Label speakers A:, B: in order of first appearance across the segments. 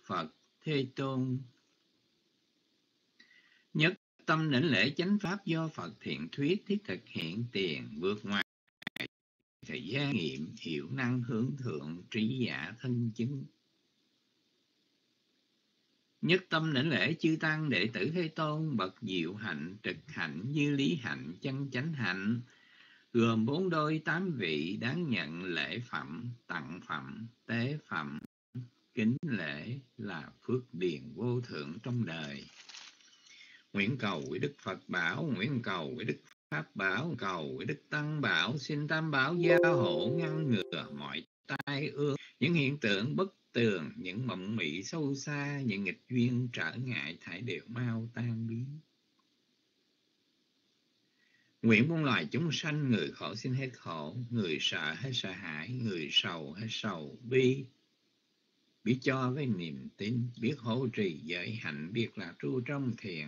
A: Phật Thế Tôn. Nhất tâm đảnh lễ chánh pháp do Phật thiện thuyết, thiết thực hiện tiền, vượt ngoài thời gian nghiệm, hiệu năng hướng thượng, trí giả thân chứng. Nhất tâm đảnh lễ chư tăng đệ tử Thế Tôn, bậc diệu hạnh, trực hạnh, như lý hạnh, chân chánh hạnh, gồm 4 đôi 8 vị, đáng nhận lễ phẩm, tặng phẩm, tế phẩm, kính lễ là phước điền vô thượng trong đời. Nguyện cầu với Đức Phật bảo, nguyện cầu với Đức Pháp bảo, cầu với Đức Tăng bảo, xin Tam bảo gia hộ ngăn ngừa mọi tai ương, những hiện tượng bất tường, những mộng mị sâu xa, những nghịch duyên trở ngại thảy đều mau tan biến. Nguyện muôn loài chúng sanh, người khổ xin hết khổ, người sợ hay sợ hãi, người sầu hay sầu bi, biết cho với niềm tin, biết hộ trì giới hạnh, biết là tru trong thiền.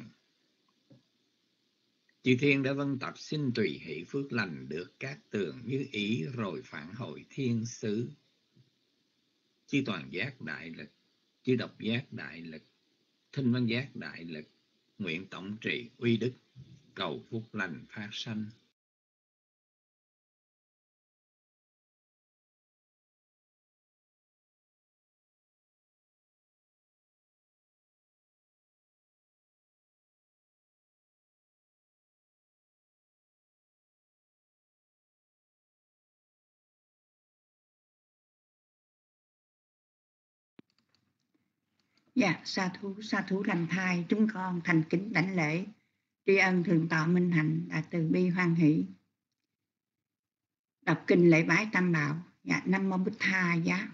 A: Chư thiên đã vân tập xin tùy hỷ phước lành, được các tường như ý rồi phản hồi thiên xứ. Chư toàn giác đại lực, chư độc giác đại lực, thinh văn giác đại lực, nguyện tổng trì uy đức, cầu phúc lành phát sanh.
B: Dạ, sa thú lành thai, chúng con thành kính đảnh lễ tri ân thượng tọa minh hạnh đã từ bi hoan hỷ. Đọc kinh lễ bái tam bảo. Dạ, Nam mô Bích Tha giá.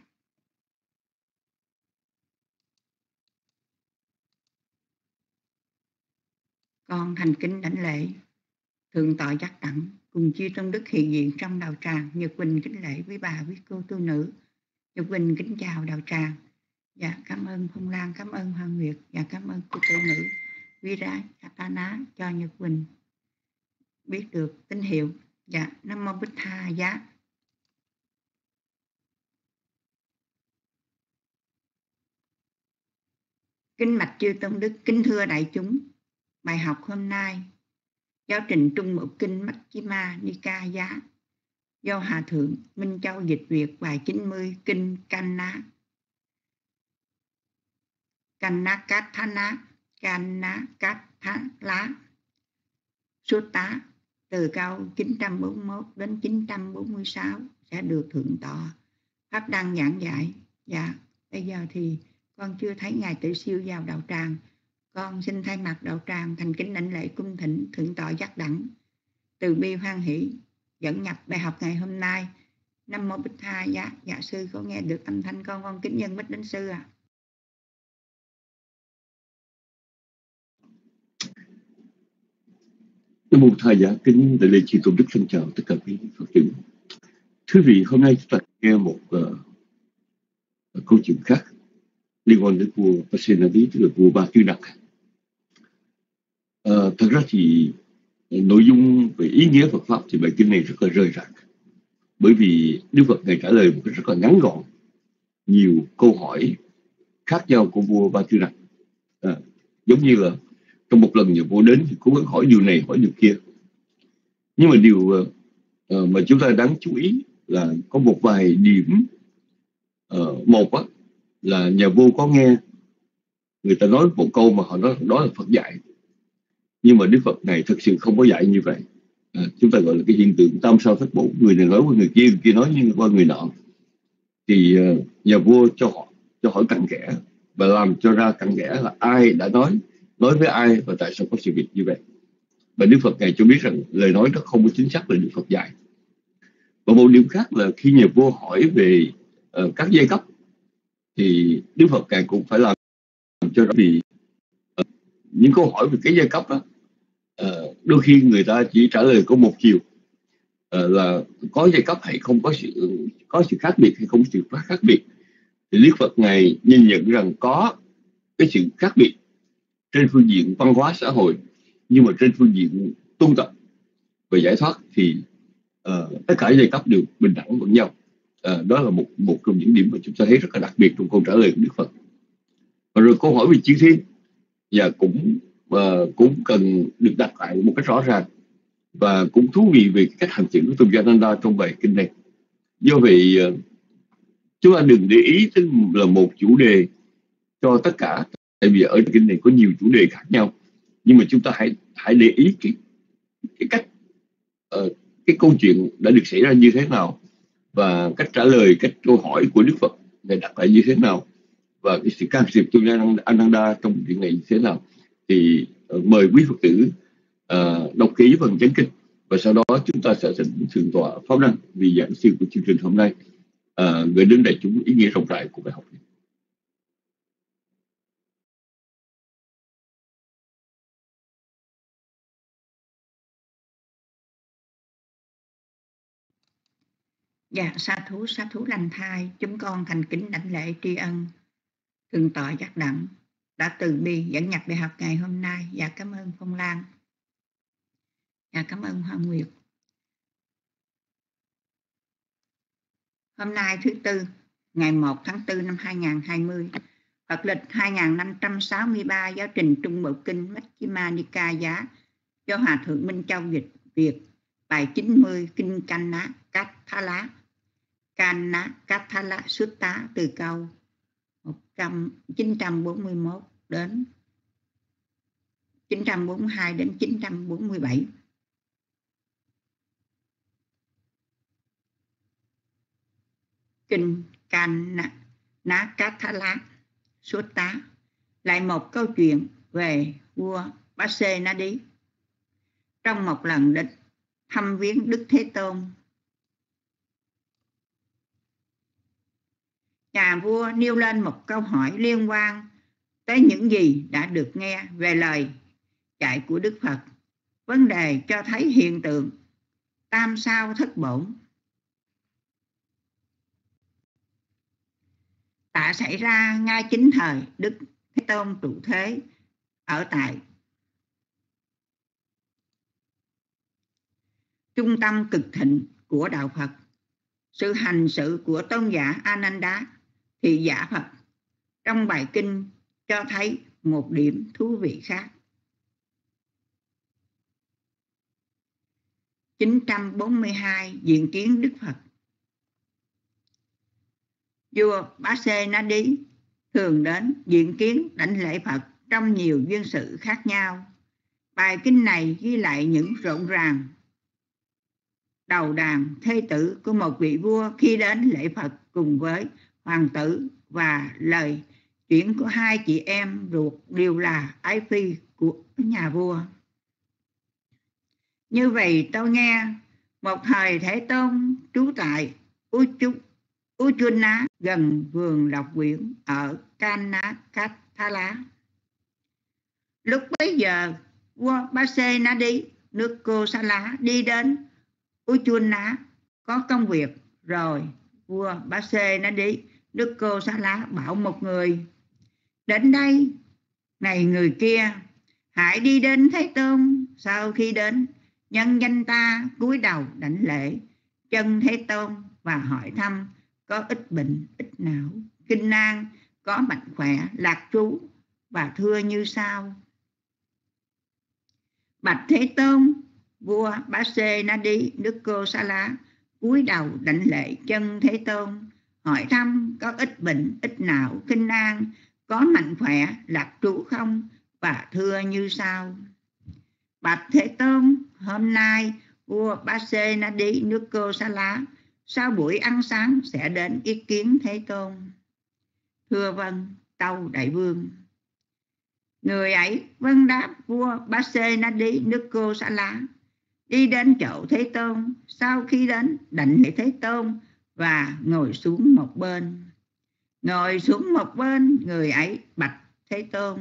B: Con thành kính đảnh lễ thượng tọa giác đẳng cùng chư tôn đức hiện diện trong đạo tràng. Nhật Quỳnh kính lễ với bà quý cô tu nữ. Nhật Quỳnh kính chào đạo tràng. Dạ, cảm ơn Phong Lan, cảm ơn Hoàng Nguyệt, và cảm ơn cô tu nữ Vira Katana cho Nhật Quỳnh biết được tín hiệu. Dạ, Nam mô Bích Tha giá. Kính mạch chư tôn đức, kính thưa đại chúng, bài học hôm nay giáo trình Trung Bộ Kinh Majjhima Nikaya do Hòa Thượng Minh Châu dịch Việt, bài 90 Kinh Kanakathana Sutta từ câu 941 đến 946 sẽ được thượng tọa Pháp Đăng giảng giải. Và bây giờ thì con chưa thấy Ngài Tự Siêu vào đạo tràng. Con xin thay mặt đạo tràng thành kính đảnh lễ cung thỉnh thượng tọa giác đẳng từ bi hoan hỷ dẫn nhập bài học ngày hôm nay. Nam mô Bích Tha giá. Dạ sư có nghe được âm thanh con kính nhân bích đến sư ạ.
C: Nam mô Tha giá, kính đại lễ chư tôn đức, thân chào tất cả quý Phật tử. Thưa vị, hôm nay chúng ta nghe một câu chuyện khác liên quan đến vua Pasenadi, tức là vua Ba Tư Nặc. Thật ra thì nội dung về ý nghĩa Phật pháp thì bài kinh này rất là rời rạc, bởi vì Đức Phật Ngài trả lời một cách rất là ngắn gọn nhiều câu hỏi khác nhau của vua Ba Tư Nặc. Giống như là trong một lần nhà vua đến thì cố gắng hỏi điều này hỏi điều kia, nhưng mà điều mà chúng ta đáng chú ý là có một vài điểm. Một á, là nhà vua có nghe người ta nói một câu mà họ nói đó là Phật dạy, nhưng mà Đức Phật này thực sự không có dạy như vậy. Chúng ta gọi là cái hiện tượng tam sao thất bổ, người này nói với người kia nói như qua người nọ. Thì nhà vua cho hỏi cặn kẽ và làm cho ra cặn kẽ là ai đã nói với ai và tại sao có sự việc như vậy. Và Đức Phật này cho biết rằng lời nói đó không có chính xác là Đức Phật dạy. Và một điểm khác là khi nhà vua hỏi về các giai cấp thì Đức Phật này cũng phải làm cho rõ, vì những câu hỏi về cái giai cấp đó, đôi khi người ta chỉ trả lời có một chiều, là có giai cấp hay không có sự khác biệt hay không có sự khác biệt. Thì Đức Phật này nhìn nhận rằng có cái sự khác biệt trên phương diện văn hóa xã hội, nhưng mà trên phương diện tu tập và giải thoát thì tất cả giai cấp đều bình đẳng với nhau. Đó là một trong những điểm mà chúng ta thấy rất là đặc biệt trong câu trả lời của Đức Phật. Rồi câu hỏi về chư thiên và cũng cần được đặt lại một cách rõ ràng, và cũng thú vị về cách hành xử của tôn giả Ananda trong bài kinh này. Do vậy chúng ta đừng để ý tới là một chủ đề cho tất cả, tại vì ở kinh này có nhiều chủ đề khác nhau, nhưng mà chúng ta hãy để ý cái cách cái câu chuyện đã được xảy ra như thế nào, và cách trả lời, cách câu hỏi của Đức Phật này đặt lại như thế nào, và cái sự can thiệp tôn giả Ananda trong chuyện này như thế nào. Thì mời quý Phật tử đọc kỹ phần chánh kinh, và sau đó chúng ta sẽ thỉnh thượng tọa Pháp Đăng vì giảng sư của chương trình hôm nay gửi đến đại chúng ý nghĩa rộng rãi của bài học này.
B: Dạ, sa thú lành thai, chúng con thành kính đảnh lễ tri ân thượng tọa Giác Đẳng đã từ bi dẫn nhập bài học ngày hôm nay. Dạ, cảm ơn Phong Lan. Dạ, cảm ơn Hoa Nguyệt. Hôm nay thứ Tư, ngày 1 tháng 4 năm 2020, Phật lịch 2563, giáo trình Trung Bộ Kinh Majjhima Nikaya do Hòa Thượng Minh Châu dịch Việt, bài 90 Kinh Kanna Kathala Sutta từ câu 941 đến 942 đến 947. Kinh Kanna Kathala Sutta lại một câu chuyện về vua Pasenadi. Trong một lần đến thăm viếng Đức Thế Tôn, nhà vua nêu lên một câu hỏi liên quan tới những gì đã được nghe về lời dạy của Đức Phật. Vấn đề cho thấy hiện tượng tam sao thất bổn đã xảy ra ngay chính thời Đức Thế Tôn trụ thế ở tại trung tâm cực thịnh của đạo Phật. Sự hành sự của tôn giả Ananda, thị giả Phật, trong bài kinh cho thấy một điểm thú vị khác. 942 diện kiến Đức Phật. Vua Pasenadi thường đến diện kiến đảnh lễ Phật trong nhiều duyên sự khác nhau. Bài kinh này ghi lại những rộn ràng đầu đàn thê tử của một vị vua khi đến lễ Phật cùng với hoàng tử, và lời chuyện của hai chị em ruột đều là ái phi của nhà vua. Như vậy tôi nghe một thời Thế Tôn trú tại Uchuna gần vườn Lộc Quyển ở Kanakathala. Lúc bấy giờ vua Pasenadi nước Kosala đi đến Uchuna có công việc. Rồi vua Pasenadi nước Kosala bảo một người đến đây, này người kia, hãy đi đến Thế Tôn. Sau khi đến, nhân danh ta cúi đầu đảnh lễ chân Thế Tôn và hỏi thăm có ít bệnh, ít não, kinh nan, có mạnh khỏe, lạc trú, và thưa như sau: Bạch Thế Tôn, vua Pasenadi nước Kosala cúi đầu đảnh lễ chân Thế Tôn, hỏi thăm có ít bệnh, ít não, kinh an, có mạnh khỏe, lạc trú không, và thưa như sau: Bạch Thế Tôn, hôm nay vua Pasenadi nước Kosala sau buổi ăn sáng sẽ đến ý kiến Thế Tôn. Thưa vâng, tâu đại vương. Người ấy vâng đáp vua Pasenadi nước Kosala, đi đến chỗ Thế Tôn. Sau khi đến, đảnh lễ Thế Tôn và ngồi xuống một bên. Ngồi xuống một bên, người ấy bạch Thế Tôn.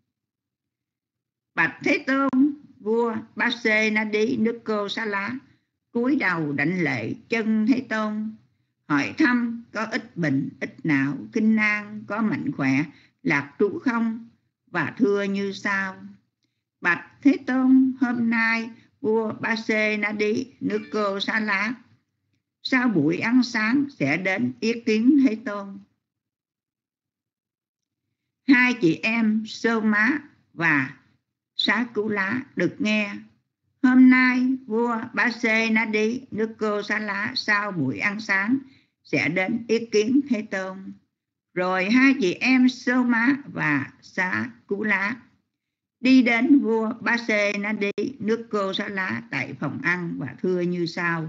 B: Bạch Thế Tôn, vua Pasenadi nước Kosala cúi đầu đảnh lễ chân Thế Tôn, hỏi thăm có ít bệnh, ít não, kinh nan, có mạnh khỏe, lạc trú không, và thưa như sau: Bạch Thế Tôn, hôm nay vua Pasenadi nước Kosala sau buổi ăn sáng sẽ đến ý kiến Thế Tôn. hai chị em Soma và Sakula được nghe. Hôm nay vua Pasenadi nước Kosala sau buổi ăn sáng sẽ đến ý kiến Thế Tôn. Rồi hai chị em Soma và Sakula đi đến vua Pasenadi nước Kosala tại phòng ăn và thưa như sau.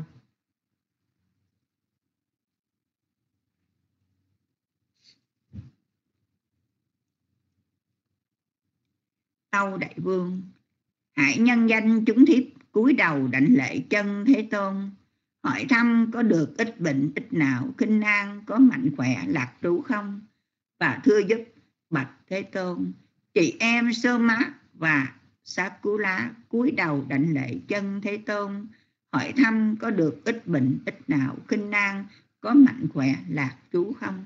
B: Tâu đại vương, hãy nhân danh chúng thiếp cúi đầu đảnh lễ chân Thế Tôn, hỏi thăm có được ít bệnh ít não, khinh an, có mạnh khỏe lạc trú không? Và thưa giúp bạch Thế Tôn, chị em Soma và Sakula cúi đầu đảnh lễ chân Thế Tôn, hỏi thăm có được ít bệnh ít não, khinh an, có mạnh khỏe lạc trú không?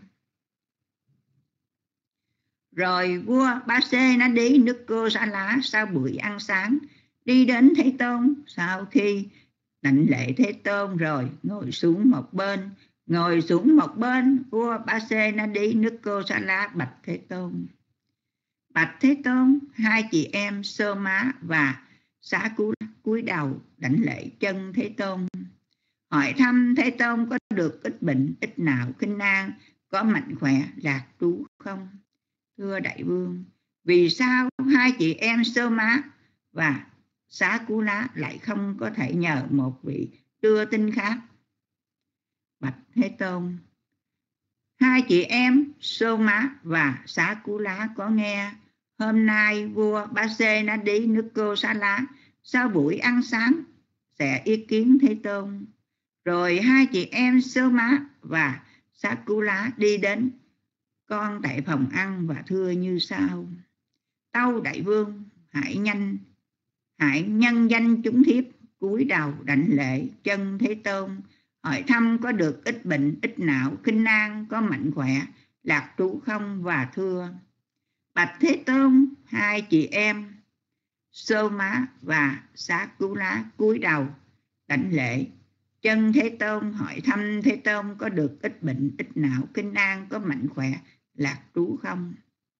B: Rồi vua Pasenadi nước Kosala sau buổi ăn sáng đi đến Thế Tôn. Sau khi đảnh lễ Thế Tôn rồi ngồi xuống một bên, vua Pasenadi nước Kosala bạch Thế Tôn. Bạch Thế Tôn, hai chị em Soma và Sakula cúi đầu đảnh lễ chân Thế Tôn, hỏi thăm Thế Tôn có được ít bệnh ít não, khinh an, có mạnh khỏe lạc trú không? Thưa đại vương, vì sao hai chị em Soma và Sakula lại không có thể nhờ một vị đưa tin khác? Bạch Thế Tôn, hai chị em Soma và Sakula có nghe. Hôm nay vua Pasenadi nước Kosala sau buổi ăn sáng sẽ ý kiến Thế Tôn. Rồi hai chị em Soma và Sakula đi đến con tại phòng ăn và thưa như sau. Tâu đại vương, hãy nhân danh chúng thiếp cúi đầu đảnh lễ chân Thế Tôn, hỏi thăm có được ít bệnh ít não, khinh an, có mạnh khỏe lạc trú không? Và thưa bạch Thế Tôn, hai chị em Soma và Sakula cúi đầu đảnh lễ chân Thế Tôn, hỏi thăm Thế Tôn có được ít bệnh ít não, khinh an, có mạnh khỏe lạc trú không?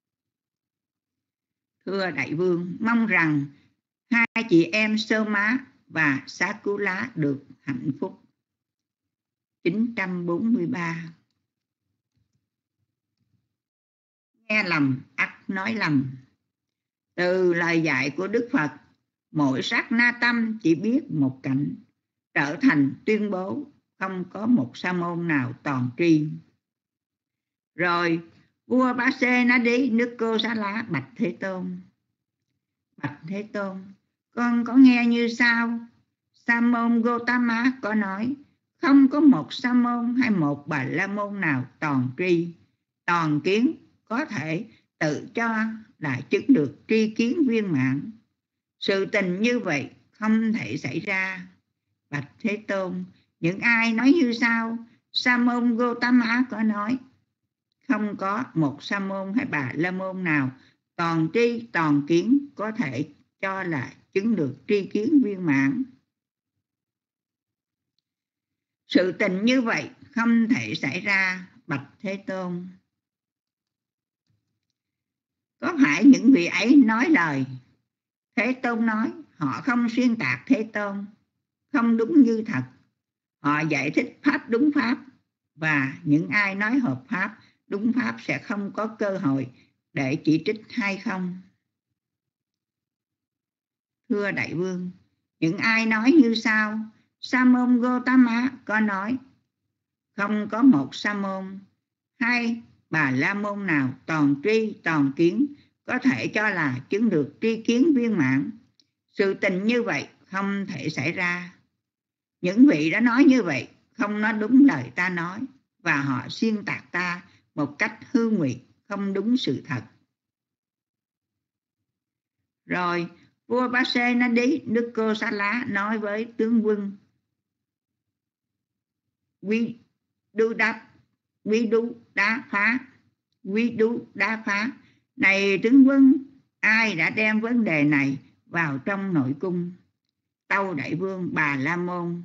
B: Thưa đại vương, mong rằng hai chị em Soma và Sakula được hạnh phúc. 943. Nghe lầm ắt nói lầm. Từ lời dạy của Đức Phật, mỗi sát na tâm chỉ biết một cảnh, trở thành tuyên bố không có một sa môn nào toàn tri. Rồi vua Pasenadi nước Kosala bạch Thế Tôn. Bạch Thế Tôn, con có nghe như sau. Sa môn Gotama có nói, không có một sa môn hay một bà la môn nào toàn tri, toàn kiến, có thể tự cho là chứng được tri kiến viên mãn. Sự tình như vậy không thể xảy ra. Bạch Thế Tôn, những ai nói như sau. Sa môn Gotama có nói, không có một sa môn hay bà la môn nào toàn tri toàn kiến có thể cho là chứng được tri kiến viên mãn. Sự tình như vậy không thể xảy ra. Bạch Thế Tôn, có phải những vị ấy nói lời? Thế Tôn nói, họ không xuyên tạc Thế Tôn, không đúng như thật. Họ giải thích pháp đúng pháp, và những ai nói hợp pháp, đúng pháp sẽ không có cơ hội để chỉ trích hay không? Thưa đại vương, những ai nói như sau. Sa môn Gotama có nói, không có một sa môn hay bà la môn nào toàn tri toàn kiến có thể cho là chứng được tri kiến viên mãn. Sự tình như vậy không thể xảy ra. Những vị đã nói như vậy không nói đúng lời ta nói, và họ xuyên tạc ta một cách hư ngụy, không đúng sự thật. Rồi vua Pasenadi nước Kosala nói với tướng quân Quý Đu Đá Phá, này tướng quân, ai đã đem vấn đề này vào trong nội cung? Tâu đại vương, Bà La Môn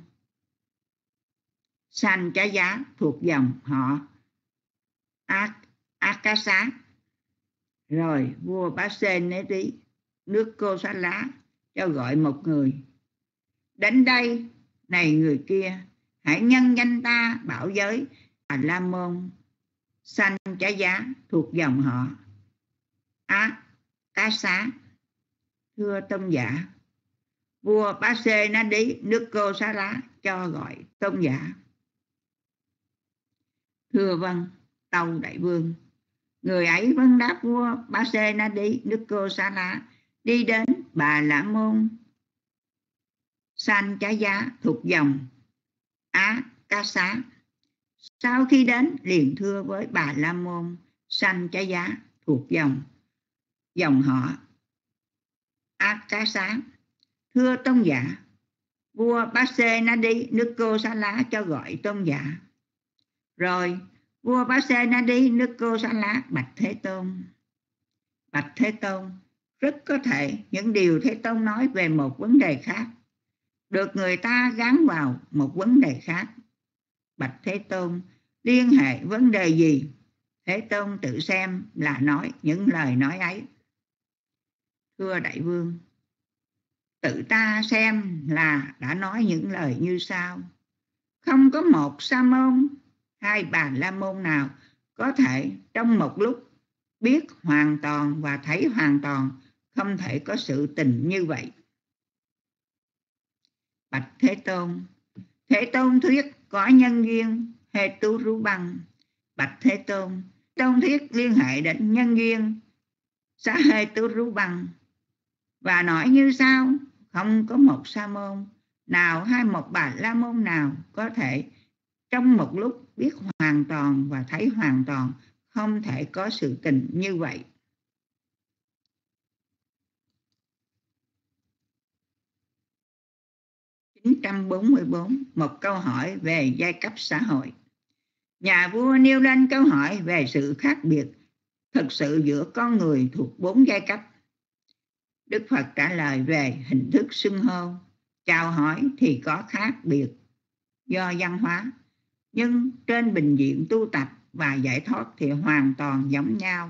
B: Sanchaya thuộc dòng họ Akasa. Rồi vua Bá Xê Né Tí nước Cô Xá Lá cho gọi một người đến đây. Này người kia, hãy nhân danh ta bảo giới Bà La Môn Sanh Chá Giá thuộc dòng họ Cá Xá. Thưa tôn giả, vua Bá Xê Na Đí nước Cô Xá Lá cho gọi tôn giả. Thưa vâng, tâu đại vương. Người ấy vâng đáp vua Bá Xê Na Đí nước Cô Xá Lá, đi đến Bà La Môn Sanh Chá Giá thuộc dòng Cá Xá. Sau khi đến liền thưa với Bà La Môn Sanh Chá Giá thuộc dòng họ Cá Xá. Thưa tôn giả, vua Bá Xê Na Đí nước Cô Xá Lá cho gọi tôn giả. Rồi vua Bá Xê Na Đí nước Cô Xá Lá bạch Thế Tôn. Bạch Thế Tôn, rất có thể những điều Thế Tôn nói về một vấn đề khác được người ta gắn vào một vấn đề khác. Bạch Thế Tôn, liên hệ vấn đề gì? Thế Tôn tự xem là nói những lời nói ấy. Thưa đại vương, tự ta xem là đã nói những lời như sau. Không có một sa môn hay Bà La Môn nào có thể trong một lúc biết hoàn toàn và thấy hoàn toàn, không thể có sự tình như vậy. Bạch Thế Tôn, Thế Tôn thuyết có nhân duyên Hê Tu Rú Băng. Bạch Thế Tôn, Tôn thuyết liên hệ đến nhân duyên Xá Hê Tu Rú Băng và nói như sau. Không có một sa môn nào hay một Bà La Môn nào có thể trong một lúc biết hoàn toàn và thấy hoàn toàn, không thể có sự tình như vậy. Một câu hỏi về giai cấp xã hội. Nhà vua nêu lên câu hỏi về sự khác biệt thực sự giữa con người thuộc 4 giai cấp. Đức Phật trả lời về hình thức xưng hô. Chào hỏi thì có khác biệt do văn hóa, nhưng trên bình diện tu tập và giải thoát thì hoàn toàn giống nhau.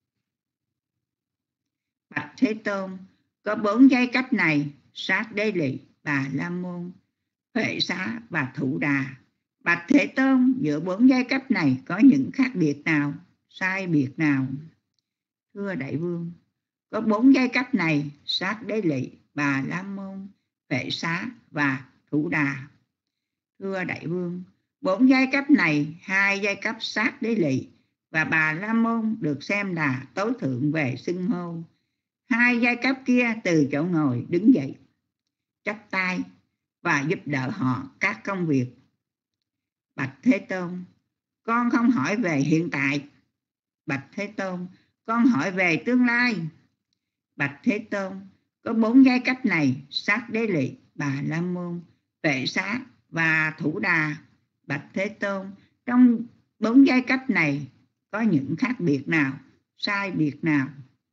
B: Bạch Thế Tôn, có 4 giai cấp này: Sát Đế Lị, Bà La Môn, Huệ Xá và Thủ Đà. Bạch Thế Tôn, giữa 4 giai cấp này có những khác biệt nào, sai biệt nào? Thưa đại vương, có 4 giai cấp này: Sát Đế Lị, Bà La Môn, Huệ Xá và Thủ Đà. Thưa đại vương, 4 giai cấp này, 2 giai cấp Sát Đế Lị và Bà La Môn được xem là tối thượng về xưng hô. 2 giai cấp kia từ chỗ ngồi đứng dậy, chắp tay và giúp đỡ họ các công việc. Bạch Thế Tôn, con không hỏi về hiện tại. Bạch Thế Tôn, con hỏi về tương lai. Bạch Thế Tôn, có 4 giai cấp này: Sát Đế Lị, Bà La Môn, Huệ Xá và Thủ Đà. Bạch Thế Tôn, trong 4 giai cấp này có những khác biệt nào, sai biệt nào?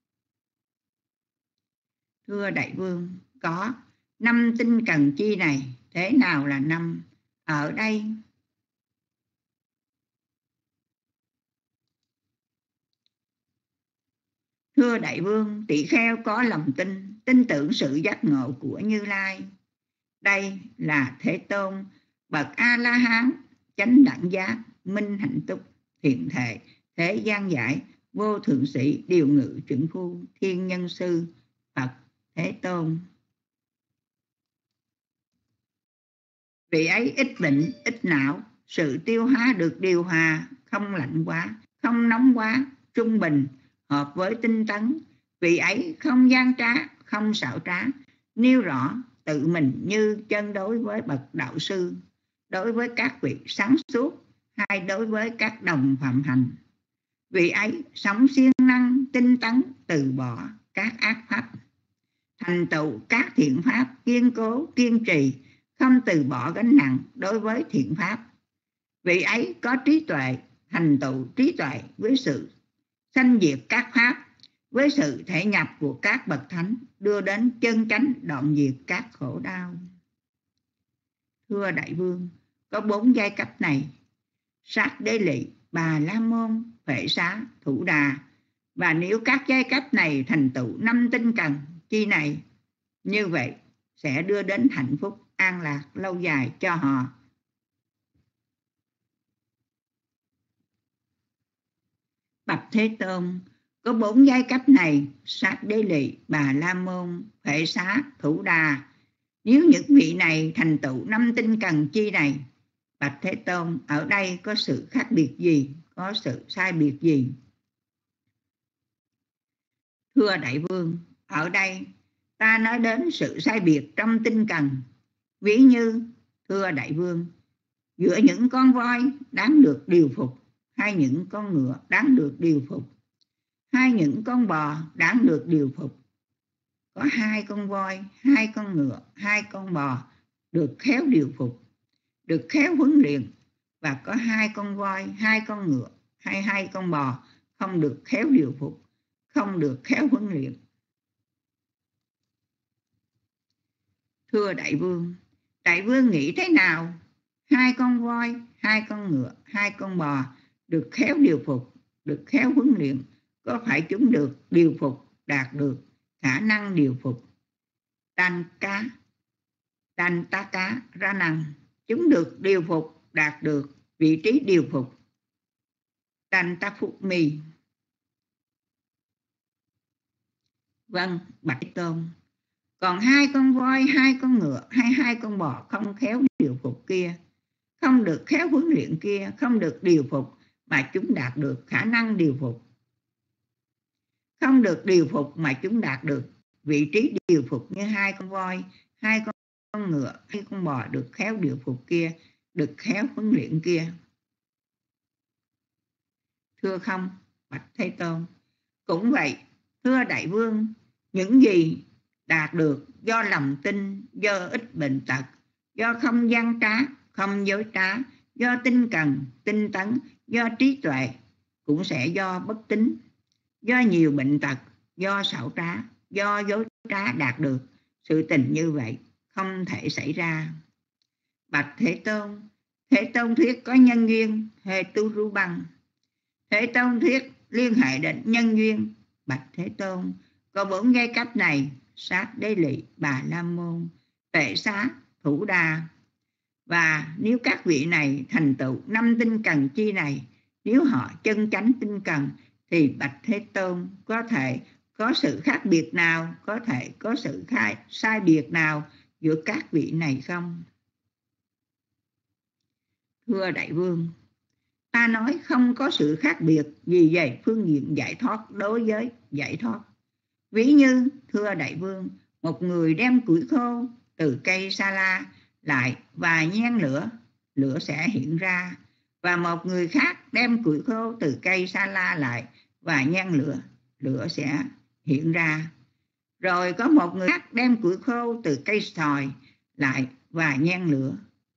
B: Thưa đại vương, có. 5 tinh cần chi này, thế nào là 5? Ở đây thưa đại vương, tỳ kheo có lòng tin tưởng sự giác ngộ của Như Lai. Đây là Thế Tôn, bậc A-la-hán, chánh đẳng giác, minh hạnh túc, thiện thệ, thế gian giải, vô thượng sĩ, điều ngự trưởng phu, thiên nhân sư, Phật Thế Tôn. Vị ấy ít bệnh, ít não, sự tiêu hóa được điều hòa, không lạnh quá, không nóng quá, trung bình, hợp với tinh tấn. Vị ấy không gian trá, không xảo trá, nêu rõ tự mình như chân đối với bậc đạo sư, đối với các vị sáng suốt hay đối với các đồng phạm hành. Vị ấy sống siêng năng, tinh tấn, từ bỏ các ác pháp, thành tựu các thiện pháp, kiên cố, kiên trì, không từ bỏ gánh nặng đối với thiện pháp. Vị ấy có trí tuệ, thành tựu trí tuệ với sự sanh diệt các pháp, với sự thể nhập của các bậc thánh, đưa đến chân chánh đoạn diệt các khổ đau. Thưa đại vương, có 4 giai cấp này: Sát Đế Lị, Bà La Môn, Huệ Xá, Thủ Đà. Và nếu các giai cấp này thành tựu 5 tinh cần chi này, như vậy sẽ đưa đến hạnh phúc an lạc lâu dài cho họ. Bạch Thế Tôn, có 4 giai cấp này: Sát Đế Lị, Bà La Môn, Phệ Xá, Thủ Đà. Nếu những vị này thành tựu 5 tinh cần chi này, Bạch Thế Tôn, ở đây có sự khác biệt gì, có sự sai biệt gì? Thưa Đại Vương, ở đây ta nói đến sự sai biệt trong tinh cần. Ví như, thưa Đại Vương, giữa những con voi đáng được điều phục, hay những con ngựa đáng được điều phục, hay những con bò đáng được điều phục. Có 2 con voi, 2 con ngựa, 2 con bò được khéo điều phục, được khéo huấn luyện, và có 2 con voi, 2 con ngựa hay 2 con bò không được khéo điều phục, không được khéo huấn luyện. Thưa Đại Vương nghĩ thế nào? 2 con voi, 2 con ngựa, 2 con bò được khéo điều phục, được khéo huấn luyện, có phải chúng được điều phục, đạt được khả năng điều phục? Tan ta cá ra năng, chúng được điều phục, đạt được vị trí điều phục. Tan ta phục mì. Vâng, Bạch Thế Tôn. Còn 2 con voi, 2 con ngựa hay 2 con bò không khéo điều phục kia, không được khéo huấn luyện kia, không được điều phục, mà chúng đạt được khả năng điều phục. Không được điều phục mà chúng đạt được vị trí điều phục như 2 con voi, 2 con ngựa, 2 con bò được khéo điều phục kia, được khéo huấn luyện kia. Thưa không, Bạch Thế Tôn. Cũng vậy, thưa Đại Vương, những gì đạt được do lòng tin, do ít bệnh tật, do không gian trá, không dối trá, do tinh cần, tinh tấn, do trí tuệ, cũng sẽ do bất tín, do nhiều bệnh tật, do xảo trá, do dối trá đạt được. Sự tình như vậy không thể xảy ra. Bạch Thế Tôn, Thế Tôn thuyết có nhân duyên, hê tu ru bằng. Thế Tôn thuyết liên hệ đến nhân duyên. Bạch Thế Tôn, có 4 giai cấp này: Sát Đế Lị, Bà La Môn, Phệ Xá, Thủ Đà. Và nếu các vị này thành tựu 5 tinh cần chi này, nếu họ chân chánh tinh cần, thì Bạch Thế Tôn có thể có sự khác biệt nào, có thể có sự sai biệt nào giữa các vị này không? Thưa Đại Vương, ta nói không có sự khác biệt gì về phương diện giải thoát đối với giải thoát. Ví như, thưa Đại Vương, một người đem củi khô từ cây sa la lại và nhen lửa, lửa sẽ hiện ra. Và một người khác đem củi khô từ cây sa la lại và nhen lửa, lửa sẽ hiện ra. Rồi có một người khác đem củi khô từ cây sồi lại và nhen lửa,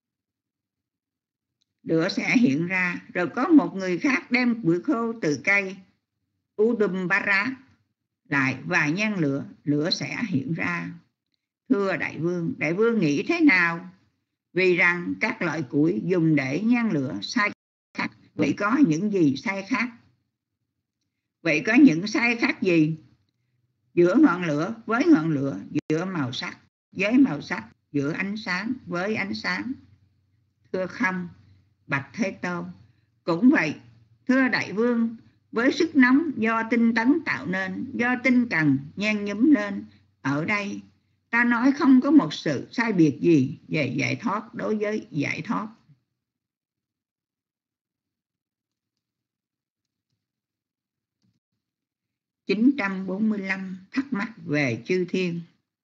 B: lửa sẽ hiện ra. Rồi có một người khác đem củi khô từ cây Udumbara lại và nhen lửa, lửa sẽ hiện ra. Thưa Đại Vương nghĩ thế nào? Vì rằng các loại củi dùng để nhen lửa sai khác. Vậy có những gì sai khác? Vậy có những sai khác gì? Giữa ngọn lửa với ngọn lửa, giữa màu sắc với màu sắc, giữa ánh sáng với ánh sáng. Thưa không, Bạch Thế Tôn. Cũng vậy, thưa Đại Vương, với sức nóng do tinh tấn tạo nên, do tinh cần nhen nhúm lên, ở đây ta nói không có một sự sai biệt gì về giải thoát đối với giải thoát. Chín 945 thắc mắc về chư thiên.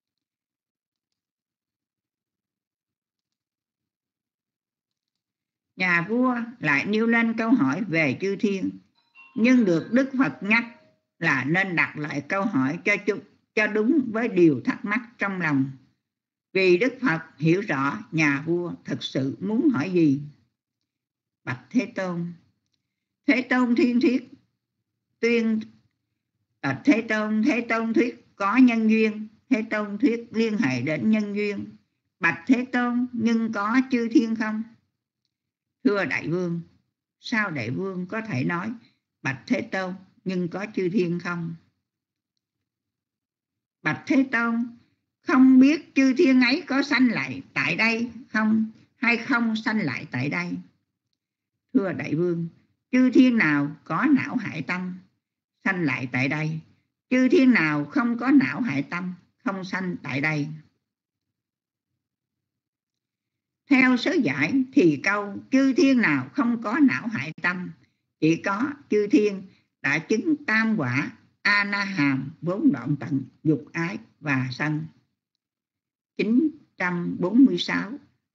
B: Nhà vua lại nêu lên câu hỏi về chư thiên, nhưng được Đức Phật nhắc là nên đặt lại câu hỏi cho đúng với điều thắc mắc trong lòng. Vì Đức Phật hiểu rõ nhà vua thực sự muốn hỏi gì. Bạch Thế Tôn. Thế Tôn thiên thuyết tuyên. Bạch Thế Tôn thuyết có nhân duyên. Thế Tôn thuyết liên hệ đến nhân duyên. Bạch Thế Tôn, nhưng có chư thiên không? Thưa Đại Vương, sao Đại Vương có thể nói Bạch Thế Tôn nhưng có chư thiên không? Bạch Thế Tôn, không biết chư thiên ấy có sanh lại tại đây không, hay không sanh lại tại đây? Thưa Đại Vương, chư thiên nào có não hại tâm sanh lại tại đây, chư thiên nào không có não hại tâm không sanh tại đây. Theo sớ giải thì câu chư thiên nào không có não hại tâm chỉ có chư thiên đã chứng tam quả A Na Hàm, vốn đoạn tận dục ái và sân. 946.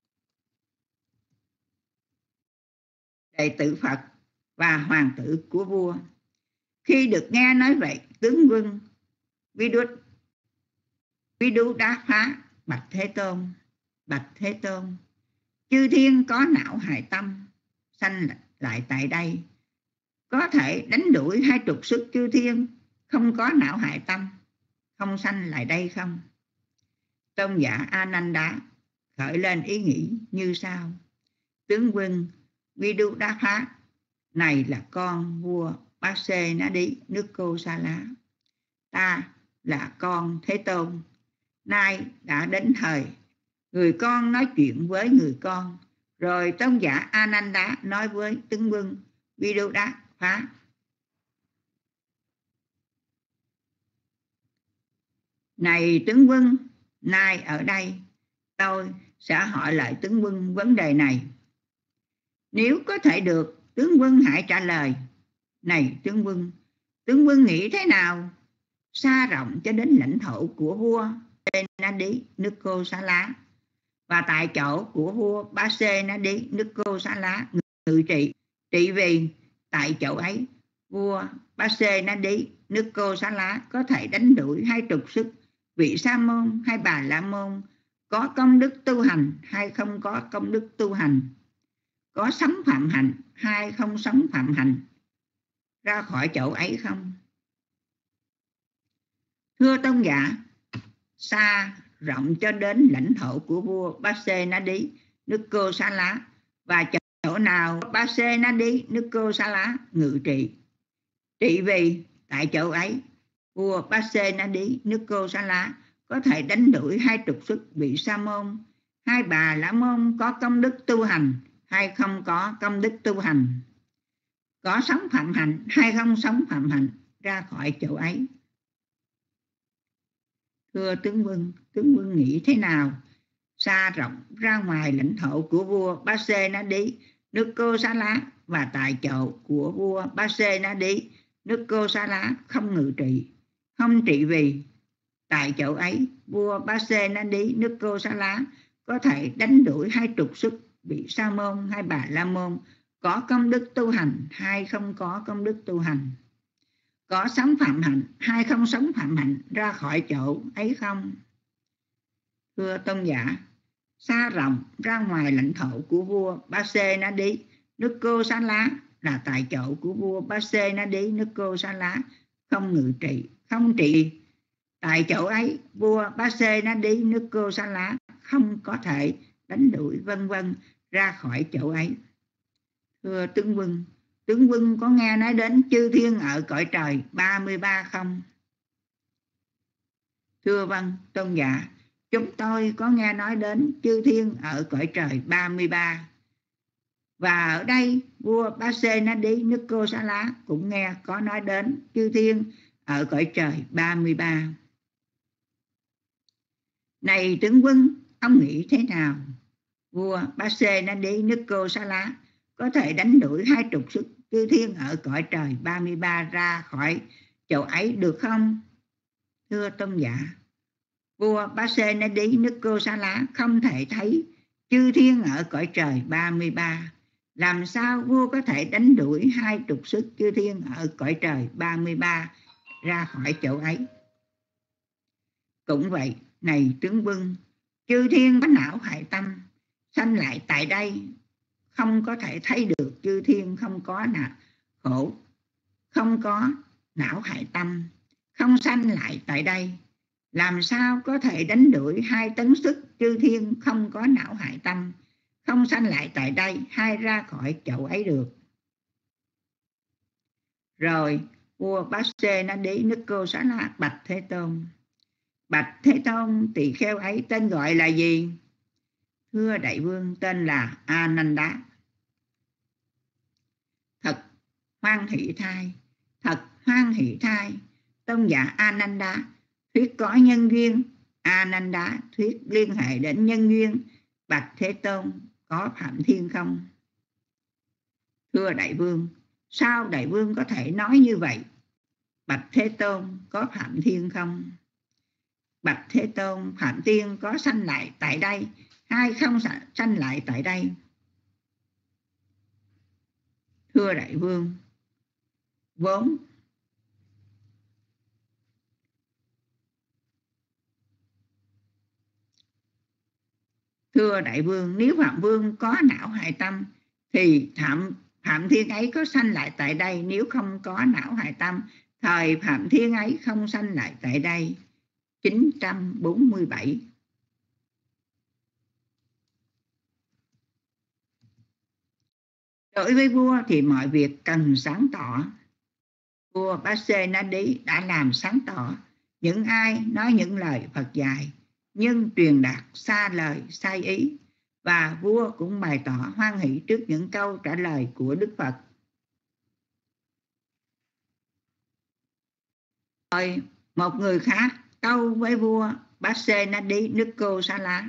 B: Đệ tử Phật và hoàng tử của vua khi được nghe nói vậy, tướng quân Viduddhāpha bạch Thế Tôn: Bạch Thế Tôn, chư thiên có não hại tâm sanh lại tại đây, có thể đánh đuổi 20 sức chư thiên không có não hại tâm không sanh lại đây không? Tôn giả Ananda khởi lên ý nghĩ như sau: tướng quân Viduddhāpha này là con vua Pasenadi nước Kosala, ta là con Thế Tôn, nay đã đến thời người con nói chuyện với người con. Rồi tôn giả Ananda nói với tướng quân Viduddhāpha: này tướng quân, nay ở đây tôi sẽ hỏi lại tướng quân vấn đề này. Nếu có thể được, tướng quân hãy trả lời. Này tướng quân nghĩ thế nào? Xa rộng cho đến lãnh thổ của vua Pasenadi nước Kosala, và tại chỗ của vua Pasenadi nước Kosala ngự trị. Trị vì tại chỗ ấy vua Pasenadi nước Kosala có thể đánh đuổi 20 sức vị sa môn hay bà la môn có công đức tu hành hay không có công đức tu hành, có sống phạm hạnh hay không sống phạm hạnh, ra khỏi chỗ ấy không? Thưa tôn giả, xa rộng cho đến lãnh thổ của vua Pasenadi nước Kosala, và chỗ nào Pasenadi nước Kosala ngự trị. Trị vì tại chỗ ấy vua Pasenadi nước Kosala có thể đánh đuổi 20 sức vị sa môn hai bà la môn có công đức tu hành hay không có công đức tu hành, có sống phạm hạnh hay không sống phạm hạnh, ra khỏi chỗ ấy. Thưa tướng quân nghĩ thế nào? Xa rộng ra ngoài lãnh thổ của vua Pasenadi nước Kosala, và tại chỗ của vua Pasenadi nước Kosala không ngự trị. Không trị vì tại chỗ ấy vua Pasenadi nước Kosala có thể đánh đuổi 20 sức vị sa môn hay bà la môn có công đức tu hành hay không có công đức tu hành, có sống phạm hạnh hay không sống phạm hạnh, ra khỏi chỗ ấy không? Thưa tôn giả, xa rộng ra ngoài lãnh thổ của vua Pasenadi nước Kosala, là tại chỗ của vua Pasenadi nước Kosala không ngự trị. Không trị tại chỗ ấy vua Pasenadi nước Kosala không có thể đánh đuổi vân vân, ra khỏi chỗ ấy. Thưa tướng quân có nghe nói đến chư thiên ở cõi trời 33 không? Thưa vâng tôn giả, chúng tôi có nghe nói đến chư thiên ở cõi trời 33. Và ở đây vua Pasenadi nước Kosala cũng nghe có nói đến chư thiên ở cõi trời 33. Này tướng quân, ông nghĩ thế nào? Vua Pasenadi nước Kosala có thể đánh đuổi 20 sức chư thiên ở cõi trời 33 ra khỏi chỗ ấy được không? Thưa tôn giả, vua Pasenadi nước Kosala không thể thấy chư thiên ở cõi trời 33. Làm sao vua có thể đánh đuổi 20 sức chư thiên ở cõi trời 33 ra khỏi chỗ ấy? Cũng vậy, này tướng quân, chư thiên có não hại tâm sanh lại tại đây, không có thể thấy được chư thiên không có khổ, không có não hại tâm, không sanh lại tại đây. Làm sao có thể đánh đuổi 2 tấn sức chư thiên không có não hại tâm, không sanh lại tại đây hay ra khỏi chỗ ấy được? Rồi Vua Bát-xê Na Đí Nước Cô Xá La bạch Thế Tôn: Bạch Thế Tôn, tỳ kheo ấy tên gọi là gì? Thưa đại vương, tên là A-nan-đá. Thật hoan hỷ thay, thật hoan hỷ thay, tôn giả A-nan-đá thuyết có nhân duyên. A-nan-đá thuyết liên hệ đến nhân duyên. Bạch Thế Tôn, có Phạm Thiên không? Thưa đại vương, sao đại vương có thể nói như vậy? Bạch Thế Tôn, có Phạm Thiên không? Bạch Thế Tôn, Phạm Thiên có sanh lại tại đây hay không sanh lại tại đây? Thưa đại vương, vốn thưa đại vương, nếu Phạm Vương có não hại tâm thì Phạm Thiên ấy có sanh lại tại đây. Nếu không có não hại tâm, thời Phạm Thiên ấy không sanh lại tại đây. 947. Đối với vua thì mọi việc cần sáng tỏ. Vua Bát-xê Na Đí đã làm sáng tỏ. Những ai nói những lời Phật dạy nhưng truyền đạt xa lời sai ý, và vua cũng bày tỏ hoan hỷ trước những câu trả lời của Đức Phật. Rồi một người khác tâu với vua Bát-xê Na Đí Nước Cô Xá La: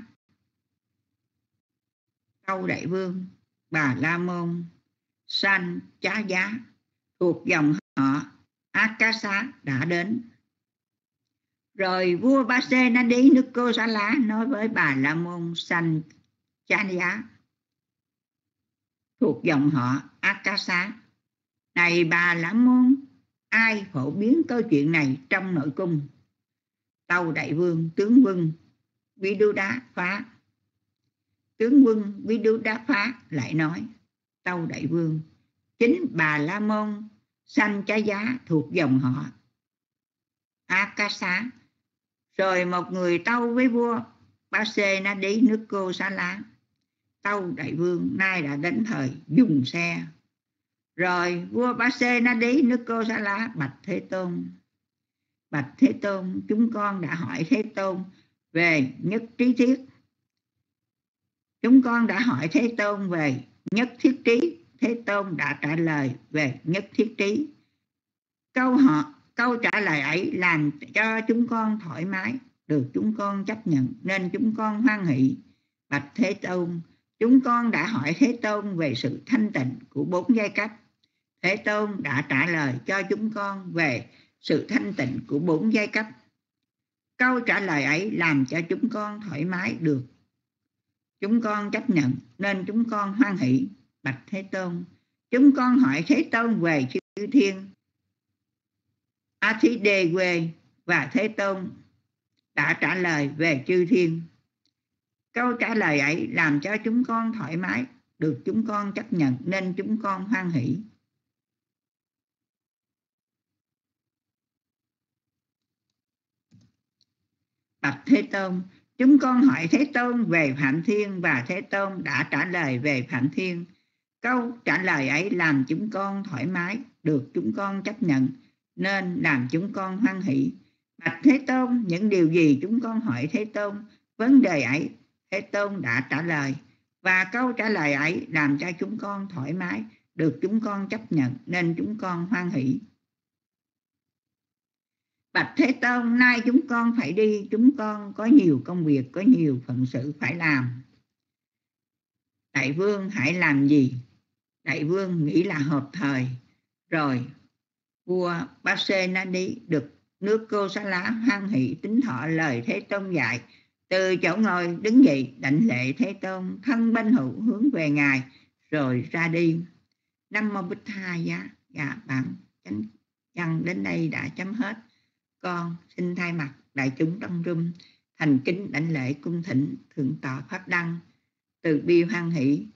B: Tâu đại vương, Bà La Môn San Chá Giá thuộc dòng họ Akasa đã đến. Rồi vua Bát-xê Na Đí Nước Cô Xá La nói với Bà La Môn San Chá Giá thuộc dòng họ Akasa: Này Bà La Môn, ai phổ biến câu chuyện này trong nội cung? Tâu đại vương, tướng quân Viduddha Phá. Tướng quân Viduddha Phá lại nói: Tâu đại vương, chính Bà La Môn San Chá Giá thuộc dòng họ Akasa. Rồi một người tâu với vua Bát-xê Na Đí Nước Cô Xá La: Tâu đại vương, nay đã đến thời dùng xe. Rồi vua Bát-xê Na Đí Nước Cô Xá La bạch Thế Tôn: Bạch Thế Tôn, chúng con đã hỏi Thế Tôn về nhất trí thiết. Chúng con đã hỏi Thế Tôn về nhất thiết trí. Thế Tôn đã trả lời về nhất thiết trí. Câu trả lời ấy làm cho chúng con thoải mái, được chúng con chấp nhận, nên chúng con hoan hỷ. Bạch Thế Tôn, chúng con đã hỏi Thế Tôn về sự thanh tịnh của 4 giai cấp. Thế Tôn đã trả lời cho chúng con về sự thanh tịnh của 4 giai cấp. Câu trả lời ấy làm cho chúng con thoải mái, được chúng con chấp nhận, nên chúng con hoan hỷ. Bạch Thế Tôn, chúng con hỏi Thế Tôn về chư thiên Athidê, và Thế Tôn đã trả lời về chư thiên. Câu trả lời ấy làm cho chúng con thoải mái, được chúng con chấp nhận, nên chúng con hoan hỷ. Bạch Thế Tôn, chúng con hỏi Thế Tôn về Phạm Thiên, và Thế Tôn đã trả lời về Phạm Thiên. Câu trả lời ấy làm chúng con thoải mái, được chúng con chấp nhận, nên làm chúng con hoan hỷ. Bạch Thế Tôn, những điều gì chúng con hỏi Thế Tôn, vấn đề ấy Thế Tôn đã trả lời, và câu trả lời ấy làm cho chúng con thoải mái, được chúng con chấp nhận, nên chúng con hoan hỷ. Bạch Thế Tôn, nay chúng con phải đi, chúng con có nhiều công việc, có nhiều phận sự phải làm. Đại vương hãy làm gì? Đại vương nghĩ là hợp thời. Rồi vua Bát-xê Na Đí được Nước Cô Xá La hoan hỷ tín thọ lời Thế Tôn dạy, từ chỗ ngồi đứng dậy đảnh lễ Thế Tôn, thân bên hữu hướng về ngài, rồi ra đi. Nam Mô Bích Tha Giá. Dạ, bạn chánh văn đến đây đã chấm hết. Con xin thay mặt đại chúng trong room thành kính đảnh lễ cung thỉnh thượng tọa Pháp Đăng từ bi hoan hỷ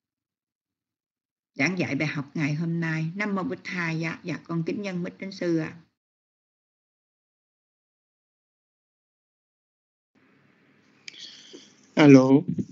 B: giảng dạy bài học ngày hôm nay. Nam Mô Bích Tha Giá. Dạ, con kính nhân Bích Chánh Sư ạ.
D: Alo,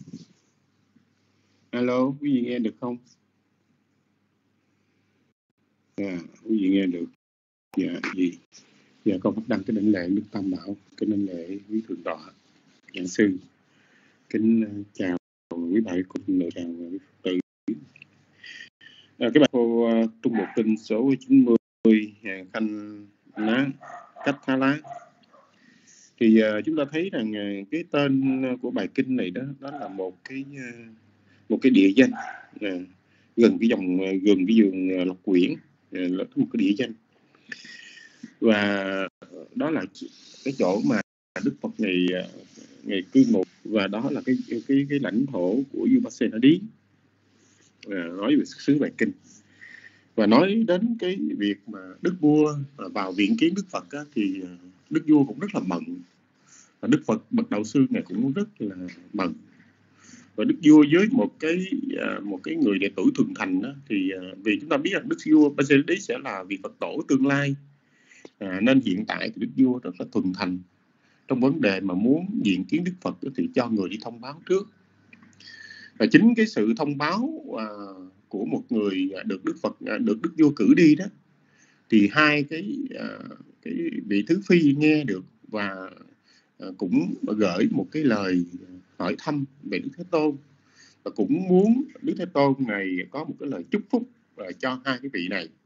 D: alo, quý vị nghe được không? Quý vị nghe được. Dạ con phát đăng cái đảnh lễ Đức Tam Bảo, cái đảnh lễ quý thượng tọa giảng sư, kính chào quý thầy cùng chào quý Phật tử. Cái bài cô Trung Bộ Kinh số 90 Khanh Lá Cách Thá Lá, thì chúng ta thấy rằng cái tên của bài kinh này đó là một cái địa danh gần cái vườn Lộc Quyển, là một cái địa danh, và đó là cái chỗ mà Đức Phật ngày cư ngụ, và đó là cái lãnh thổ của Upasena Đi. Nói về xuất xứ bài kinh và nói đến cái việc mà đức vua vào viện kiến Đức Phật á, thì đức vua cũng rất là mừng, và Đức Phật bậc đạo sư ngài cũng rất là mừng. Và đức vua với một cái người đệ tử thuần thành đó, thì vì chúng ta biết rằng đức vua Upasena Đi sẽ là vị Phật tổ tương lai, nên hiện tại thì đức vua rất là thuần thành. Trong vấn đề mà muốn diện kiến Đức Phật thì cho người đi thông báo trước. Và chính cái sự thông báo của một người được Đức vua cử đi đó, thì hai cái vị thứ phi nghe được và cũng gửi một cái lời hỏi thăm về Đức Thế Tôn, và cũng muốn Đức Thế Tôn này có một cái lời chúc phúc cho hai cái vị này.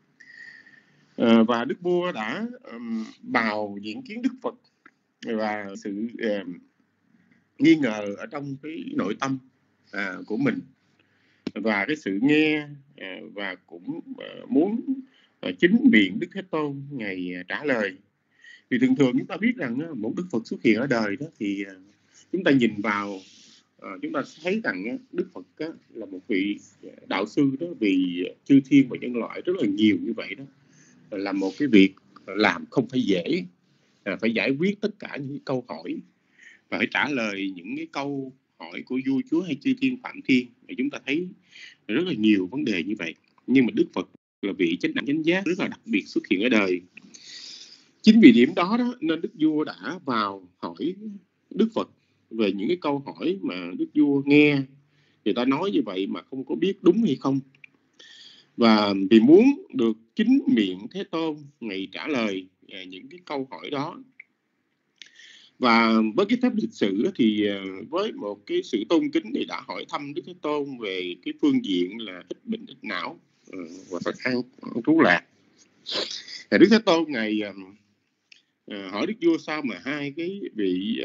D: Và đức vua đã vào diện kiến Đức Phật, và sự nghi ngờ ở trong cái nội tâm của mình, và cái sự nghe và cũng muốn chính miệng Đức Thế Tôn ngày trả lời. Thì thường thường chúng ta biết rằng một Đức Phật xuất hiện ở đời đó, thì chúng ta nhìn vào chúng ta thấy rằng Đức Phật là một vị đạo sư đó, vì chư thiên và nhân loại rất là nhiều như vậy đó, là một cái việc làm không phải dễ, phải giải quyết tất cả những câu hỏi và phải trả lời những cái câu hỏi của vua chúa hay chư thiên phạm thiên. Và chúng ta thấy rất là nhiều vấn đề như vậy, nhưng mà Đức Phật là vị chánh đẳng chánh giác rất là đặc biệt xuất hiện ở đời. Chính vì điểm đó nên đức vua đã vào hỏi Đức Phật về những cái câu hỏi mà đức vua nghe người ta nói như vậy mà không có biết đúng hay không, và vì muốn được chính miệng Thế Tôn ngày trả lời những cái câu hỏi đó. Và với cái phép lịch sử thì với một cái sự tôn kính thì đã hỏi thăm Đức Thế Tôn về cái phương diện là ít bệnh ít não và phải an trú lạc. Đức Thế Tôn ngày hỏi đức vua sao mà hai cái vị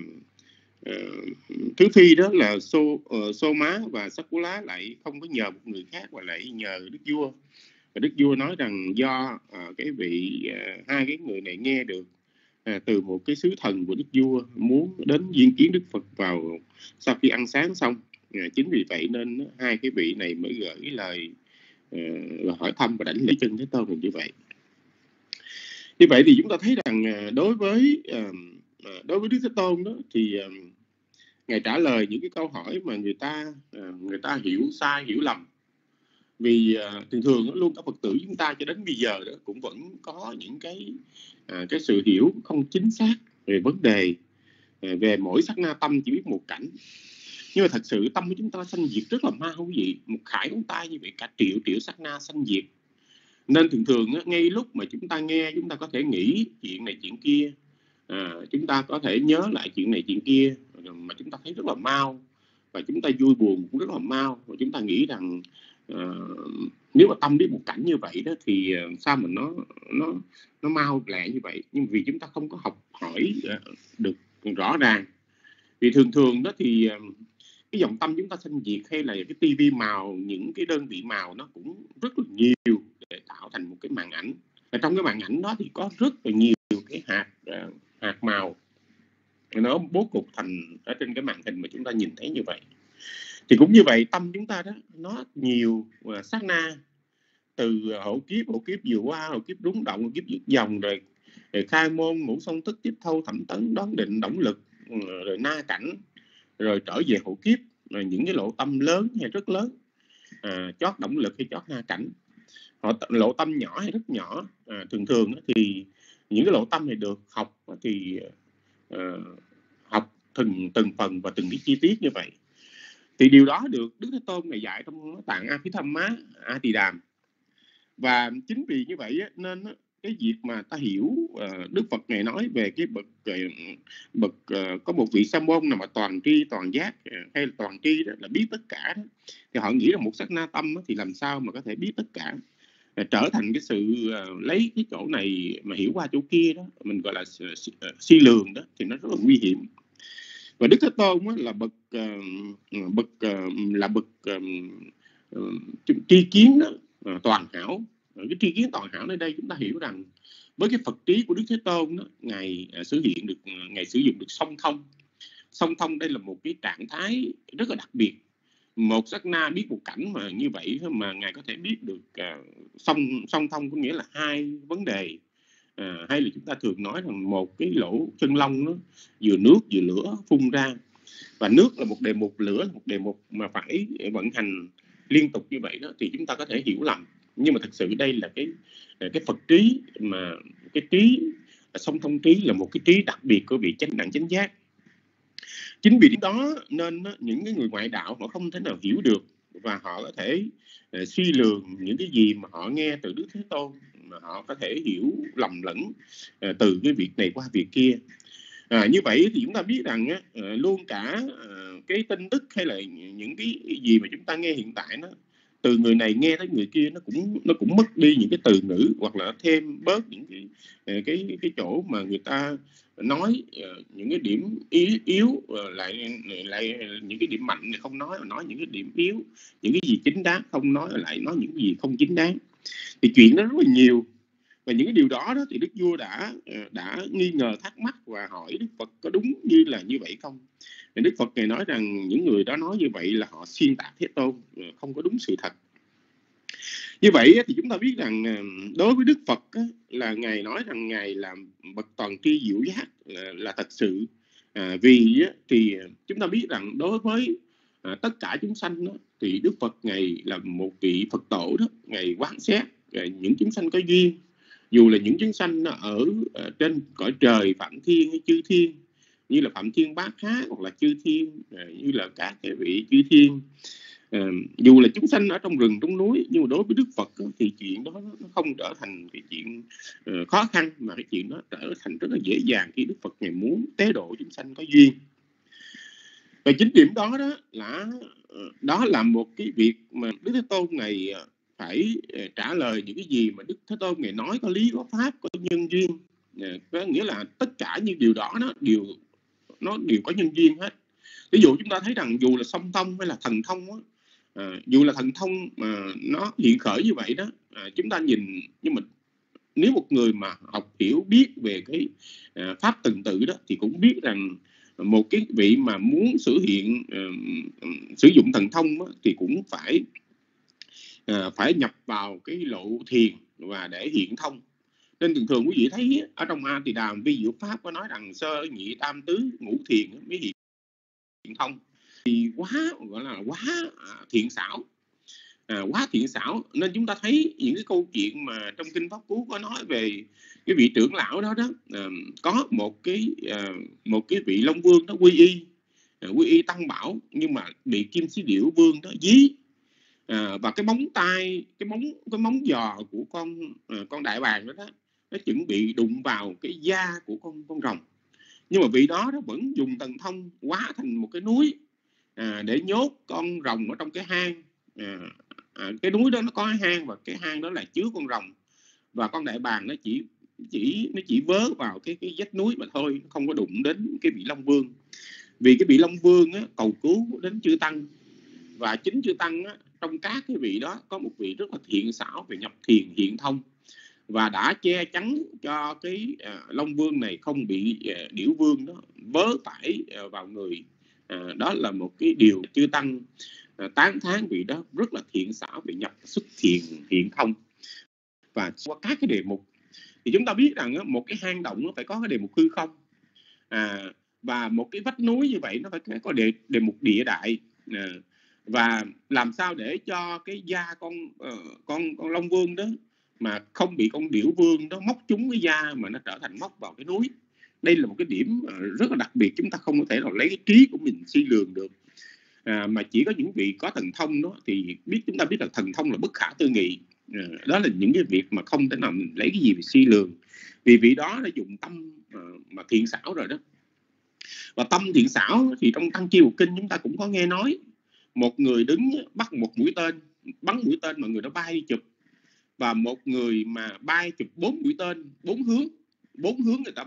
D: thứ phi đó là Sô Má và Sakula lại không có nhờ một người khác mà lại nhờ đức vua. Và đức vua nói rằng do cái vị hai cái người này nghe được từ một cái sứ thần của đức vua muốn đến diện kiến Đức Phật vào sau khi ăn sáng xong, chính vì vậy nên hai cái vị này mới gửi lời hỏi thăm và đảnh lễ chân Thế Tôn như vậy. Như vậy thì chúng ta thấy rằng đối với Đức Thế Tôn đó, thì ngài trả lời những cái câu hỏi mà người ta hiểu sai, hiểu lầm. Vì thường thường luôn các Phật tử chúng ta cho đến bây giờ đó cũng vẫn có những cái sự hiểu không chính xác về vấn đề về mỗi sát na tâm chỉ biết một cảnh. Nhưng mà thật sự tâm của chúng ta sanh diệt rất là mau quý vị, một khải ngón tay như vậy cả triệu sát na sanh diệt. Nên thường ngay lúc mà chúng ta nghe, chúng ta có thể nghĩ chuyện này chuyện kia, chúng ta có thể nhớ lại chuyện này chuyện kia, mà chúng ta thấy rất là mau, và chúng ta vui buồn cũng rất là mau, và chúng ta nghĩ rằng nếu mà tâm biết một cảnh như vậy đó thì sao mà nó mau lẹ như vậy. Nhưng vì chúng ta không có học hỏi được rõ ràng. Vì thường đó thì cái dòng tâm chúng ta sanh diệt, hay là cái tivi màu, những cái đơn vị màu nó cũng rất là nhiều để tạo thành một cái màn ảnh. Và trong cái màn ảnh đó thì có rất là nhiều cái hạt màu nó bố cục thành ở trên cái màn hình mà chúng ta nhìn thấy như vậy. Thì cũng như vậy, tâm chúng ta đó nó nhiều sát na, từ hậu kiếp vừa qua, hậu kiếp rúng động, hậu kiếp dứt dòng, rồi khai môn, ngũ song thức, tiếp thâu, thẩm tấn, đón định, động lực, rồi na cảnh, rồi trở về hậu kiếp, rồi những cái lộ tâm lớn hay rất lớn, chót động lực hay chót na cảnh, lộ tâm nhỏ hay rất nhỏ. Thường thì những cái lộ tâm này được học thì học từng phần và từng cái chi tiết như vậy. Thì điều đó được Đức Thế Tôn này dạy trong tạng Abhidhamma A Tỳ Đàm. Và chính vì như vậy nên cái việc mà ta hiểu Đức Phật Ngài nói về cái bậc có một vị sa môn nào mà toàn tri toàn giác hay là toàn tri đó là biết tất cả đó, thì họ nghĩ là một sát na tâm đó, thì làm sao mà có thể biết tất cả, trở thành cái sự lấy cái chỗ này mà hiểu qua chỗ kia đó, mình gọi là suy lường đó, thì nó rất là nguy hiểm. Và Đức Thế Tôn đó là bậc tri kiến đó, toàn hảo. Cái tri kiến toàn hảo nơi đây chúng ta hiểu rằng với cái Phật trí của Đức Thế Tôn đó, ngài sử dụng được song thông. Song thông đây là một cái trạng thái rất là đặc biệt. Một sát na biết một cảnh mà như vậy mà ngài có thể biết được song thông, có nghĩa là hai vấn đề, hay là chúng ta thường nói rằng một cái lỗ chân lông nó vừa nước vừa lửa phun ra, và nước là một đề mục, lửa là một đề mục mà phải vận hành liên tục như vậy đó, thì chúng ta có thể hiểu lầm. Nhưng mà thực sự đây là cái Phật trí, mà cái trí song thông trí là một cái trí đặc biệt của vị chánh đẳng chánh giác. Chính vì đó nên những cái người ngoại đạo họ không thể nào hiểu được, và họ có thể suy lường những cái gì mà họ nghe từ Đức Thế Tôn, mà họ có thể hiểu lầm lẫn từ cái việc này qua việc kia. Như vậy thì chúng ta biết rằng luôn cả cái tin tức hay là những cái gì mà chúng ta nghe hiện tại, nó từ người này nghe tới người kia nó cũng mất đi những cái từ ngữ, hoặc là thêm bớt những cái chỗ mà người ta nói những cái điểm yếu, lại những cái điểm mạnh thì không nói những cái điểm yếu, những cái gì chính đáng không nói, lại nói những cái gì không chính đáng. Thì chuyện đó rất là nhiều, và những cái điều đó thì Đức Vua đã nghi ngờ, thắc mắc và hỏi Đức Phật có đúng như vậy không. Thì Đức Phật Ngài nói rằng những người đó nói như vậy là họ xuyên tạc Thế Tôn, không có đúng sự thật. Như vậy thì chúng ta biết rằng đối với Đức Phật là Ngài nói rằng Ngài là bậc toàn tri diệu giác là thật sự. Vì thì chúng ta biết rằng đối với tất cả chúng sanh đó, thì Đức Phật Ngài là một vị Phật tổ đó, Ngài quán xét những chúng sanh có duyên, dù là những chúng sanh ở trên cõi trời Phạm Thiên hay chư thiên, như là Phạm Thiên Bát Há, hoặc là chư thiên như là các cái vị chư thiên, dù là chúng sanh ở trong rừng trong núi, nhưng mà đối với Đức Phật thì chuyện đó nó không trở thành cái chuyện khó khăn, mà cái chuyện đó trở thành rất là dễ dàng khi Đức Phật Ngài muốn tế độ chúng sanh có duyên. Và chính điểm đó là một cái việc mà Đức Thế Tôn Ngài phải trả lời những cái gì mà Đức Thế Tôn Ngài nói có lý, có pháp, có nhân duyên. Có nghĩa là tất cả những điều đó nó đều có nhân duyên hết. Ví dụ chúng ta thấy rằng dù là song thông hay là thần thông dù là thần thông mà nó hiện khởi như vậy đó, chúng ta nhìn, nhưng mà nếu một người mà học hiểu biết về cái pháp từng tự đó, thì cũng biết rằng một cái vị mà muốn sử dụng thần thông đó, thì cũng phải nhập vào cái lộ thiền và để hiện thông. Nên thường thường quý vị thấy ở trong A Tỳ Đàm Vi Diệu Pháp có nói rằng sơ nhị tam tứ ngũ thiền mới hiện thông, thì quá thiện xảo, quá thiện xảo. Nên chúng ta thấy những cái câu chuyện mà trong Kinh Pháp Cú có nói về cái vị trưởng lão đó có một cái vị Long Vương đó quy y Tăng Bảo, nhưng mà bị Kim Sĩ Điểu Vương đó dí, và cái móng giò của con đại bàng đó nó chuẩn bị đụng vào cái da của con rồng, nhưng mà vị đó vẫn dùng thần thông hóa thành một cái núi để nhốt con rồng ở trong cái hang. Cái núi đó nó có hang, và cái hang đó là chứa con rồng, và con đại bàng nó chỉ vớ vào cái vách núi mà thôi, không có đụng đến cái vị Long Vương. Vì cái vị Long Vương cầu cứu đến chư tăng, và chính chư tăng trong các cái vị đó có một vị rất là thiện xảo về nhập thiền hiện thông, và đã che chắn cho cái Long Vương này không bị Điểu Vương đó vớ phải vào người. Đó là một cái điều chư tăng tán thán vị đó rất là thiện xảo về nhập xuất thiền hiện thông. Và qua các cái đề mục thì chúng ta biết rằng một cái hang động nó phải có cái đề mục hư không, và một cái vách núi như vậy nó phải có đề mục địa đại, và làm sao để cho cái da con Long Vương đó mà không bị con Điểu Vương đó móc trúng cái da mà nó trở thành móc vào cái núi. Đây là một cái điểm rất là đặc biệt, chúng ta không có thể nào lấy cái trí của mình suy lường được, mà chỉ có những vị có thần thông đó thì chúng ta biết là thần thông là bất khả tư nghị. Đó là những cái việc mà không thể nào mình lấy cái gì để suy lường, vì vị đó đã dùng tâm mà thiện xảo rồi đó. Và tâm thiện xảo thì trong Tăng Chi Bộ Kinh chúng ta cũng có nghe nói, một người đứng bắt một mũi tên, bắn mũi tên mà người đó bay đi chụp, và một người mà bay chụp 4 mũi tên, 4 hướng người ta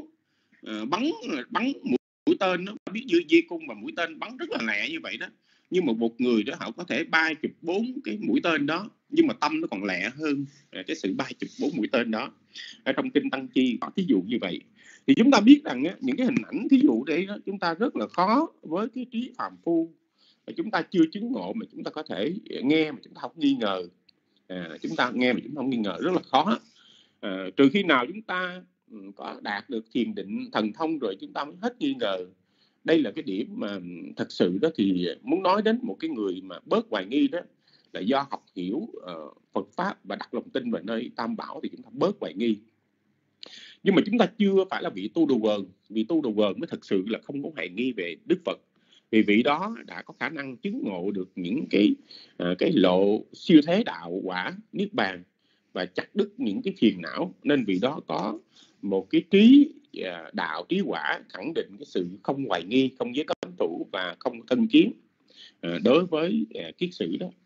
D: bắn mũi tên, nó biết dây cung và mũi tên bắn rất là lẹ như vậy đó. Nhưng mà một người đó họ có thể bay chụp 4 cái mũi tên đó, nhưng mà tâm nó còn lẹ hơn cái sự bay chụp 4 mũi tên đó. Ở trong kinh Tăng Chi có thí dụ như vậy. Thì chúng ta biết rằng những cái hình ảnh thí dụ đấy đó, chúng ta rất là khó với cái trí phàm phu, chúng ta chưa chứng ngộ mà chúng ta có thể nghe mà chúng ta không nghi ngờ. Chúng ta nghe mà chúng ta không nghi ngờ rất là khó. Trừ khi nào chúng ta có đạt được thiền định thần thông rồi chúng ta mới hết nghi ngờ. Đây là cái điểm mà thật sự đó, thì muốn nói đến một cái người mà bớt hoài nghi đó là do học hiểu Phật Pháp và đặt lòng tin về nơi Tam Bảo thì chúng ta bớt hoài nghi. Nhưng mà chúng ta chưa phải là vị tu đầu quần. Vị tu đầu quần mới thật sự là không có hoài nghi về Đức Phật, vì vị đó đã có khả năng chứng ngộ được những cái lộ siêu thế đạo quả niết bàn và chặt đứt những cái phiền não, nên vị đó có một cái trí đạo trí quả khẳng định cái sự không hoài nghi, không giới cấm thủ và không thân kiến đối với kiết sử đó.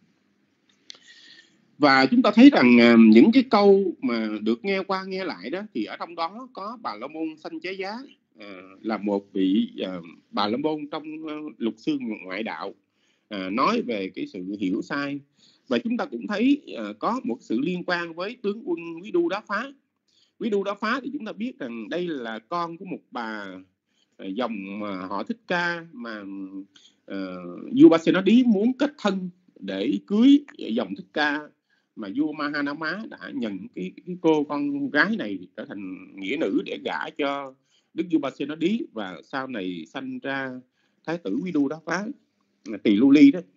D: Và chúng ta thấy rằng những cái câu mà được nghe qua nghe lại đó, thì ở trong đó có Bà La Môn Sanh Chế Giá, là một vị Bà La Môn trong lục sư ngoại đạo, nói về cái sự hiểu sai. Và chúng ta cũng thấy có một sự liên quan với tướng quân Quý Đu Đá Phá. Quý Đu Đá Phá thì chúng ta biết rằng đây là con của một bà dòng họ Thích Ca mà vua Ba Se Nó Đí muốn kết thân để cưới dòng Thích Ca, mà vua Mahanama đã nhận cái cô con gái này trở thành nghĩa nữ để gả cho Đức vua Ba Se Nó Đí, và sau này sanh ra Thái tử Quý Đu Đá Phá, Tỳ Lưu Ly đó.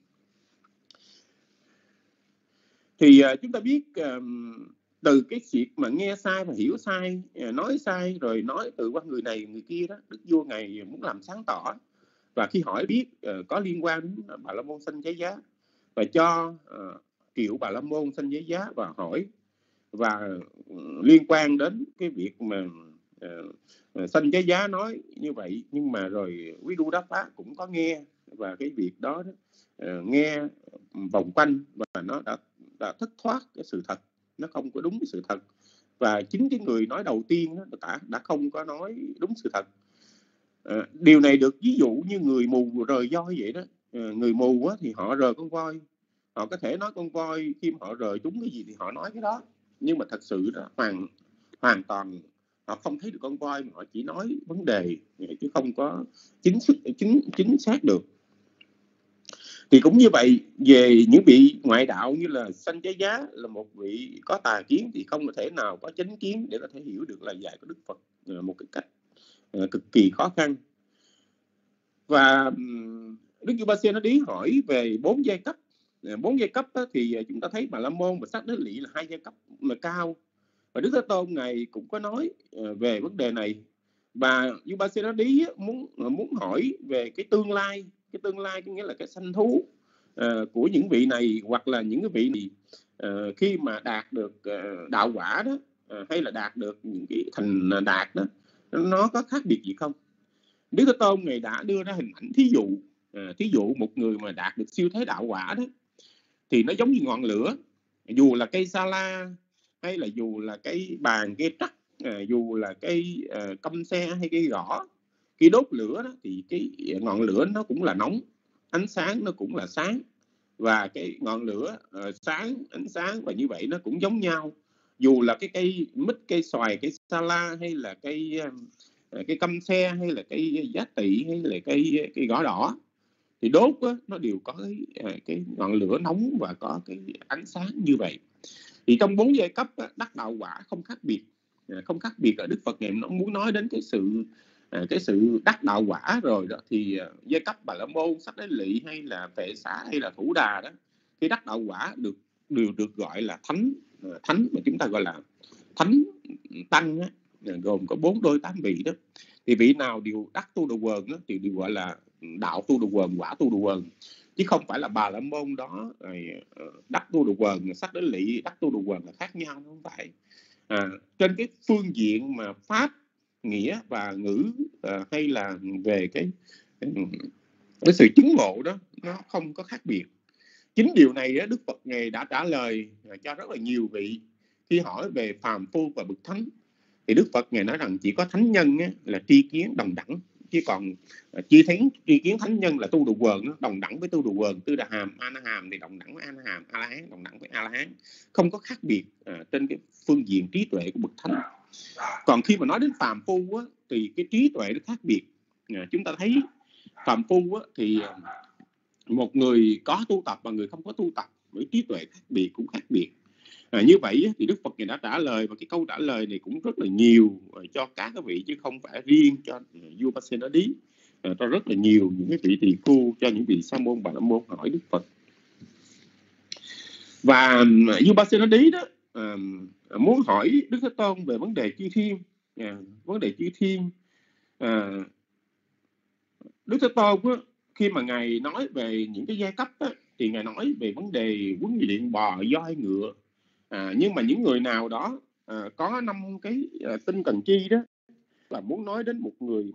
D: Thì chúng ta biết từ cái việc mà nghe sai và hiểu sai, nói sai rồi nói từ qua người này người kia đó, Đức vua Ngài muốn làm sáng tỏ. Và khi hỏi biết có liên quan đến Bà La Môn Sanh Chế Giá, và cho triệu Bà La Môn Sanh Chế Giá và hỏi, và liên quan đến cái việc mà Sanh Chế Giá nói như vậy, nhưng mà rồi Quý Đu Đá Phá cũng có nghe, và cái việc đó nghe vòng quanh và nó đã thất thoát cái sự thật, nó không có đúng cái sự thật. Và chính cái người nói đầu tiên đó đã không có nói đúng sự thật. Điều này được ví dụ như người mù rời voi vậy đó. Người mù thì họ rời con voi, họ có thể nói con voi khi họ rời trúng cái gì thì họ nói cái đó, nhưng mà thật sự đó hoàn toàn họ không thấy được con voi, mà họ chỉ nói vấn đề chứ không có chính xác được. Thì cũng như vậy, về những vị ngoại đạo như là Sanh Chế Giá là một vị có tà kiến, thì không thể nào có chánh kiến để có thể hiểu được lời dạy của Đức Phật một cái cách cực kỳ khó khăn. Và Đức vua Ba Se Nó Đí hỏi về 4 giai cấp. 4 giai cấp thì chúng ta thấy Bà La Môn và Sát Đế Lị là 2 giai cấp mà cao. Và Đức Thế Tôn Ngài cũng có nói về vấn đề này. Và vua Ba Se Nó Đí muốn hỏi về cái tương lai. Cái tương lai có nghĩa là cái sanh thú của những vị này, hoặc là những cái vị này khi mà đạt được đạo quả đó, hay là đạt được những cái thành đạt đó, nó có khác biệt gì không? Đức Thế Tôn Ngài đã đưa ra hình ảnh thí dụ một người mà đạt được siêu thế đạo quả đó, thì nó giống như ngọn lửa. Dù là cây sa la, hay là dù là cây bàn, cây trắc, dù là cây căm xe hay cây gõ, khi đốt lửa đó, thì cái ngọn lửa nó cũng là nóng, ánh sáng nó cũng là sáng, và cái ngọn lửa sáng, ánh sáng và như vậy nó cũng giống nhau. Dù là cái cây mít, cây xoài, cây sa la, hay là cây căm xe, hay là cây giá tỵ, hay là cây gõ đỏ, thì đốt á, nó đều có cái ngọn lửa nóng và có cái ánh sáng như vậy. Thì trong 4 giai cấp á, đắc đạo quả không khác biệt. Không khác biệt ở Đức Phật Ngài nó muốn nói đến cái sự đắc đạo quả rồi đó. Thì giai cấp Bà La Môn, Sát Đế Lị, hay là Phệ Xá, hay là Thủ Đà đó, khi đắc đạo quả đều được gọi là thánh mà chúng ta gọi là thánh tăng á, gồm có 4 đôi 8 vị đó. Thì vị nào đều đắc tu đầu quần thì đều gọi là đạo Tu Đà Quần, quả Tu Đà Quần, chứ không phải là Bà La Môn đó đắc Tu Đà Quần, Sắc Đến Lị đắc Tu Đà Quần là khác nhau, không phải. Trên cái phương diện mà pháp, nghĩa và ngữ, hay là về cái sự chứng ngộ đó, nó không có khác biệt. Chính điều này đó, Đức Phật Ngài đã trả lời cho rất là nhiều vị khi hỏi về phàm phu và bậc thánh. Thì Đức Phật Ngài nói rằng chỉ có thánh nhân á, là tri kiến đồng đẳng, chứ còn tri kiến thánh nhân là Tu Đà Quần đồng đẳng với Tu Đà Quần, Tư Đà Hàm, A Na Hàm thì đồng đẳng với A Na Hàm, A La Hán đồng đẳng với A La Hán, không có khác biệt trên cái phương diện trí tuệ của bậc thánh. Còn khi mà nói đến phàm phu á, thì cái trí tuệ nó khác biệt. Chúng ta thấy phàm phu á, thì một người có tu tập và người không có tu tập với trí tuệ khác biệt, cũng khác biệt. Như vậy thì Đức Phật đã trả lời, và cái câu trả lời này cũng rất là nhiều cho các vị, chứ không phải riêng cho Vipassana-đi, cho rất là nhiều những cái vị tỳ khu, cho những vị sa môn Bà La Môn hỏi Đức Phật. Và Vipassana-đi đó muốn hỏi Đức Thế Tôn về vấn đề chư thiên. Vấn đề chư thiên, Đức Thế Tôn á, khi mà Ngài nói về những cái giai cấp á, thì Ngài nói về vấn đề huấn luyện bò, voi, ngựa. Nhưng mà những người nào đó có 5 cái tinh cần chi đó, là muốn nói đến một người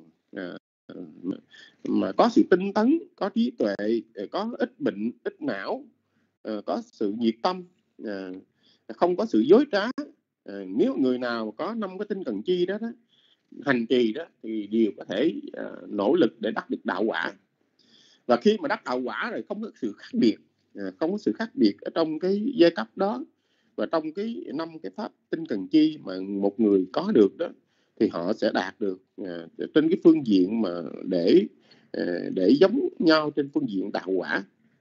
D: mà có sự tinh tấn, có trí tuệ, có ít bệnh, ít não, có sự nhiệt tâm, không có sự dối trá. Nếu người nào có 5 cái tinh cần chi đó, hành trì đó, thì đều có thể nỗ lực để đắc được đạo quả. Và khi mà đắc đạo quả rồi không có sự khác biệt, không có sự khác biệt ở trong cái giai cấp đó, và trong cái 5 cái pháp tinh cần chi mà một người có được đó, thì họ sẽ đạt được trên cái phương diện mà để giống nhau trên phương diện đạo quả,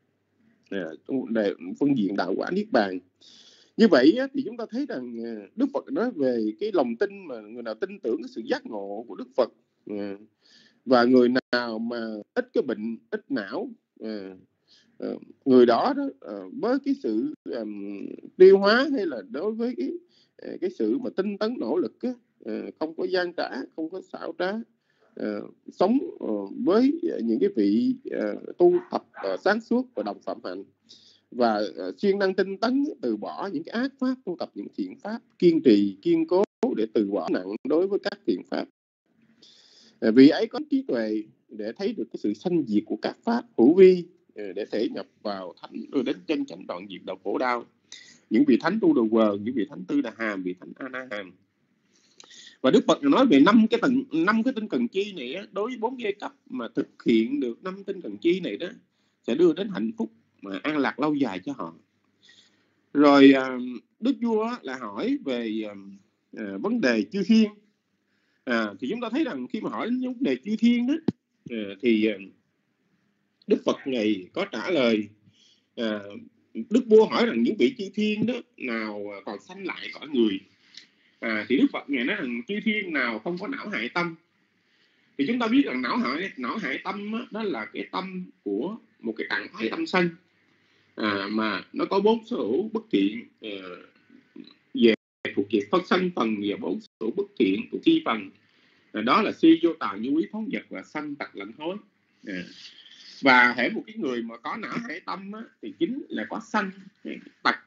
D: phương diện đạo quả niết bàn. Như vậy thì chúng ta thấy rằng Đức Phật nói về cái lòng tin, mà người nào tin tưởng cái sự giác ngộ của Đức Phật, và người nào mà ít cái bệnh, ít não, người đó với cái sự tiêu hóa, hay là đối với cái sự mà tinh tấn nỗ lực á, không có gian trá, không có xảo trá, sống với những cái vị tu tập sáng suốt và đồng phạm hạnh, và siêng năng tinh tấn từ bỏ những cái ác pháp, tu tập những thiện pháp, kiên trì kiên cố để từ bỏ nặng đối với các thiện pháp. Vì ấy có trí tuệ để thấy được cái sự sanh diệt của các pháp hữu vi, để thể nhập vào thánh, rồi đến chân chánh đoạn diệt đạo khổ đau. Những vị thánh Tu Đà Quần, những vị thánh Tư Đà Hàm, vị thánh A Na Hàm. Và Đức Phật nói về 5 cái tinh cần chi này, đối với 4 giai cấp mà thực hiện được 5 tinh cần chi này đó, sẽ đưa đến hạnh phúc mà an lạc lâu dài cho họ. Rồi Đức Vua là hỏi về vấn đề chư thiên. Thì chúng ta thấy rằng khi mà hỏi đến vấn đề chư thiên đó, thì Đức Phật Ngài có trả lời. Đức Vua hỏi rằng những vị chư thiên đó nào còn sanh lại cõi người. Thì Đức Phật Ngài nói rằng chư thiên nào không có não hại tâm. Thì chúng ta biết rằng não hại tâm đó là cái tâm của một cái trạng thái tâm sân, mà nó có 4 số hữu bất thiện về thuộc về phân sân phần, và 4 số hữu bất thiện thuộc chi phần. Đó là si, vô tà, nhu ý, phóng dật và sân, tật, lận hối. Và hễ một cái người mà có não hại tâm á, thì chính là có sân, tật,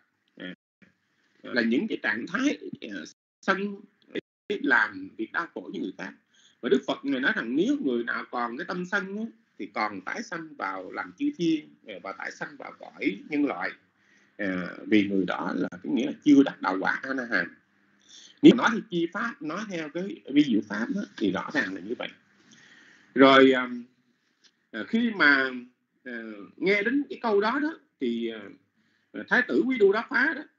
D: là những cái trạng thái sân làm việc đau khổ với người khác. Và Đức Phật người nói rằng nếu người nào còn cái tâm sân á, thì còn tái sanh vào làm chư thiên, và tái sanh vào cõi nhân loại, vì người đó là cái nghĩa là chưa đắc đạo quả A Na Hàm. Nếu nói thì chi pháp, nói theo cái vi diệu pháp đó, thì rõ ràng là như vậy. Rồi khi mà nghe đến cái câu đó đó, thì Thái tử Quý Đô Đá Phá đó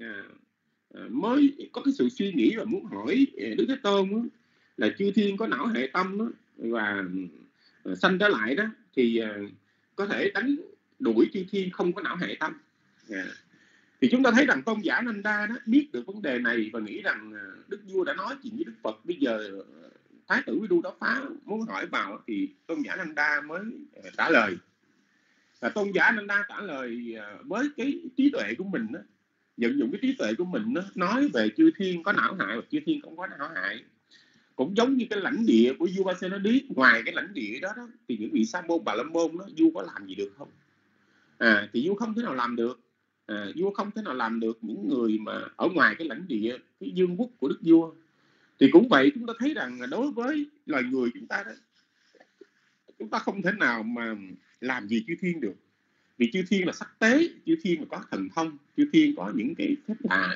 D: mới có cái sự suy nghĩ và muốn hỏi Đức Thế Tôn đó, là chư thiên có não hệ tâm đó, và sanh trở lại đó, thì có thể đánh đuổi chư thiên không có não hệ tâm. Thì chúng ta thấy rằng Tôn giả Nanda đó biết được vấn đề này và nghĩ rằng Đức Vua đã nói chuyện với Đức Phật, bây giờ Thái tử Quý Đô Đá Phá muốn hỏi vào, thì Tôn giả Nanda mới trả lời. Và Tôn giả Nanda trả lời với cái trí tuệ của mình đó, vận dụng cái trí tuệ của mình đó, nói về chư thiên có não hại và chư thiên không có não hại. Cũng giống như cái lãnh địa của vua Ba-sa-na-đí, ngoài cái lãnh địa đó, thì những vị Sa-môn Bà La Môn đó, vua có làm gì được không? Thì vua không thể nào làm được. Vua không thể nào làm được những người mà ở ngoài cái lãnh địa, cái vương quốc của đức vua. Thì cũng vậy, chúng ta thấy rằng đối với loài người chúng ta đó, chúng ta không thể nào mà làm gì chư thiên được. Vì chư thiên là sắc tế, chư thiên là có thần thông, chư thiên có những cái phép lạ.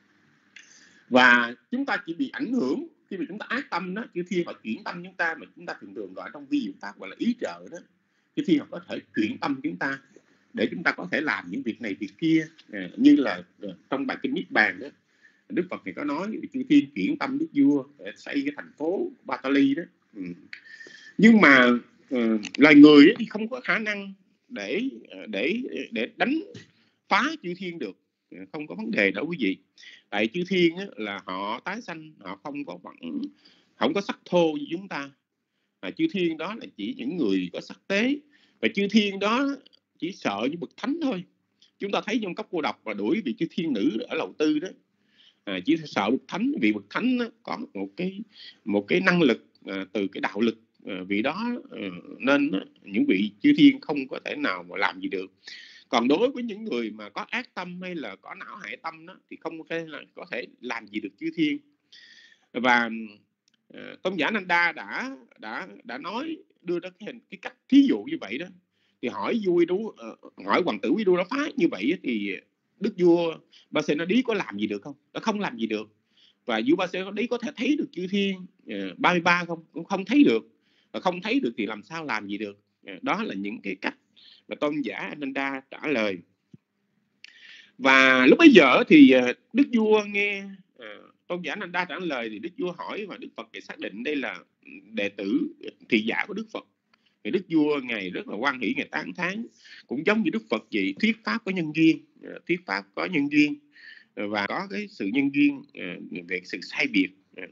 D: Và chúng ta chỉ bị ảnh hưởng khi mà chúng ta ác tâm đó, chư thiên họ chuyển tâm chúng ta, mà chúng ta thường thường gọi trong vi diệu pháp gọi là ý trợ đó. Chư thiên họ có thể chuyển tâm chúng ta để chúng ta có thể làm những việc này việc kia, như là trong bài kinh Niết Bàn đó, Đức Phật này có nói chư thiên chuyển tâm đức vua để xây cái thành phố Batali đó. Nhưng mà loài người thì không có khả năng để đánh phá chư thiên được, không có vấn đề đâu quý vị. Tại chư thiên là họ tái sanh, họ không có sắc thô như chúng ta. Chư thiên đó là chỉ những người có sắc tế, và chư thiên đó chỉ sợ những bậc thánh thôi. Chúng ta thấy trong Cấp Cô Độc và đuổi vị chư thiên nữ ở Lầu Tư đó, chỉ sợ bậc thánh, vì bậc thánh có một cái năng lực từ cái đạo lực vì đó, nên những vị chư thiên không có thể nào mà làm gì được. Còn đối với những người mà có ác tâm hay là có não hại tâm đó, thì không có thể làm gì được chư thiên. Và Tôn giả Nanda đã nói, đưa ra cái cách thí dụ như vậy đó. Thì hỏi hoàng tử Viduttha như vậy thì đức vua Ba-sa-na-đí có làm gì được không? Nó không làm gì được. Và vua Ba-sa-na-đí có thể thấy được chư thiên 33 không? Cũng không thấy được. Và không thấy được thì làm sao làm gì được? Đó là những cái cách mà tôn giả Ananda trả lời. Và lúc bấy giờ thì đức vua nghe tôn giả Ananda trả lời, thì đức vua hỏi và Đức Phật để xác định đây là đệ tử thị giả của Đức Phật. Thì đức vua ngài rất là hoan hỷ, ngài tán thán. Cũng giống như Đức Phật vậy, thuyết pháp có nhân duyên, thuyết pháp có nhân duyên và có cái sự nhân duyên về sự sai biệt.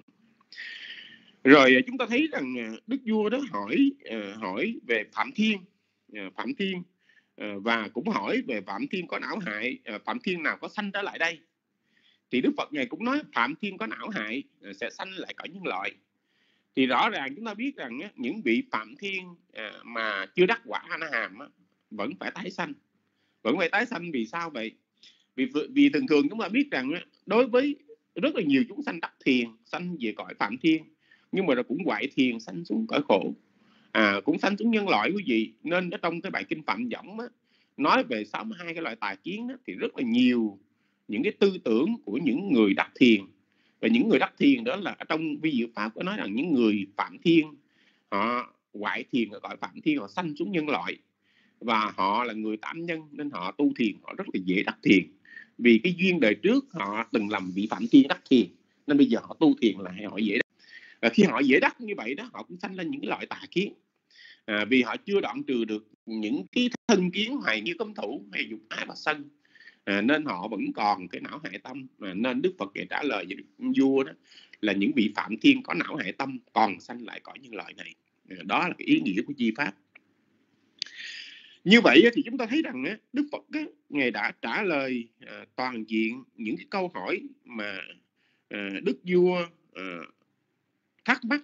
D: Rồi chúng ta thấy rằng đức vua đó hỏi về Phạm Thiên, và cũng hỏi về Phạm Thiên có não hại, Phạm Thiên nào có sanh trở lại đây. Thì Đức Phật ngài cũng nói Phạm Thiên có não hại sẽ sanh lại cõi nhân loại. Thì rõ ràng chúng ta biết rằng những vị Phạm Thiên mà chưa đắc quả A-na-hàm vẫn phải tái sanh. Vì sao vậy? Vì thường thường chúng ta biết rằng đối với rất là nhiều chúng sanh đắc thiền sanh về cõi Phạm Thiên, nhưng mà cũng hoại thiền sanh xuống cõi khổ, cũng sanh xuống nhân loại quý vị. Nên ở trong cái bài kinh Phạm Võng nói về 62 cái loại tà kiến đó, thì rất là nhiều những cái tư tưởng của những người đắc thiền. Và những người đắc thiền đó là ở trong vi diệu pháp có nói rằng những người Phạm Thiên họ hoại thiền ở cõi Phạm Thiên, họ sanh xuống nhân loại, và họ là người tạm nhân nên họ tu thiền họ rất là dễ đắc thiền. Vì cái duyên đời trước họ từng làm vị Phạm Thiên đắc thiền, nên bây giờ họ tu thiền là họ dễ đắc. Và khi họ dễ đắc như vậy đó, họ cũng sanh lên những loại tà kiến. Vì họ chưa đoạn trừ được những cái thân kiến hoài nghi cấm thủ hay dục ái và sân, nên họ vẫn còn cái não hại tâm. Nên Đức Phật trả lời với Đức vua đó là những vị Phạm Thiên có não hại tâm còn sanh lại cõi nhân loại này. Đó là cái ý nghĩa của chi pháp. Như vậy thì chúng ta thấy rằng Đức Phật ngài đã trả lời toàn diện những cái câu hỏi mà đức vua thắc mắc,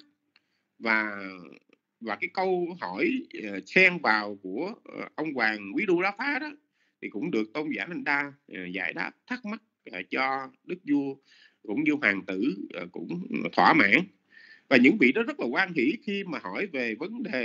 D: và cái câu hỏi xen vào của ông hoàng Viduttha đó thì cũng được tôn giả Nanda giải đáp thắc mắc cho đức vua cũng như hoàng tử cũng thỏa mãn. Và những vị đó rất là hoan hỷ khi mà hỏi về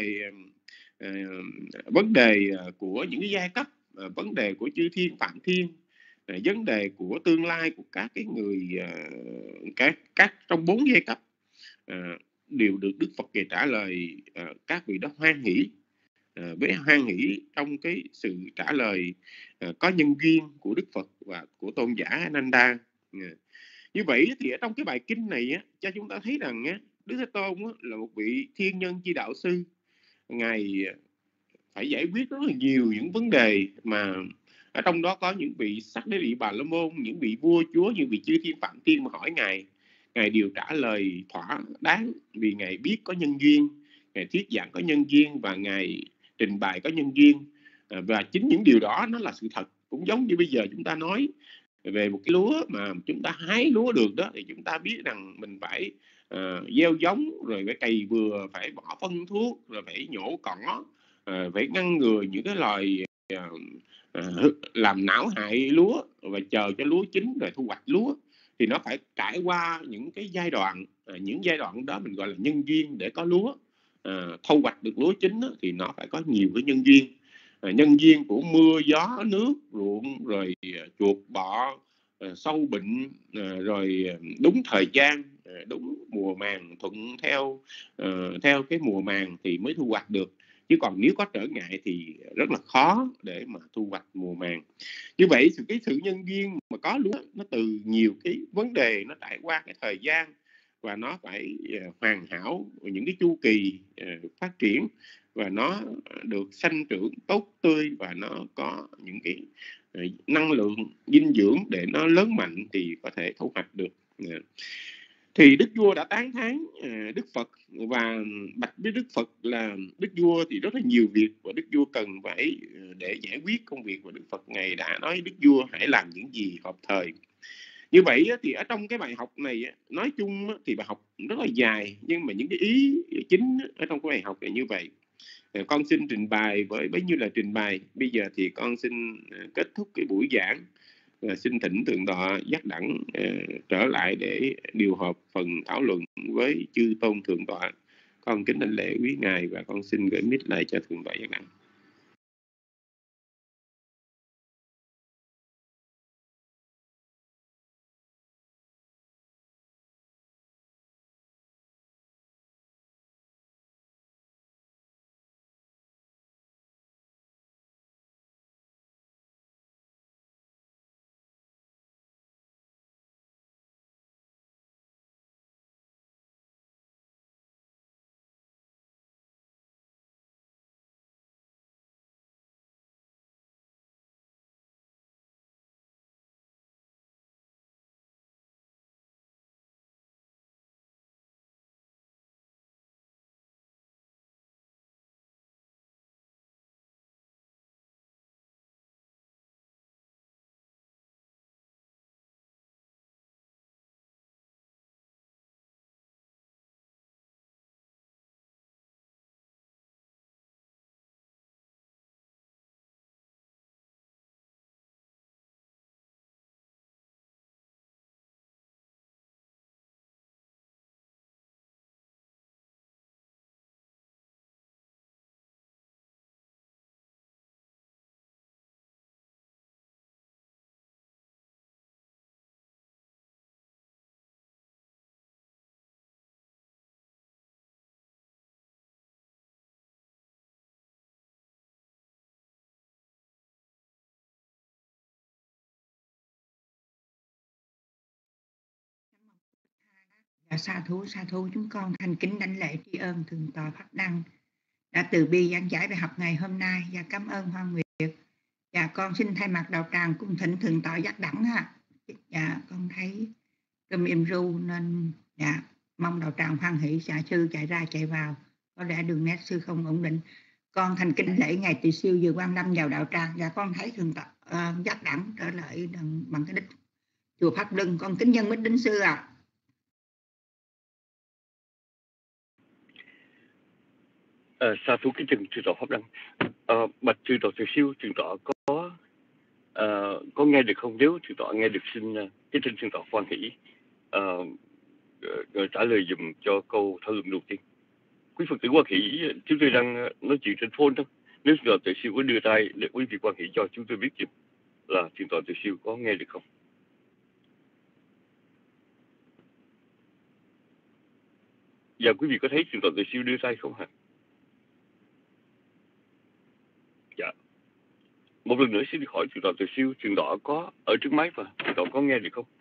D: vấn đề của những cái giai cấp, vấn đề của chư thiên Phạm Thiên, vấn đề của tương lai của các cái người các trong 4 giai cấp đều được Đức Phật về trả lời. Các vị đó hoan hỷ, với hoan hỷ trong cái sự trả lời có nhân duyên của Đức Phật và của tôn giả Ananda. Như vậy thì ở trong cái bài kinh này cho chúng ta thấy rằng Đức Thế Tôn là một vị thiên nhân chi đạo sư. Ngài phải giải quyết rất là nhiều những vấn đề mà ở trong đó có những vị Sắc Đế Lị Bà La Môn, những vị vua chúa, những vị chư thiên Phạm Thiên mà hỏi Ngài đều trả lời thỏa đáng, vì Ngài biết có nhân duyên, Ngài thuyết giảng có nhân duyên và Ngài trình bày có nhân duyên. Và chính những điều đó nó là sự thật. Cũng giống như bây giờ chúng ta nói về một cái lúa mà chúng ta hái lúa được đó, thì chúng ta biết rằng mình phải gieo giống, rồi phải cày bừa, phải bỏ phân thuốc, rồi phải nhổ cỏ, phải ngăn ngừa những cái loài làm não hại lúa, và chờ cho lúa chín rồi thu hoạch lúa. Thì nó phải trải qua những cái giai đoạn, những giai đoạn đó mình gọi là nhân duyên để có lúa. Thu hoạch được lúa chín đó, thì nó phải có nhiều cái nhân duyên. Nhân duyên của mưa gió nước ruộng, rồi chuột bọ, sâu bệnh, rồi đúng thời gian, đúng mùa màng, thuận theo cái mùa màng thì mới thu hoạch được. Chứ còn nếu có trở ngại thì rất là khó để mà thu hoạch mùa màng. Như vậy cái sự nhân duyên mà có lúa nó từ nhiều cái vấn đề, nó trải qua cái thời gian, và nó phải hoàn hảo những cái chu kỳ phát triển, và nó được sanh trưởng tốt tươi, và nó có những cái năng lượng dinh dưỡng để nó lớn mạnh thì có thể thu hoạch được. Thì Đức Vua đã tán thán Đức Phật và bạch với Đức Phật là Đức Vua thì rất là nhiều việc và Đức Vua cần phải để giải quyết công việc, và Đức Phật Ngài đã nói Đức Vua hãy làm những gì hợp thời. Như vậy thì ở trong cái bài học này, nói chung thì bài học rất là dài, nhưng mà những cái ý chính ở trong cái bài học này như vậy. Con xin trình bày với bấy nhiêu là trình bày. Bây giờ thì con xin kết thúc cái buổi giảng. Xin thỉnh Thượng tọa Giác Đẳng trở lại để điều hợp phần thảo luận với chư tôn Thượng tọa. Con kính đảnh lễ quý ngài và con xin gửi mic lại cho Thượng tọa Giác Đẳng.
B: Sa thú chúng con thành kính đảnh lễ tri ân Thượng tọa Pháp Đăng đã từ bi giảng giải bài học ngày hôm nay, và cảm ơn Hoa Nguyệt. Và con xin thay mặt đạo tràng cung thỉnh Thượng tọa Giác Đẳng ha. Dạ con thấy cơm im ru nên dạ mong đạo tràng hoan hỷ. Xạ sư chạy ra chạy vào, có lẽ đường nét sư không ổn định. Con thành kính lễ ngài Tỳ Siêu vừa quan lâm vào đạo tràng, và con thấy Thượng tọa Giác Đẳng trở lại bằng cái đích chùa Pháp Luân. Con kính nhân mít đến sư ạ.
E: Sa thú kính chừng Thượng tọa Pháp Đăng. Bạch Thượng tọa Từ Siêu, Thượng tọa có nghe được không? Nếu Thượng tọa nghe được xin kính xin Thượng tọa hoan hỷ trả lời dùm cho câu thảo luận đầu tiên. Quý Phật tử hoan hỷ, chúng tôi đang nói chuyện trên phone đó. Nếu Thượng tọa Từ Siêu có đưa tay để quý vị hoan hỷ cho chúng tôi biết dùm là Thượng tọa Từ Siêu có nghe được không? Và quý vị có thấy Thượng tọa Từ Siêu đưa tay không hả? Dạ. Một lần nữa xin hỏi Thượng tọa Từ Siêu, Thượng tọa có ở trước máy và Thượng tọa có nghe được không?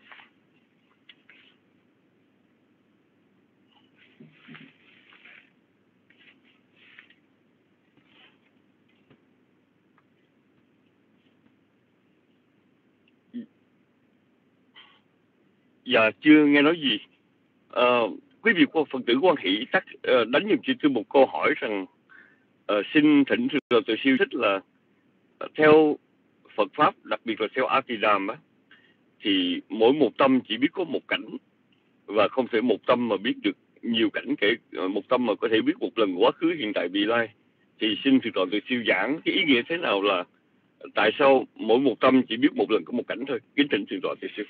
E: Dạ chưa nghe nói gì. Quý vị Phật tử hoan hỷ đánh giùm cho tôi một câu hỏi rằng xin thỉnh Thượng tọa Từ Siêu thích là theo Phật pháp, đặc biệt là theo A Tỳ Đàm á, thì mỗi một tâm chỉ biết có một cảnh, và không thể một tâm mà biết được nhiều cảnh, kể một tâm mà có thể biết một lần quá khứ, hiện tại, vị lai. Thì xin thượng tọa từ siêu giảng cái ý nghĩa thế nào là tại sao mỗi một tâm chỉ biết một lần có một cảnh thôi. Kính thỉnh thượng tọa từ siêu.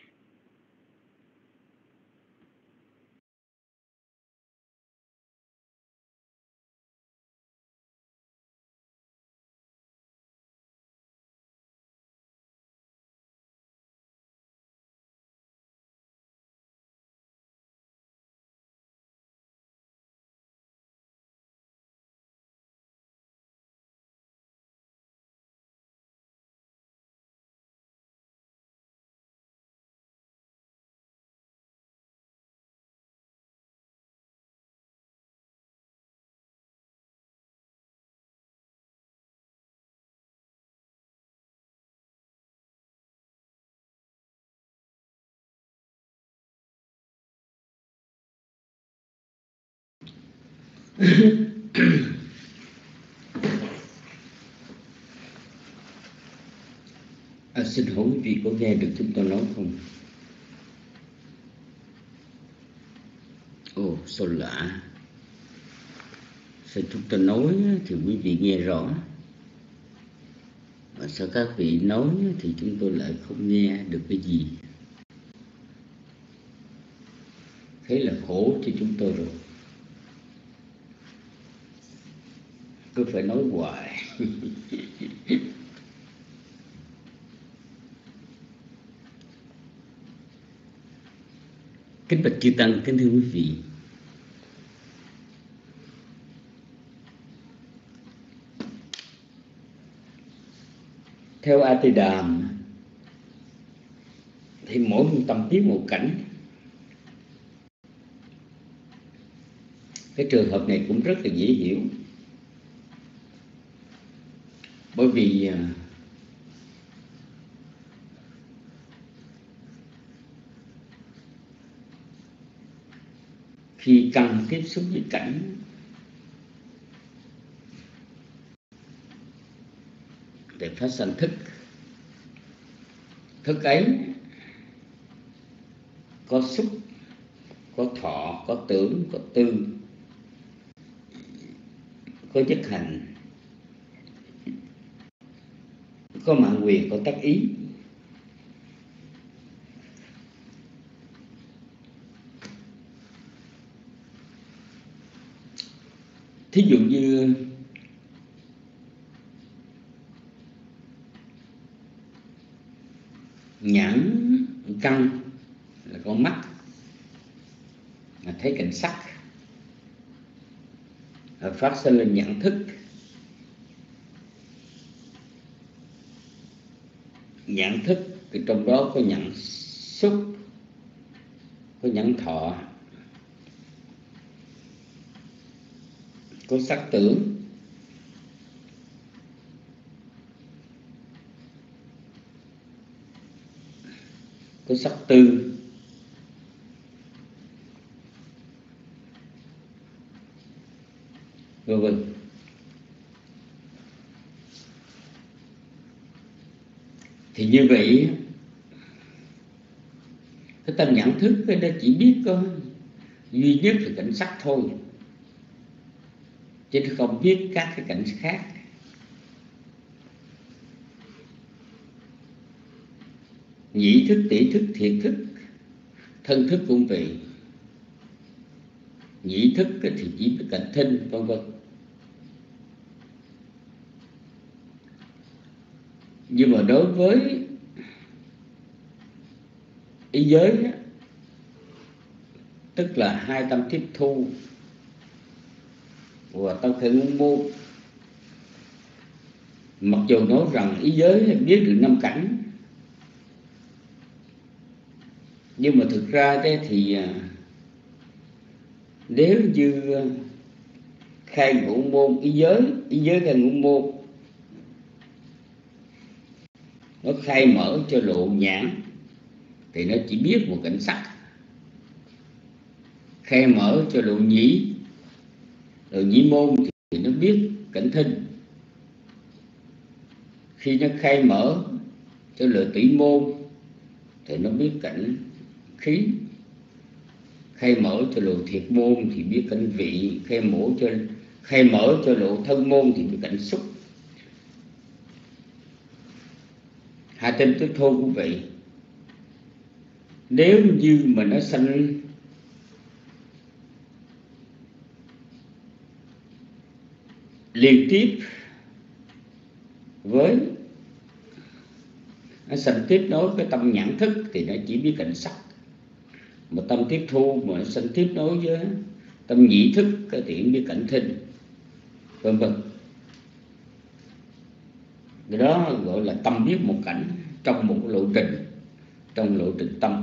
A: Xin hỏi quý vị có nghe được chúng tôi nói không? Ồ, sao lạ. Sao chúng tôi nói thì quý vị nghe rõ, mà sao các vị nói thì chúng tôi lại không nghe được cái gì? Thế là khổ cho chúng tôi rồi. Cứ phải nói hoài. Kính bạch chư tăng, kính thưa quý vị, theo A Tỳ Đàm thì mỗi một tâm biết một cảnh. Cái trường hợp này cũng rất là dễ hiểu, bởi vì khi căn tiếp xúc với cảnh để phát sanh thức, thức ấy có xúc, có thọ, có tưởng, có tư, có nhất hành, có mạng quyền, có tác ý. Thí dụ như nhãn căn là con mắt, là thấy cảnh sắc, phát sinh lên nhãn thức. Nhãn thức thì trong đó có nhãn xúc, có nhãn thọ, có sắc tưởng, có sắc tư, vân vân. Thì như vậy cái tâm nhận thức nó chỉ biết có duy nhất là cảnh sắc thôi, chứ không biết các cái cảnh khác. Nhĩ thức, tỷ thức, thiệt thức, thân thức cũng vậy. Nhĩ thức thì chỉ biết cảnh thinh, vân vân. Nhưng mà đối với ý giới đó, tức là hai tâm tiếp thu và tâm khởi ngôn môn, mặc dù nói rằng ý giới biết được 5 cảnh, nhưng mà thực ra thế thì nếu như khai ngũ môn ý giới khai ngũ môn, nó khai mở cho lộ nhãn thì nó chỉ biết một cảnh sắc. Khai mở cho lộ nhĩ môn thì nó biết cảnh thinh. Khi nó khai mở cho lộ tỷ môn thì nó biết cảnh khí.
F: khai mở cho lộ thiệt môn thì biết cảnh vị, khai mở cho lộ thân môn thì biết cảnh xúc. Hai tên tức thô cũng vậy. Nếu như mà nó sanh liên tiếp với, nó sanh tiếp nối cái tâm nhãn thức thì nó chỉ biết cảnh sắc. Một tâm tiếp thu mà nó sanh tiếp nối với tâm nhĩ thức thì biết cảnh thinh, vân vân. Cái đó gọi là tâm biết một cảnh trong một lộ trình, trong lộ trình tâm.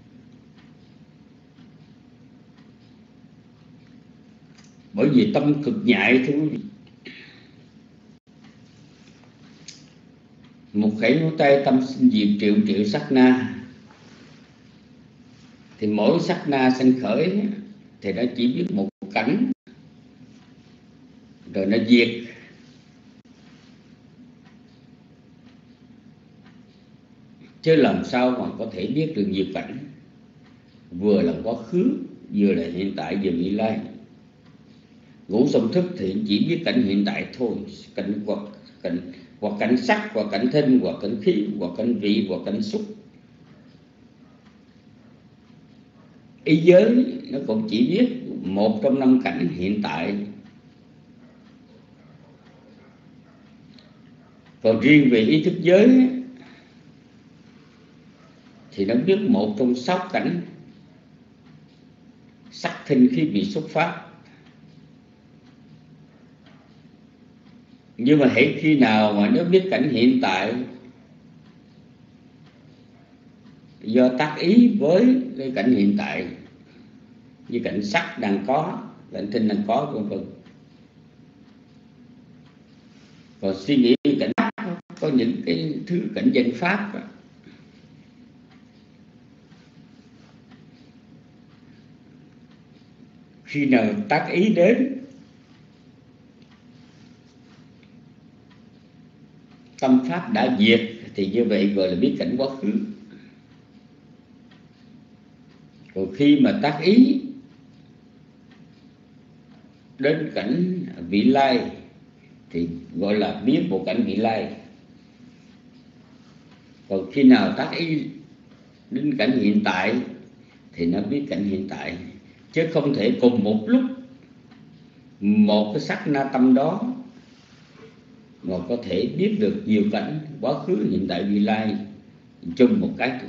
F: Bởi vì tâm cực nhạy thưa quý vị. Một khẩy ngón tay tâm sinh diệt triệu triệu sát na, thì mỗi sát na sanh khởi thì nó chỉ biết một cảnh rồi nó diệt. Chứ làm sao mà có thể biết được nhiều cảnh, vừa là quá khứ, vừa là hiện tại, vừa vị lai. Ngũ song thức thì chỉ biết cảnh hiện tại thôi, hoặc cảnh sắc, hoặc cảnh thinh, hoặc cảnh khí, hoặc cảnh vị, hoặc cảnh xúc. Ý giới nó cũng chỉ biết một trong 5 cảnh hiện tại. Còn riêng về ý thức giới thì nó biết một trong 6 cảnh sắc thinh khí vị xuất phát. Nhưng mà hễ khi nào mà nó biết cảnh hiện tại do tác ý với cái cảnh hiện tại, như cảnh sắc đang có, cảnh thinh đang có, vân vân. Còn suy nghĩ cảnh có những cái thứ cảnh danh pháp đó. Khi nào tác ý đến, tâm pháp đã diệt thì như vậy gọi là biết cảnh quá khứ. Còn khi mà tác ý đến cảnh vị lai thì gọi là biết một cảnh vị lai. Còn khi nào tác ý đến cảnh hiện tại thì nó biết cảnh hiện tại. Chứ không thể cùng một lúc một cái sắc na tâm đó mà có thể biết được nhiều cảnh quá khứ, hiện tại, vị lai chung một cái.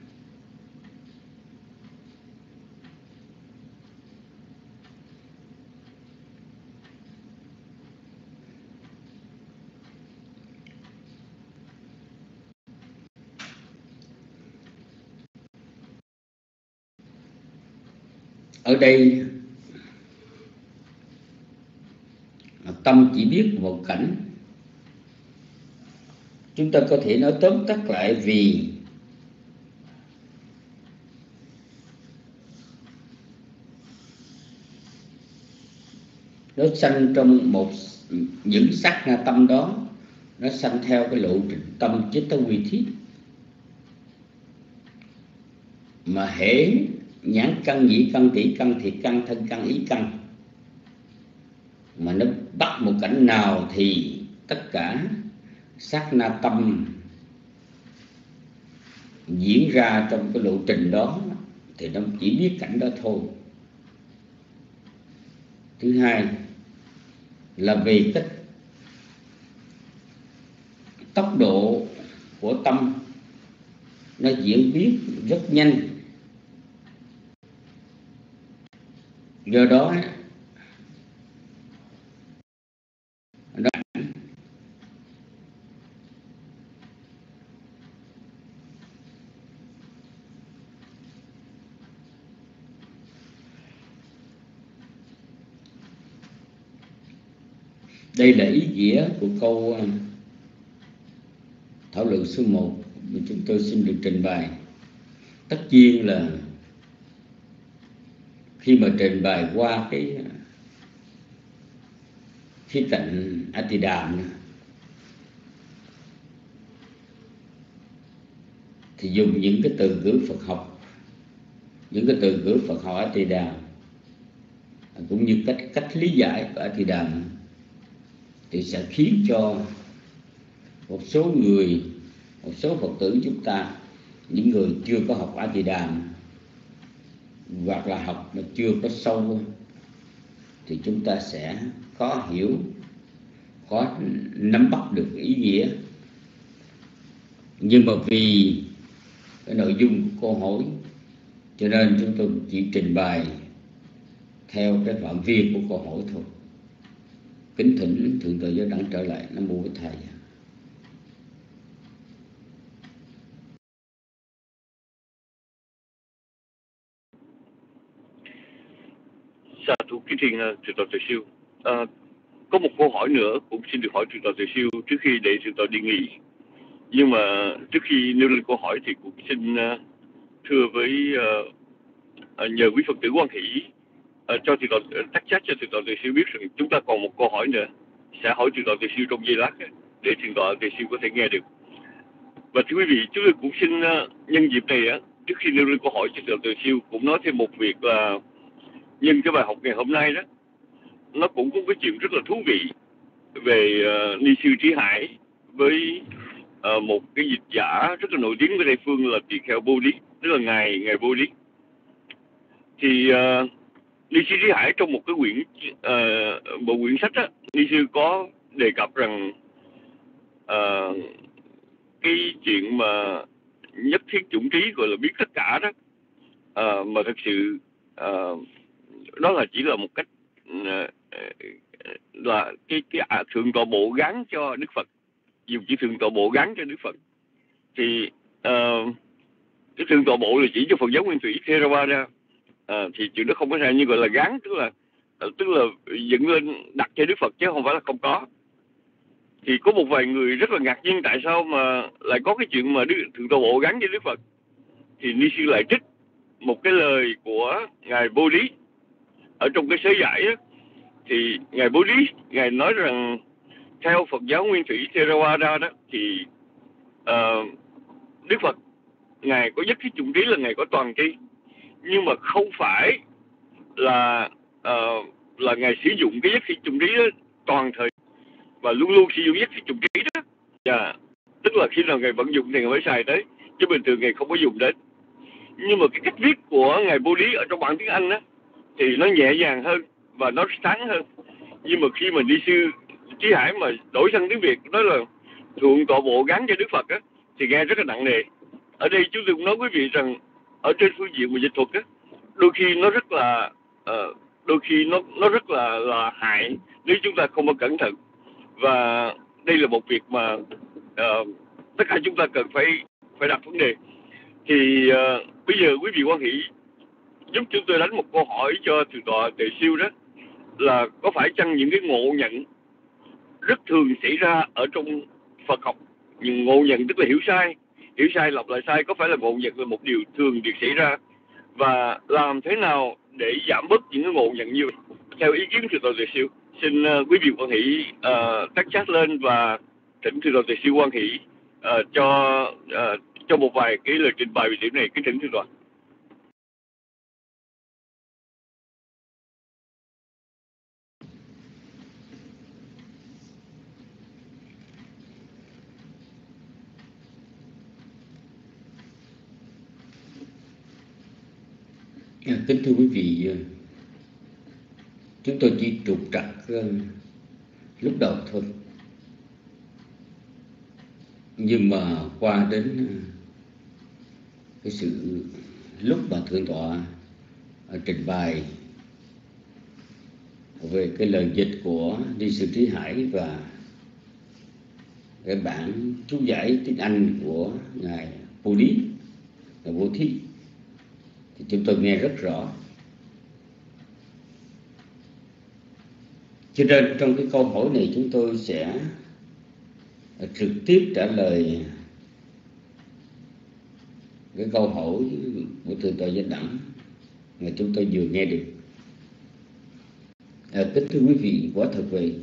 F: Ở đây tâm chỉ biết một cảnh. Chúng ta có thể nói tóm tắt lại vì nó sanh trong những sắc na tâm đó, nó sanh theo cái lộ trình tâm chitta quy thiết. Mà hễ nhãn căn, nhĩ căn, tỷ căn, thiệt căn, thân căn, ý căn mà nó bắt một cảnh nào thì tất cả sát na tâm diễn ra trong cái lộ trình đó thì nó chỉ biết cảnh đó thôi. Thứ hai là vì cái tốc độ của tâm nó diễn biến rất nhanh, do đó đây là ý nghĩa của câu thảo luận số 1 mà chúng tôi xin được trình bày. Tất nhiên là khi mà trình bày qua cái khía cạnh Atidam thì dùng những cái từ ngữ Phật học những cái từ ngữ Phật học A Di Đà cũng như cách lý giải của A Di Đà thì sẽ khiến cho một số người, một số Phật tử chúng ta, những người chưa có học A Di Đà hoặc là học mà chưa có sâu, thì chúng ta sẽ khó hiểu, khó nắm bắt được ý nghĩa. Nhưng mà vì cái nội dung câu hỏi cho nên chúng tôi chỉ trình bày theo cái phạm vi của câu hỏi thôi. Kính thỉnh Thượng Tọa Giáo Đẳng trở lại. Nam mô Bổn Thầy.
E: Sa thú kính thiên Thượng Tọa Tuệ Siêu. Có một câu hỏi nữa cũng xin được hỏi Thượng Tọa Tuệ Siêu trước khi để Thượng Tọa đi nghỉ. Nhưng mà trước khi nêu lên câu hỏi thì cũng xin thưa với nhờ quý Phật tử quan hỷ cho Thượng Tọa tách chat cho Thượng Tọa Tuệ Siêu biết rằng chúng ta còn một câu hỏi nữa sẽ hỏi Thượng Tọa Tuệ Siêu trong giây lát để Thượng Tọa Tuệ Siêu có thể nghe được. Và thưa quý vị, chúng tôi cũng xin nhân dịp này trước khi nêu lên câu hỏi cho Thượng Tọa Tuệ Siêu cũng nói thêm một việc là nhân cái bài học ngày hôm nay đó, nó cũng có cái chuyện rất là thú vị về ni sư Trí Hải với một cái dịch giả rất là nổi tiếng với Tây phương là Tỳ Kheo Bồ Lý, tức là ngài Bồ Lý. Thì ni sư Trí Hải trong một cái bộ quyển sách á, ni sư có đề cập rằng cái chuyện mà nhất thiết chủng trí gọi là biết tất cả đó, mà thực sự đó là chỉ là một cách là cái thượng tọa bộ gán cho Đức Phật, dùng chỉ thượng tọa bộ gán cho Đức Phật. Thì cái thượng tọa bộ là chỉ cho Phật giáo Nguyên Thủy Theravada, thì chuyện đó không có thể như gọi là gán, tức là dựng lên đặt cho Đức Phật chứ không phải là không có. Thì có một vài người rất là ngạc nhiên tại sao mà lại có cái chuyện mà thượng tọa bộ gắn cho Đức Phật. Thì ni sư lại trích một cái lời của ngài Bồ Lý ở trong cái sớ giải á. Thì ngài Bồ Lý ngài nói rằng theo Phật giáo Nguyên Thủy Theravada đó thì Đức Phật ngài có nhất thiết chủng trí là ngài có toàn tri, nhưng mà không phải là ngài sử dụng cái nhất thiết chủng trí đó toàn thời và luôn luôn sử dụng nhất thiết chủng trí đó. Tức là khi nào ngài vận dụng thì ngài mới xài tới, chứ bình thường ngài không có dùng đến. Nhưng mà cái cách viết của ngài Bồ Lý ở trong bản tiếng Anh á thì nó nhẹ nhàng hơn và nó sáng hơn. Nhưng mà khi mà ni sư Trí Hải mà đổi sang tiếng Việt đó là thượng tọa bộ gắn cho Đức Phật á thì nghe rất là nặng nề. Ở đây chúng tôi cũng nói quý vị rằng ở trên phương diện của dịch thuật á, đôi khi nó rất là nó rất là hại nếu chúng ta không có cẩn thận. Và đây là một việc mà tất cả chúng ta cần phải đặt vấn đề. Thì bây giờ quý vị quan hỷ giúp chúng tôi đánh một câu hỏi cho Thượng tọa Tuệ Siêu đó, là có phải chăng những cái ngộ nhận rất thường xảy ra ở trong Phật học, nhưng ngộ nhận tức là hiểu sai lặp lại sai, có phải là ngộ nhận là một điều thường được xảy ra, và làm thế nào để giảm bớt những cái ngộ nhận như vậy theo ý kiến Thượng tọa Tuệ Siêu? Xin quý vị quan hỷ tắt chat lên và thỉnh Thượng tọa Tuệ Siêu quan hỷ cho một vài cái lời trình bày về điểm này. Kính thỉnh Thượng tọa.
F: Kính thưa quý vị, chúng tôi chỉ trục trặc lúc đầu thôi, nhưng mà qua đến cái sự lúc mà Thượng tọa trình bày về cái lời dịch của ni sư Trí Hải và cái bản chú giải tiếng Anh của ngài Bồ Lý, ngài Vô Thí, thì chúng tôi nghe rất rõ. Cho nên trong cái câu hỏi này chúng tôi sẽ trực tiếp trả lời cái câu hỏi của Thượng tọa Giác Đẳng mà chúng tôi vừa nghe được. Kính thưa quý vị, quả thật vậy,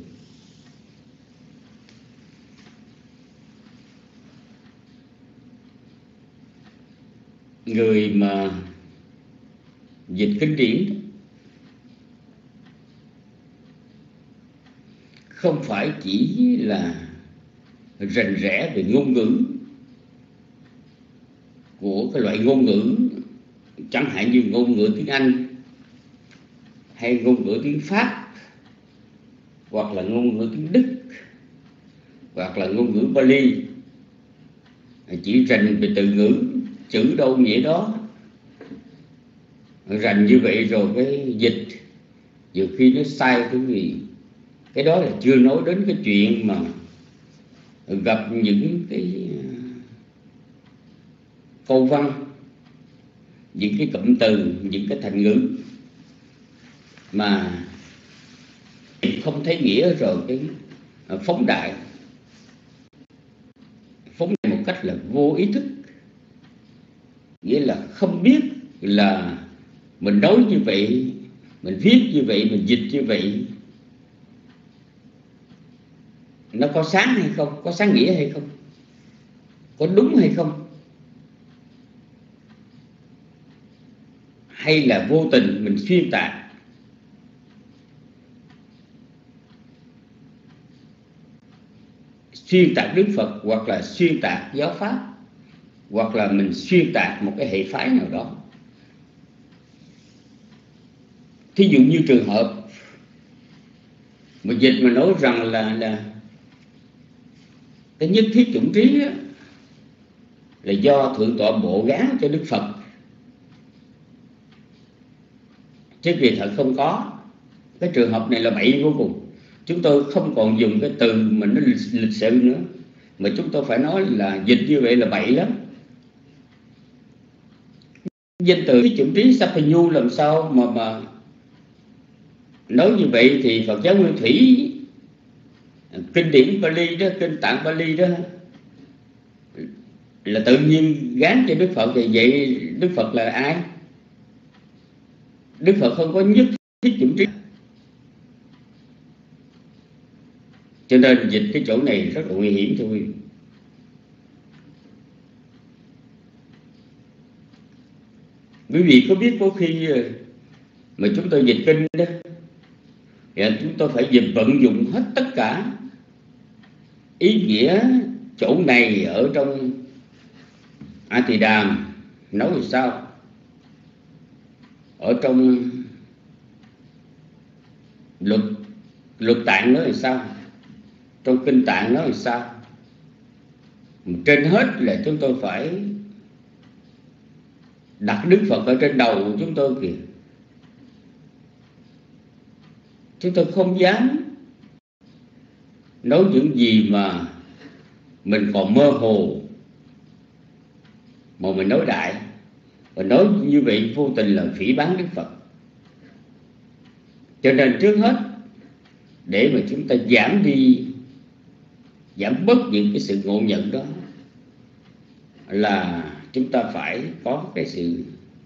F: người mà dịch kinh điển không phải chỉ là rành rẽ về ngôn ngữ của cái loại ngôn ngữ, chẳng hạn như ngôn ngữ tiếng Anh hay ngôn ngữ tiếng Pháp, hoặc là ngôn ngữ tiếng Đức, hoặc là ngôn ngữ Bali, chỉ rành về từ ngữ, chữ đâu nghĩa đó, rành như vậy rồi cái dịch nhiều khi nó sai cái gì. Cái đó là chưa nói đến cái chuyện mà gặp những cái câu văn, những cái cụm từ, những cái thành ngữ mà không thấy nghĩa, rồi cái phóng đại một cách là vô ý thức, nghĩa là không biết là mình nói như vậy, mình viết như vậy, mình dịch như vậy nó có sáng hay không, có sáng nghĩa hay không, có đúng hay không, hay là vô tình mình xuyên tạc Đức Phật, hoặc là xuyên tạc giáo pháp, hoặc là mình xuyên tạc một cái hệ phái nào đó. Thí dụ như trường hợp mà dịch mà nói rằng là cái nhất thiết chủng trí là do Thượng Tọa Bộ gán cho Đức Phật, chứ vì thật không có. Cái trường hợp này là bậy vô cùng. Chúng tôi không còn dùng cái từ mà nó lịch sự nữa, mà chúng tôi phải nói là dịch như vậy là bậy lắm. Danh từ cái chủng trí Sapanyu làm sao mà nói như vậy, thì Phật giáo Nguyên Thủy kinh điển Bali đó, kinh tạng Bali đó là tự nhiên gán cho Đức Phật. Thì vậy Đức Phật là ai? Đức Phật không có nhất thiết chủng trí. Cho nên dịch cái chỗ này rất là nguy hiểm thôi. Quý vị có biết có khi mà chúng tôi dịch kinh đó, thì chúng tôi phải vận dụng hết tất cả ý nghĩa chỗ này ở trong A Tỳ Đàm nói làm sao, ở trong luật tạng nói làm sao, trong kinh tạng nói làm sao. Trên hết là chúng tôi phải đặt Đức Phật ở trên đầu của chúng tôi kìa. Chúng tôi không dám nói những gì mà mình còn mơ hồ mà mình nói đại, và nói như vậy vô tình là phỉ báng Đức Phật. Cho nên trước hết, để mà chúng ta giảm bớt những cái sự ngộ nhận đó, là chúng ta phải có cái sự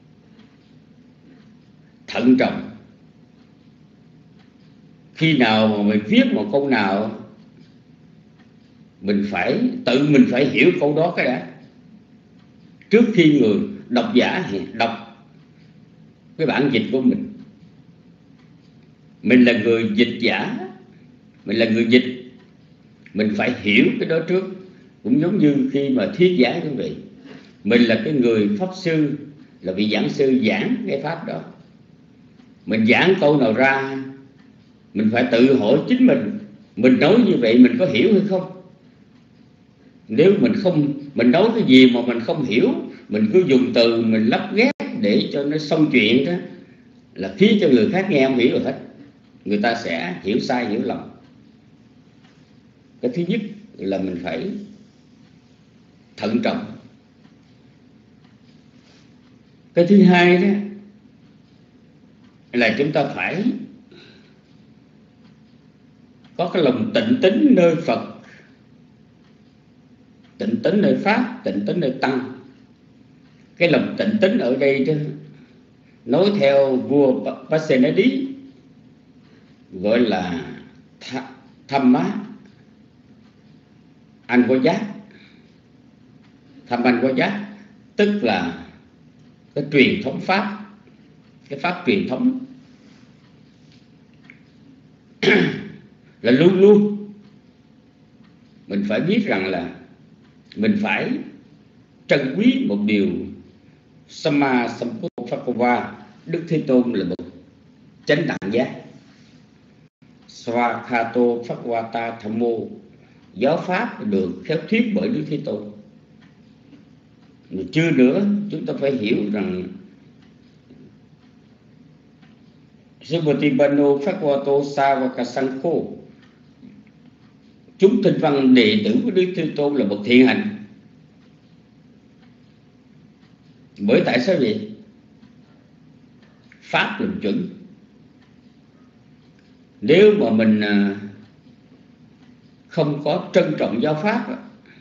F: thận trọng. Khi nào mà mình viết một câu nào, mình phải hiểu câu đó cái đã, trước khi người độc giả đọc cái bản dịch của mình. Mình là người dịch giả, mình là người dịch, mình phải hiểu cái đó trước. Cũng giống như khi mà thuyết giảng như vậy, mình là cái người pháp sư, là vị giảng sư giảng cái pháp đó. Mình giảng câu nào ra, mình phải tự hỏi chính mình nói như vậy mình có hiểu hay không. Nếu mình nói cái gì mà mình không hiểu, mình cứ dùng từ mình lắp ghép để cho nó xong chuyện đó, là khiến cho người khác nghe không hiểu được hết. Người ta sẽ hiểu sai, hiểu lầm. Cái thứ nhất là mình phải thận trọng. Cái thứ hai đó là chúng ta phải có cái lòng tịnh tín nơi Phật, tịnh tín nơi Pháp, tịnh tín nơi Tăng. Cái lòng tịnh tín ở đây đó, nói theo vua Pasenadi, gọi là Thamma Anvaya. Thamma Anvaya tức là cái truyền thống Pháp, cái pháp truyền thống là luôn luôn mình phải biết rằng là mình phải trân quý một điều. Samma Sambuddha, Đức Thế Tôn là bậc chánh đẳng giác. Swakato Phakvata Thammo, giáo pháp được khéo thuyết bởi Đức Thế Tôn. Mà chưa nữa, chúng ta phải hiểu rằng Subhatipano Phakvato Savakasankho, chúng tinh văn đệ tử của Đức Thế Tôn là bậc thiện hành. Bởi tại sao vậy? Pháp làm chuẩn. Nếu mà mình không có trân trọng giáo pháp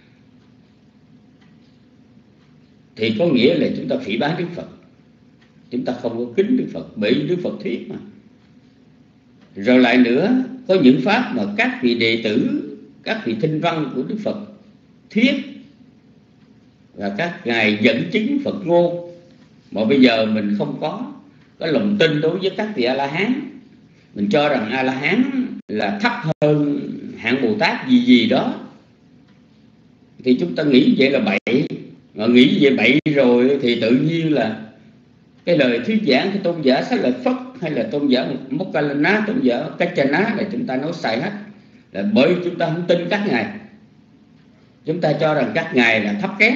F: thì có nghĩa là chúng ta phỉ báng Đức Phật. Chúng ta không có kính Đức Phật, bởi Đức Phật thuyết mà. Rồi lại nữa, có những pháp mà các vị đệ tử, các vị thinh văn của Đức Phật thuyết và các ngài dẫn chứng Phật ngôn, mà bây giờ mình không có lòng tin đối với các vị A-la-hán. Mình cho rằng A-la-hán là thấp hơn hạng Bồ Tát gì đó, thì chúng ta nghĩ vậy là bậy. Mà nghĩ vậy bậy rồi thì tự nhiên là cái lời thuyết giảng của tôn giả Xá Lợi Phất hay là tôn giả Mokkallana, tôn giả Kachana là chúng ta nói sai hết. Là bởi chúng ta không tin các ngài. Chúng ta cho rằng các ngài là thấp kém.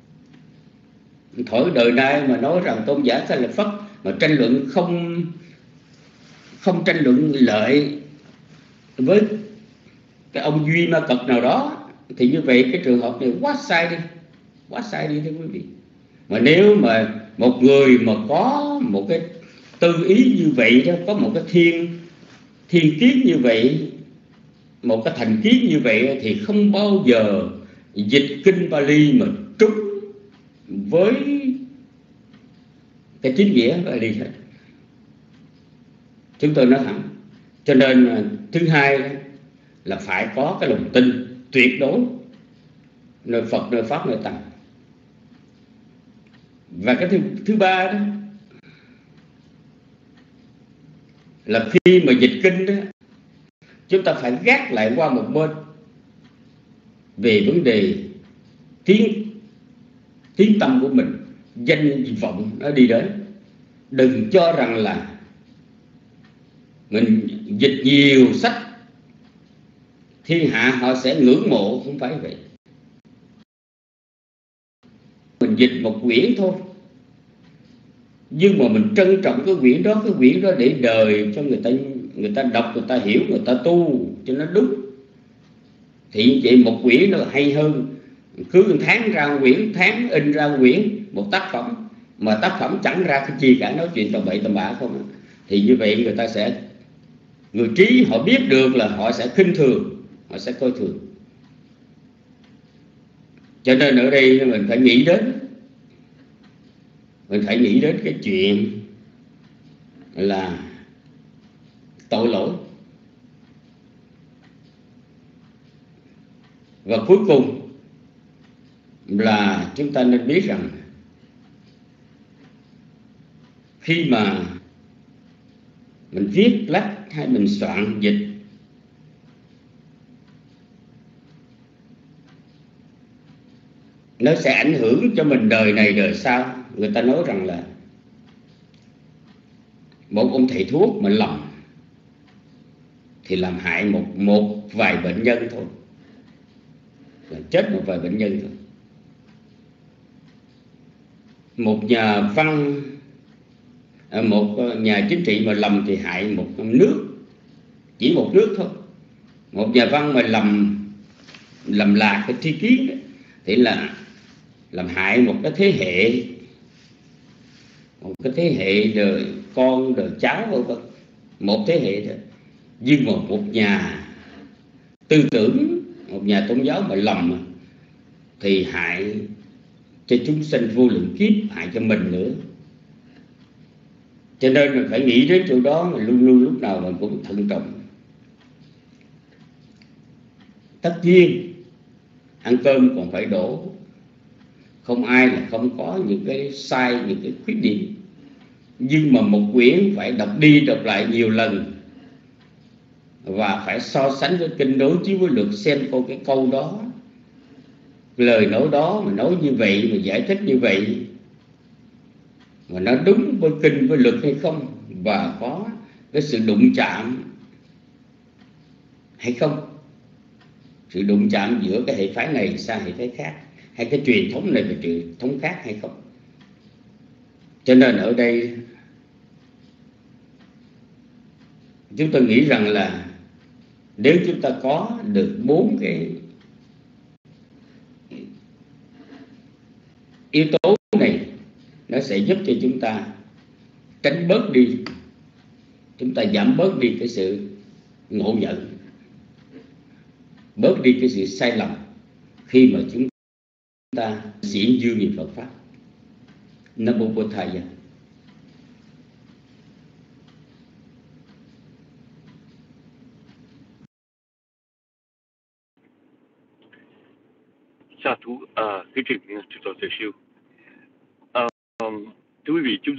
F: Thổi đời nay mà nói rằng tôn giả Xá Lợi Phất mà tranh luận không tranh luận lợi với cái ông Duy Ma Cật nào đó, thì như vậy cái trường hợp này quá sai đi thưa quý vị. Mà nếu mà một người mà có một cái tư ý như vậy đó, có một cái thiên kiến như vậy, một cái thành kiến như vậy, thì không bao giờ dịch kinh Pali mà trúng với cái chính nghĩa Pali hết. Chúng tôi nói thẳng. Cho nên thứ hai là phải có cái lòng tin tuyệt đối nơi Phật, nơi Pháp, nơi Tăng. Và cái thứ ba đó là khi mà dịch kinh đó, chúng ta phải gác lại qua một bên về vấn đề tiếng tâm của mình, danh vọng nó đi đến. Đừng cho rằng là mình dịch nhiều sách thiên hạ họ sẽ ngưỡng mộ, không phải vậy. Mình dịch một quyển thôi, nhưng mà mình trân trọng cái quyển đó để đời cho người ta đọc, người ta hiểu, người ta tu cho nó đúng. Thì vậy một quyển nó hay hơn cứ tháng ra một quyển, tháng in ra một quyển, một tác phẩm mà tác phẩm chẳng ra cái gì cả, nói chuyện tầm bậy tầm bạ không. Thì như vậy người ta sẽ, người trí họ biết được là họ sẽ khinh thường, họ sẽ coi thường. Cho nên ở đây mình phải nghĩ đến cái chuyện là tội lỗi. Và cuối cùng là chúng ta nên biết rằng khi mà mình viết lách hay mình soạn dịch, nó sẽ ảnh hưởng cho mình đời này đời sau. Người ta nói rằng là một ông thầy thuốc mà lầm thì làm hại một vài bệnh nhân thôi, là chết một vài bệnh nhân thôi. Một nhà văn, một nhà chính trị mà lầm thì hại một nước, chỉ một nước thôi. Một nhà văn mà lầm lạc cái tri kiến đó, thì là làm hại một cái thế hệ đời con, đời cháu vân vân, một thế hệ đó. Nhưng mà một nhà tư tưởng, một nhà tôn giáo mà lầm thì hại cho chúng sinh vô lượng kiếp, hại cho mình nữa. Cho nên mình phải nghĩ đến chỗ đó, mà luôn luôn lúc nào mình cũng thận trọng. Tất nhiên ăn cơm còn phải đổ, không ai là không có những cái sai, những cái khuyết điểm. Nhưng mà một quyển phải đọc đi đọc lại nhiều lần, và phải so sánh với kinh, đối chiếu với luật, xem coi cái câu đó, lời nói đó mà nói như vậy, mà giải thích như vậy, mà nó đúng với kinh với luật hay không, và có cái sự đụng chạm hay không, sự đụng chạm giữa cái hệ phái này sang hệ phái khác, hay cái truyền thống này và truyền thống khác hay không. Cho nên ở đây chúng tôi nghĩ rằng là nếu chúng ta có được 4 cái yếu tố này, nó sẽ giúp cho chúng ta tránh bớt đi, chúng ta giảm bớt đi cái sự ngộ nhận, bớt đi cái sự sai lầm khi mà chúng ta diễn dương nghiệp Phật pháp. Nam mô Bổn Thầy.
E: Sa thú, cái chuyện chúng tôi tự siêu. Thưa quý vị, chúng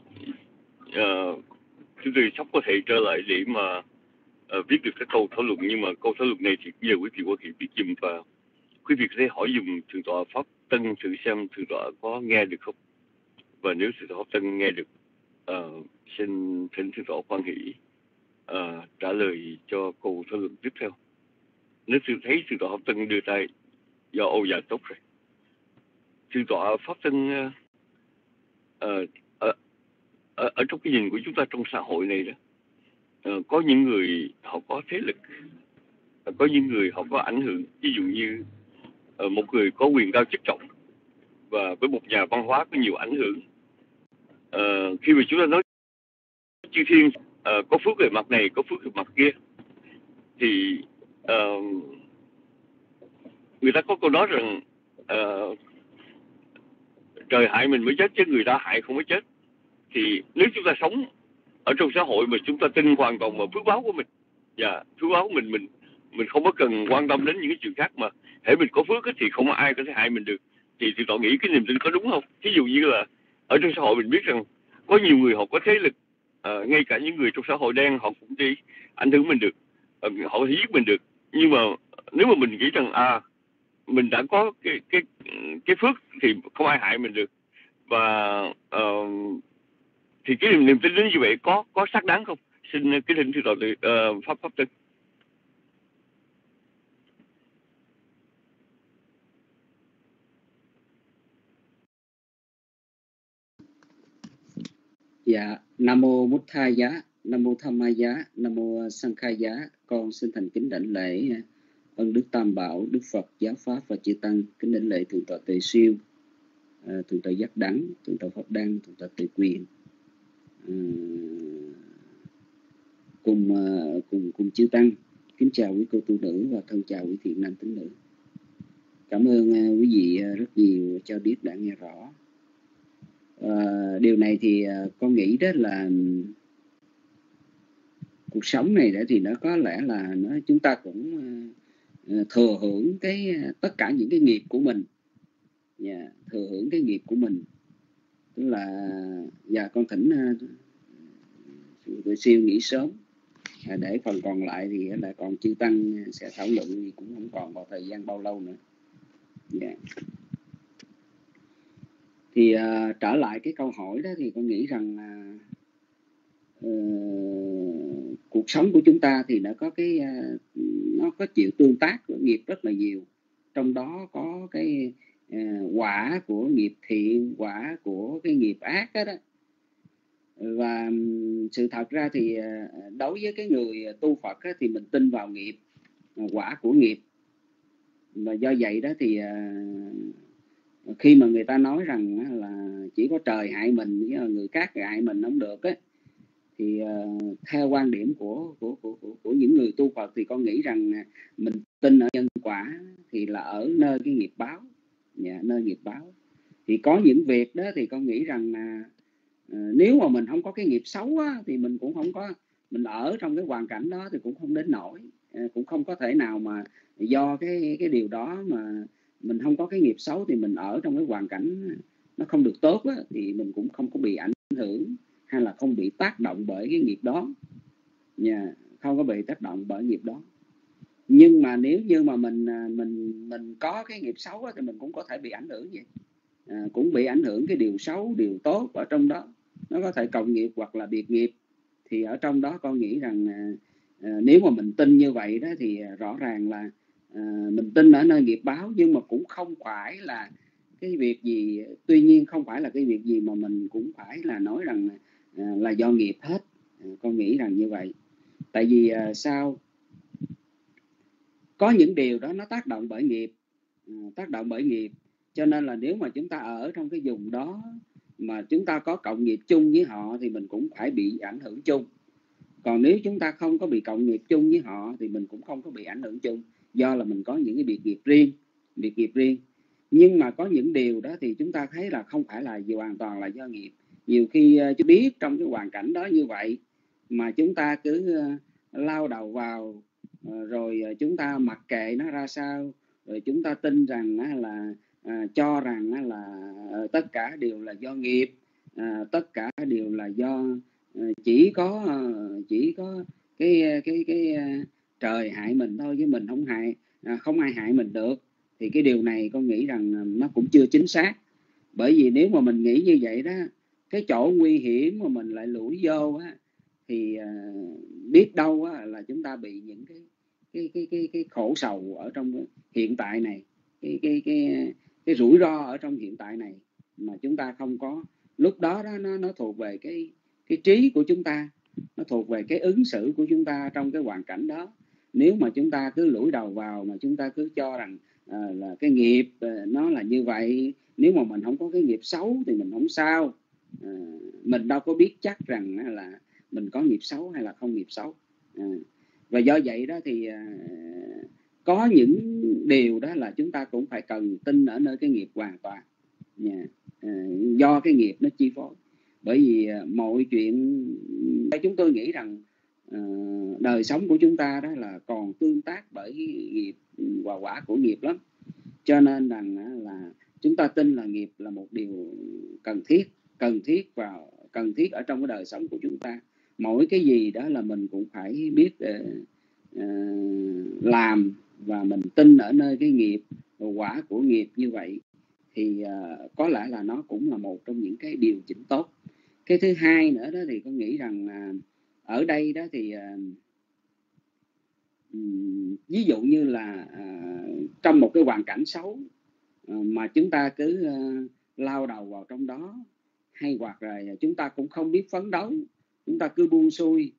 E: tôi sắp có thể trở lại để mà viết được cái câu thảo luận, nhưng mà câu thảo luận này thì giờ quý vị có thể viết dùm, và quý vị có thể hỏi dùm thượng tọa Pháp Tân thử xem thượng tọa có nghe được không, và nếu thượng tọa Pháp Tân nghe được, xin thỉnh thượng tọa Quan Hỷ trả lời cho câu thảo luận tiếp theo. Nếu thấy thượng tọa Pháp Tân đưa tay do Âu dạ tốt rồi. Thượng tọa Pháp Tân ở trong cái nhìn của chúng ta trong xã hội này đó, có những người họ có thế lực, có những người họ có ảnh hưởng. Ví dụ như một người có quyền cao chức trọng và với một nhà văn hóa có nhiều ảnh hưởng. Khi mà chúng ta nói chư thiên có phước về mặt này, có phước về mặt kia, thì người ta có câu nói rằng trời hại mình mới chết chứ người ta hại không mới chết. Thì nếu chúng ta sống ở trong xã hội mà chúng ta tin hoàn toàn vào phước báo của mình, và phước báo của mình không có cần quan tâm đến những cái chuyện khác, mà hễ mình có phước thì không có ai có thể hại mình được, thì tôi nghĩ cái niềm tin có đúng không? Ví dụ như là ở trong xã hội mình biết rằng có nhiều người họ có thế lực, ngay cả những người trong xã hội đen họ cũng đi ảnh hưởng mình được, họ có thể giết mình được. Nhưng mà nếu mà mình nghĩ rằng mình đã có cái phước thì không ai hại mình được, và thì cái niềm tin đến như vậy có xác đáng không? Xin kính thỉnh thượng tọa Pháp Tân.
G: Dạ, Nam mô Bút Tha Giá, Nam mô Tham Ma Giá, Nam mô Sang Khai Giá. Con xin thành kính đảnh lễ ân Đức Tam Bảo, Đức Phật, Giáo Pháp và Chư Tăng. Kính đảnh lễ thượng tọa Tề Siêu, thượng tọa Giác Đắng, thượng tọa Pháp Đăng, thượng tọa Tề Quyền, cùng chư Tăng. Kính chào quý cô tu nữ và thân chào quý thiện nam tín nữ. Cảm ơn quý vị rất nhiều cho biết đã nghe rõ. Điều này thì con nghĩ đó là cuộc sống này thì nó có lẽ là chúng ta cũng thừa hưởng tất cả những cái nghiệp của mình, thừa hưởng cái nghiệp của mình. Tức là con thỉnh tôi siêu nghỉ sớm, để phần còn lại thì là còn chư Tăng sẽ thảo luận, thì cũng không còn vào thời gian bao lâu nữa. Thì trở lại cái câu hỏi đó, thì con nghĩ rằng cuộc sống của chúng ta thì nó có chịu tương tác của nghiệp rất là nhiều, trong đó có cái quả của nghiệp thiện, quả của cái nghiệp ác đó. Và sự thật ra thì đối với cái người tu Phật á, thì mình tin vào nghiệp, quả của nghiệp. Và do vậy đó thì khi mà người ta nói rằng là chỉ có trời hại mình, người khác hại mình không được á, thì theo quan điểm của những người tu Phật thì con nghĩ rằng mình tin ở nhân quả thì là ở nơi cái nghiệp báo, nơi nghiệp báo. Thì có những việc đó thì con nghĩ rằng nếu mà mình không có cái nghiệp xấu á, thì mình cũng không có, mình ở trong cái hoàn cảnh đó thì cũng không đến nổi, cũng không có thể nào mà do cái điều đó mà mình không có cái nghiệp xấu thì mình ở trong cái hoàn cảnh nó không được tốt á, thì mình cũng không có bị ảnh hưởng hay là không bị tác động bởi cái nghiệp đó nha, không có bị tác động bởi nghiệp đó. Nhưng mà nếu như mà mình có cái nghiệp xấu thì mình cũng có thể bị ảnh hưởng vậy, cũng bị ảnh hưởng cái điều xấu, điều tốt ở trong đó. Nó có thể cộng nghiệp hoặc là biệt nghiệp. Thì ở trong đó con nghĩ rằng nếu mà mình tin như vậy đó thì rõ ràng là mình tin ở nơi nghiệp báo, nhưng mà cũng không phải là cái việc gì, tuy nhiên không phải là cái việc gì mà mình cũng phải là nói rằng là do nghiệp hết. Con nghĩ rằng như vậy. Tại vì sao? Có những điều đó nó tác động bởi nghiệp, tác động bởi nghiệp. Cho nên là nếu mà chúng ta ở trong cái vùng đó mà chúng ta có cộng nghiệp chung với họ thì mình cũng phải bị ảnh hưởng chung. Còn nếu chúng ta không có bị cộng nghiệp chung với họ thì mình cũng không có bị ảnh hưởng chung, do là mình có những cái biệt nghiệp riêng. Nhưng mà có những điều đó thì chúng ta thấy là không phải là hoàn toàn là do nghiệp. Nhiều khi chúng biết trong cái hoàn cảnh đó như vậy mà chúng ta cứ lao đầu vào, rồi chúng ta mặc kệ nó ra sao, rồi chúng ta tin rằng là cho rằng là tất cả đều là do nghiệp, tất cả đều là do chỉ có cái trời hại mình thôi, chứ mình không ai hại mình được. Thì cái điều này con nghĩ rằng nó cũng chưa chính xác. Bởi vì nếu mà mình nghĩ như vậy đó, cái chỗ nguy hiểm mà mình lại lủi vô á, thì biết đâu á, là chúng ta bị những cái khổ sầu ở trong hiện tại này, cái rủi ro ở trong hiện tại này mà chúng ta không có. Lúc đó nó thuộc về cái trí của chúng ta, nó thuộc về cái ứng xử của chúng ta trong cái hoàn cảnh đó. Nếu mà chúng ta cứ lủi đầu vào mà chúng ta cứ cho rằng là cái nghiệp nó là như vậy, nếu mà mình không có cái nghiệp xấu thì mình không sao. Mình đâu có biết chắc rằng là mình có nghiệp xấu hay là không nghiệp xấu. Và do vậy đó thì có những điều đó là chúng ta cũng phải cần tin ở nơi cái nghiệp hoàn toàn, do cái nghiệp nó chi phối. Bởi vì mọi chuyện chúng tôi nghĩ rằng đời sống của chúng ta đó là còn tương tác bởi nghiệp và quả của nghiệp lắm. Cho nên rằng là chúng ta tin là nghiệp là một điều cần thiết và cần thiết ở trong cái đời sống của chúng ta. Mỗi cái gì đó là mình cũng phải biết làm, và mình tin ở nơi cái nghiệp và quả của nghiệp như vậy thì có lẽ là nó cũng là một trong những cái điều chỉnh tốt. Cái thứ hai nữa đó thì con nghĩ rằng ở đây đó thì ví dụ như là trong một cái hoàn cảnh xấu mà chúng ta cứ lao đầu vào trong đó, hay hoặc là chúng ta cũng không biết phấn đấu, chúng ta cứ buông xuôi,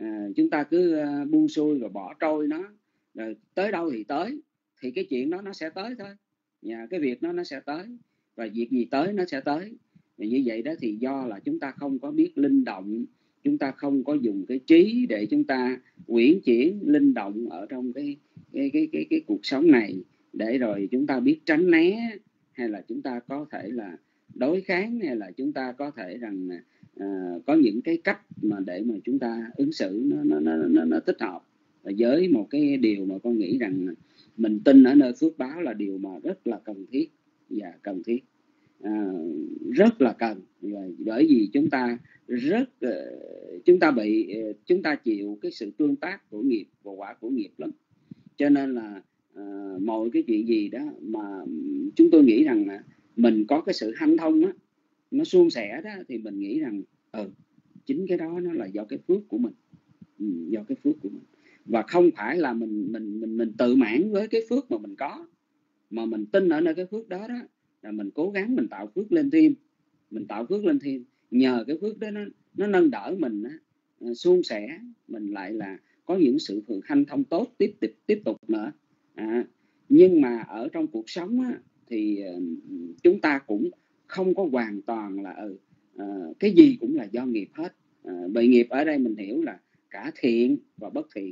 G: và bỏ trôi nó, rồi tới đâu thì tới, thì cái chuyện đó nó sẽ tới thôi. Cái việc nó sẽ tới, và việc gì tới nó sẽ tới. Và như vậy đó thì do là chúng ta không có biết linh động, chúng ta không có dùng cái trí để chúng ta uyển chuyển linh động ở trong cái cuộc sống này, để rồi chúng ta biết tránh né, hay là chúng ta có thể là đối kháng, hay là chúng ta có thể rằng có những cái cách mà để mà chúng ta ứng xử nó thích hợp. Và với một cái điều mà con nghĩ rằng mình tin ở nơi phước báo là điều mà rất là cần thiết, và cần thiết, rất là cần. Bởi vì chúng ta chịu cái sự tương tác của nghiệp và quả của nghiệp lắm. Cho nên là mọi cái chuyện gì đó mà chúng tôi nghĩ rằng mình có cái sự hanh thông á, nó suôn sẻ đó, thì mình nghĩ rằng chính cái đó nó là do cái phước của mình, do cái phước của mình, và không phải là mình tự mãn với cái phước mà mình có, mà mình tin ở nơi cái phước đó đó là mình cố gắng mình tạo phước lên thêm, nhờ cái phước đó nó nâng đỡ mình suôn sẻ, mình lại là có những sự hanh thông tốt tiếp tục nữa. Nhưng mà ở trong cuộc sống á, thì chúng ta cũng không có hoàn toàn là cái gì cũng là do nghiệp hết. Bởi nghiệp ở đây mình hiểu là cả thiện và bất thiện,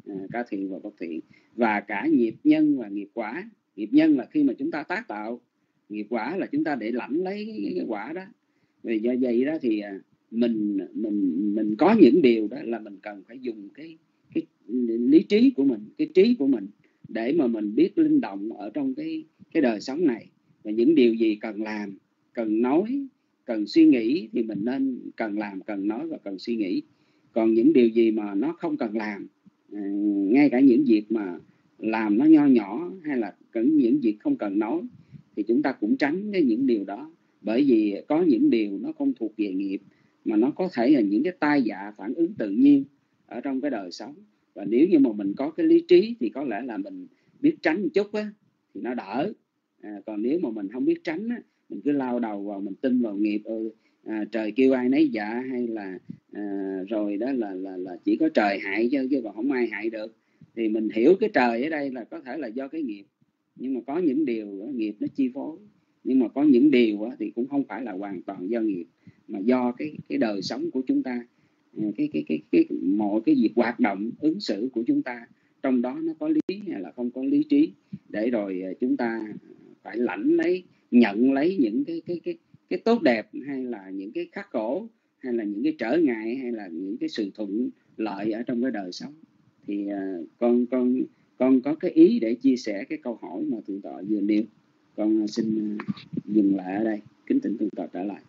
G: và cả nghiệp nhân và nghiệp quả. Nghiệp nhân là khi mà chúng ta tác tạo, nghiệp quả là chúng ta để lãnh lấy cái quả đó. Vì do vậy đó thì mình có những điều đó là mình cần phải dùng cái lý trí của mình, cái trí của mình, để mà mình biết linh động ở trong cái đời sống này, và những điều gì cần làm, cần nói, cần suy nghĩ thì mình nên cần làm, cần nói và cần suy nghĩ. Còn những điều gì mà nó không cần làm, ngay cả những việc mà làm nó nho nhỏ hay là những việc không cần nói, thì chúng ta cũng tránh những điều đó. Bởi vì có những điều nó không thuộc về nghiệp, mà nó có thể là những cái tai dạ phản ứng tự nhiên ở trong cái đời sống. Và nếu như mà mình có cái lý trí thì có lẽ là mình biết tránh một chút á, thì nó đỡ. Còn nếu mà mình không biết tránh á, mình cứ lao đầu vào, mình tin vào nghiệp, trời kêu ai nấy dạ, hay là rồi đó là chỉ có trời hại chứ còn không ai hại được, thì mình hiểu cái trời ở đây là có thể là do cái nghiệp. Nhưng mà có những điều nghiệp nó chi phối, nhưng mà có những điều thì cũng không phải là hoàn toàn do nghiệp, mà do cái đời sống của chúng ta, mọi cái việc hoạt động ứng xử của chúng ta, trong đó nó có lý hay là không có lý trí, để rồi chúng ta phải lãnh lấy, nhận lấy những cái tốt đẹp, hay là những cái khắc khổ, hay là những cái trở ngại, hay là những cái sự thuận lợi ở trong cái đời sống. Thì con có cái ý để chia sẻ cái câu hỏi mà Thượng tọa vừa nêu. Con xin dừng lại ở đây, kính thỉnh Thượng tọa trả lời.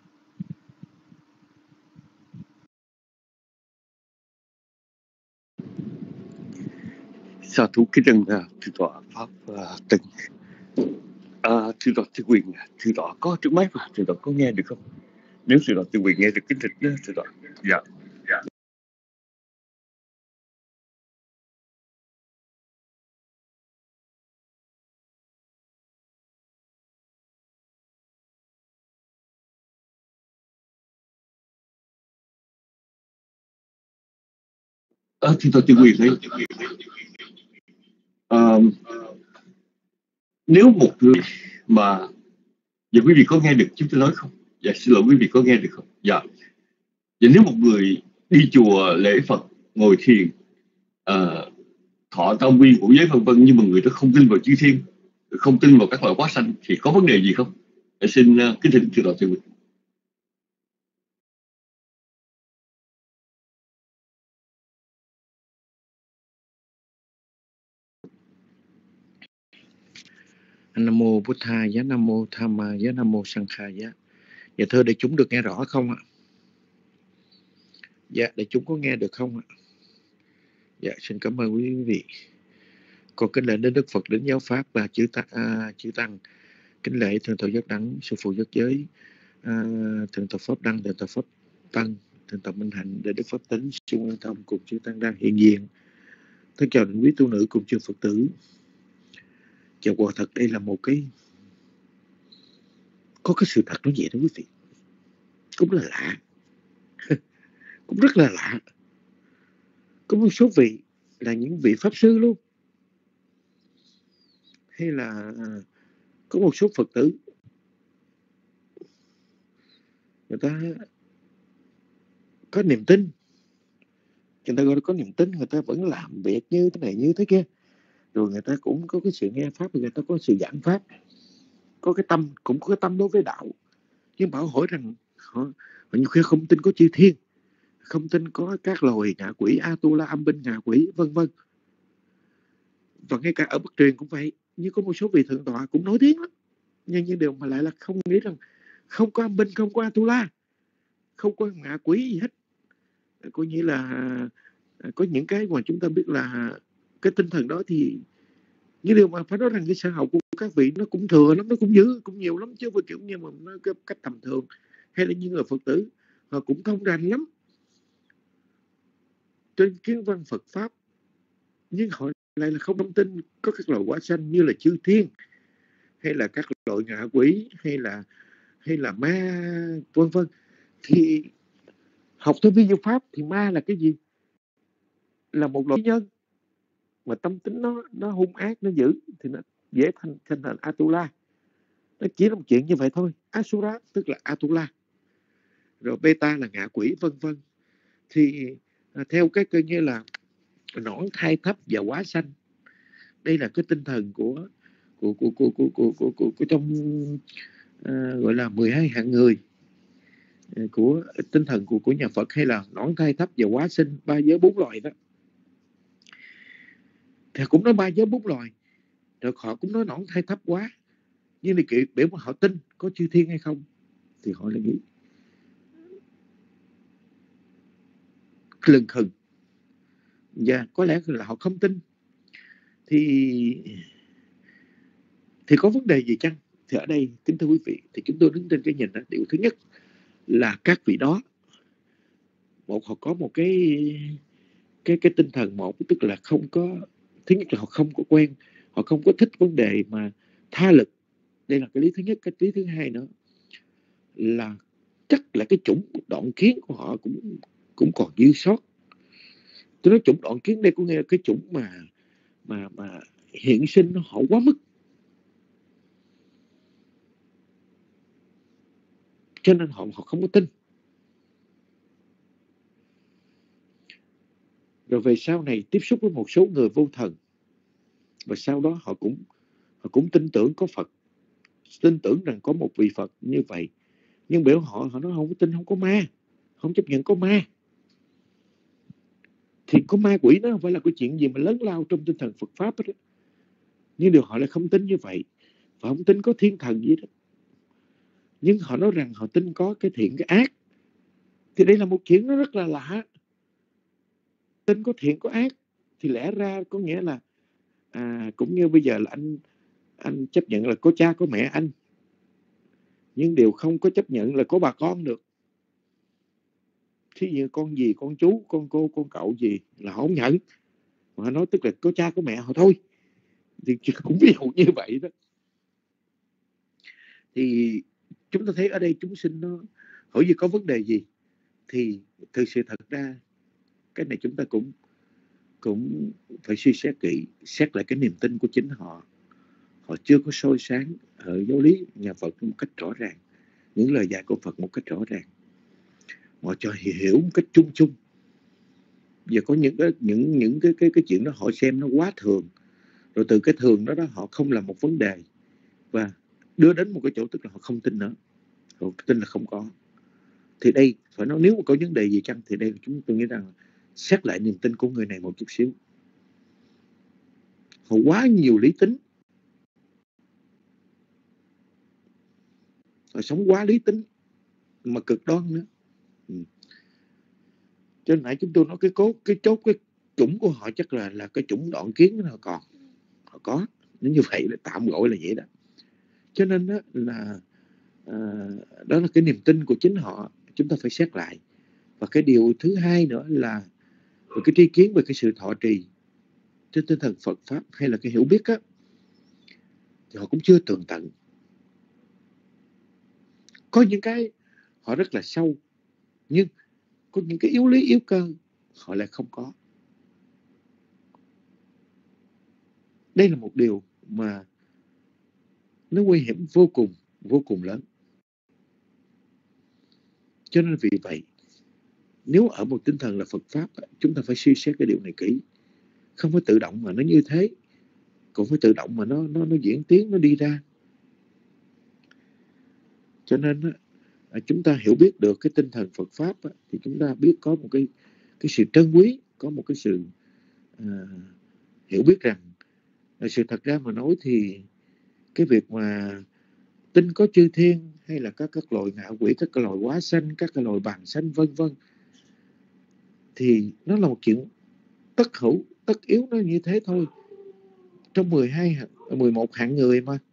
C: Sa thú kính ơn Thượng tọa Pháp Tịnh. Thượng tọa Tư Quyền, Thượng tọa có trước máy mà Thượng tọa có nghe được không? Nếu Thượng tọa Tư Quyền nghe được kính thỉnh Thượng tọa. Dạ. Thượng tọa Tư Quyền đấy. Nếu một người mà, dạ quý vị có nghe được chúng tôi nói không? Dạ xin lỗi quý vị có nghe được không? Dạ. Và nếu một người đi chùa lễ Phật, ngồi thiền, thọ tam quy ngũ giới vân vân, nhưng mà người đó không tin vào chư thiên, không tin vào các loại hóa sanh, thì có vấn đề gì không? Để xin kính thỉnh Thượng tọa Tư Quyền.
H: Nam mô Bụt Thaya, Nam mô Dhammaya, Nam mô Sankhaya. Dạ thưa đại chúng được nghe rõ không ạ? Dạ đại chúng có nghe được không ạ? Dạ xin cảm ơn quý vị. Con kính lễ đến Đức Phật, đến giáo pháp và chư tăng, kính lễ thượng tọa Giác Đẳng, sư phụ giác giới, thượng tọa Pháp Đăng, thượng tọa Pháp Tăng, thượng tọa Minh Hạnh, để Đức Pháp Tính, sư Quan Thông cùng chư tăng đang hiện diện. Thân chào đến quý tu nữ cùng chư Phật tử. Chào, quả thật đây là một cái, có cái sự thật nó vậy đó quý vị, cũng là lạ. Cũng rất là lạ. Có một số vị là những vị pháp sư luôn, hay là có một số Phật tử người ta có niềm tin, người ta gọi là có niềm tin, người ta vẫn làm việc như thế này như thế kia, rồi người ta cũng có cái sự nghe pháp, người ta có sự giảng pháp, có cái tâm, cũng có cái tâm đối với đạo. Nhưng bảo hỏi rằng họ nhiều khi không tin có chư thiên, không tin có các loài ngạ quỷ, Atula, âm binh, ngạ quỷ, vân vân. Và ngay cả ở Bắc Truyền cũng vậy, như có một số vị thượng tọa cũng nổi tiếng lắm, nhưng điều mà lại là không nghĩ rằng không có âm binh, không có Atula, không có ngạ quỷ gì hết. Coi như là có những cái mà chúng ta biết là cái tinh thần đó, thì những điều mà phải nói rằng cái xã hội của các vị nó cũng thừa lắm, nó cũng dữ, cũng nhiều lắm, chứ không phải kiểu như mà nó cái cách tầm thường. Hay là những người Phật tử họ cũng thông rành lắm trên kiến văn Phật pháp, nhưng họ lại là không thông tin có các loại quả sanh như là chư thiên, hay là các loại ngạ quỷ, hay là ma, vân vân. Thì học theo vi diệu pháp thì ma là cái gì? Là một loại nhân mà tâm tính nó hung ác, nó dữ, thì nó dễ thành Atula. Nó chỉ là một chuyện như vậy thôi. Asura tức là Atula, rồi beta là ngạ quỷ, vân vân. Thì theo cái coi như là nõn thai thấp và quá sanh, đây là cái tinh thần của trong gọi là 12 hạng người của tinh thần của nhà Phật, hay là nõn thai thấp và quá sinh, 3 giới 4 loài đó. Thì cũng nói 3 giới 4 loài, rồi họ cũng nói nõn thai thấp quá. Nhưng mà kiểu biểu mà họ tin có chư thiên hay không thì họ lại nghĩ lừng khừng, và có lẽ là họ không tin. Thì có vấn đề gì chăng? Thì ở đây kính thưa quý vị, thì chúng tôi đứng trên cái nhìn đó, điều thứ nhất là các vị đó, một họ có một cái tinh thần, một tức là không có, thứ nhất là họ không có quen, họ không có thích vấn đề mà tha lực. Đây là cái lý thứ nhất. Cái lý thứ hai nữa là chắc là cái chủng đoạn kiến của họ cũng còn dư sót. Tôi nói chủng đoạn kiến đây có nghĩa là cái chủng mà hiện sinh nó họ quá mức, cho nên họ không có tin. Rồi về sau này tiếp xúc với một số người vô thần, và sau đó họ cũng tin tưởng có Phật, tin tưởng rằng có một vị Phật như vậy, nhưng biểu họ nói không có tin, không có ma, không chấp nhận có ma. Thì có ma quỷ nó không phải là cái chuyện gì mà lớn lao trong tinh thần Phật Pháp đó. Nhưng điều họ lại không tin như vậy, và không tin có thiên thần gì đó. Nhưng họ nói rằng họ tin có cái thiện cái ác. Thì đây là một chuyện nó rất là lạ. Tin có thiện có ác thì lẽ ra có nghĩa là cũng như bây giờ là anh chấp nhận là có cha có mẹ anh, nhưng điều không có chấp nhận là có bà con được. Thí dụ con gì, con chú, con cô, con cậu gì là họ không nhận. Họ nói tức là có cha có mẹ họ thôi. Thì cũng ví dụ như vậy đó. Thì chúng ta thấy ở đây chúng sinh nó hỏi gì có vấn đề gì, thì thực sự thật ra cái này chúng ta cũng phải suy xét kỹ, xét lại cái niềm tin của chính họ. Họ chưa có soi sáng ở giáo lý nhà Phật một cách rõ ràng, những lời dạy của Phật một cách rõ ràng. Họ cho hiểu một cách chung chung. Giờ có những cái chuyện đó họ xem nó quá thường, rồi từ cái thường đó họ không làm một vấn đề và đưa đến một cái chỗ tức là họ không tin nữa, họ tin là không có. Thì đây phải nói nếu mà có vấn đề gì chăng, thì đây chúng tôi nghĩ rằng xét lại niềm tin của người này một chút xíu. Họ quá nhiều lý tính, họ sống quá lý tính mà cực đoan nữa. Cho nên nãy chúng tôi nói cái chủng của họ chắc là cái chủng đoạn kiến nó còn họ có, nếu như vậy là tạm gọi là vậy đó. Cho nên đó là đó là cái niềm tin của chính họ, chúng ta phải xét lại. Và cái điều thứ hai nữa là cái tri kiến về cái sự thọ trì trên tinh thần Phật Pháp hay là cái hiểu biết á, thì họ cũng chưa tường tận. Có những cái họ rất là sâu, nhưng có những cái yếu lý yếu cơ họ lại không có. Đây là một điều mà nó nguy hiểm vô cùng lớn. Cho nên vì vậy, nếu ở một tinh thần là Phật Pháp, chúng ta phải suy xét cái điều này kỹ. Không phải tự động mà nó như thế, cũng phải tự động mà nó diễn tiến, nó đi ra. Cho nên chúng ta hiểu biết được cái tinh thần Phật Pháp thì chúng ta biết có một cái sự trân quý, có một cái sự hiểu biết rằng sự thật ra mà nói thì cái việc mà tin có chư thiên hay là các loài ngạ quỷ, các loài hóa sanh, các loài bàng sanh vân vân, thì nó là một chuyện tất hữu, tất yếu, nó như thế thôi. Trong 11 hạng người mà.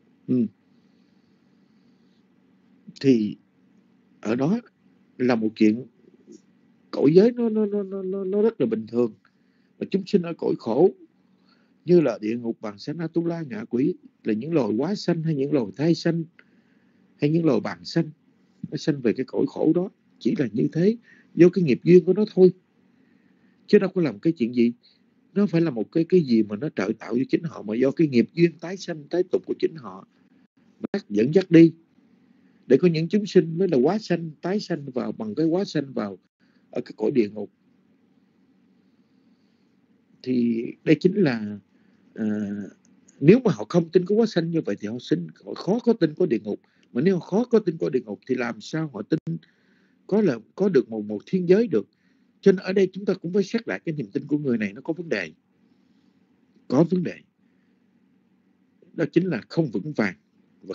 H: Thì ở đó là một chuyện cõi giới nó rất là bình thường. Và chúng sinh ở cõi khổ như là địa ngục, bàng sanh, Atula, ngạ quỷ là những loài hóa sanh hay những loài thai sanh hay những loài bàng sanh, nó sanh về cái cõi khổ đó chỉ là như thế, do cái nghiệp duyên của nó thôi, chứ đâu có làm cái chuyện gì. Nó phải là một cái gì mà nó trợ tạo cho chính họ, mà do cái nghiệp duyên tái sanh tái tục của chính họ dẫn dắt đi. Để có những chúng sinh mới là hóa sanh, tái sanh vào bằng cái hóa sanh vào ở cái cõi địa ngục. Thì đây chính là nếu mà họ không tin có hóa sanh như vậy thì họ khó có tin có địa ngục. Mà nếu họ khó có tin có địa ngục thì làm sao họ tin có được một thiên giới được. Cho nên ở đây chúng ta cũng phải xét lại cái niềm tin của người này, nó có vấn đề. Có vấn đề. Đó chính là không vững vàng và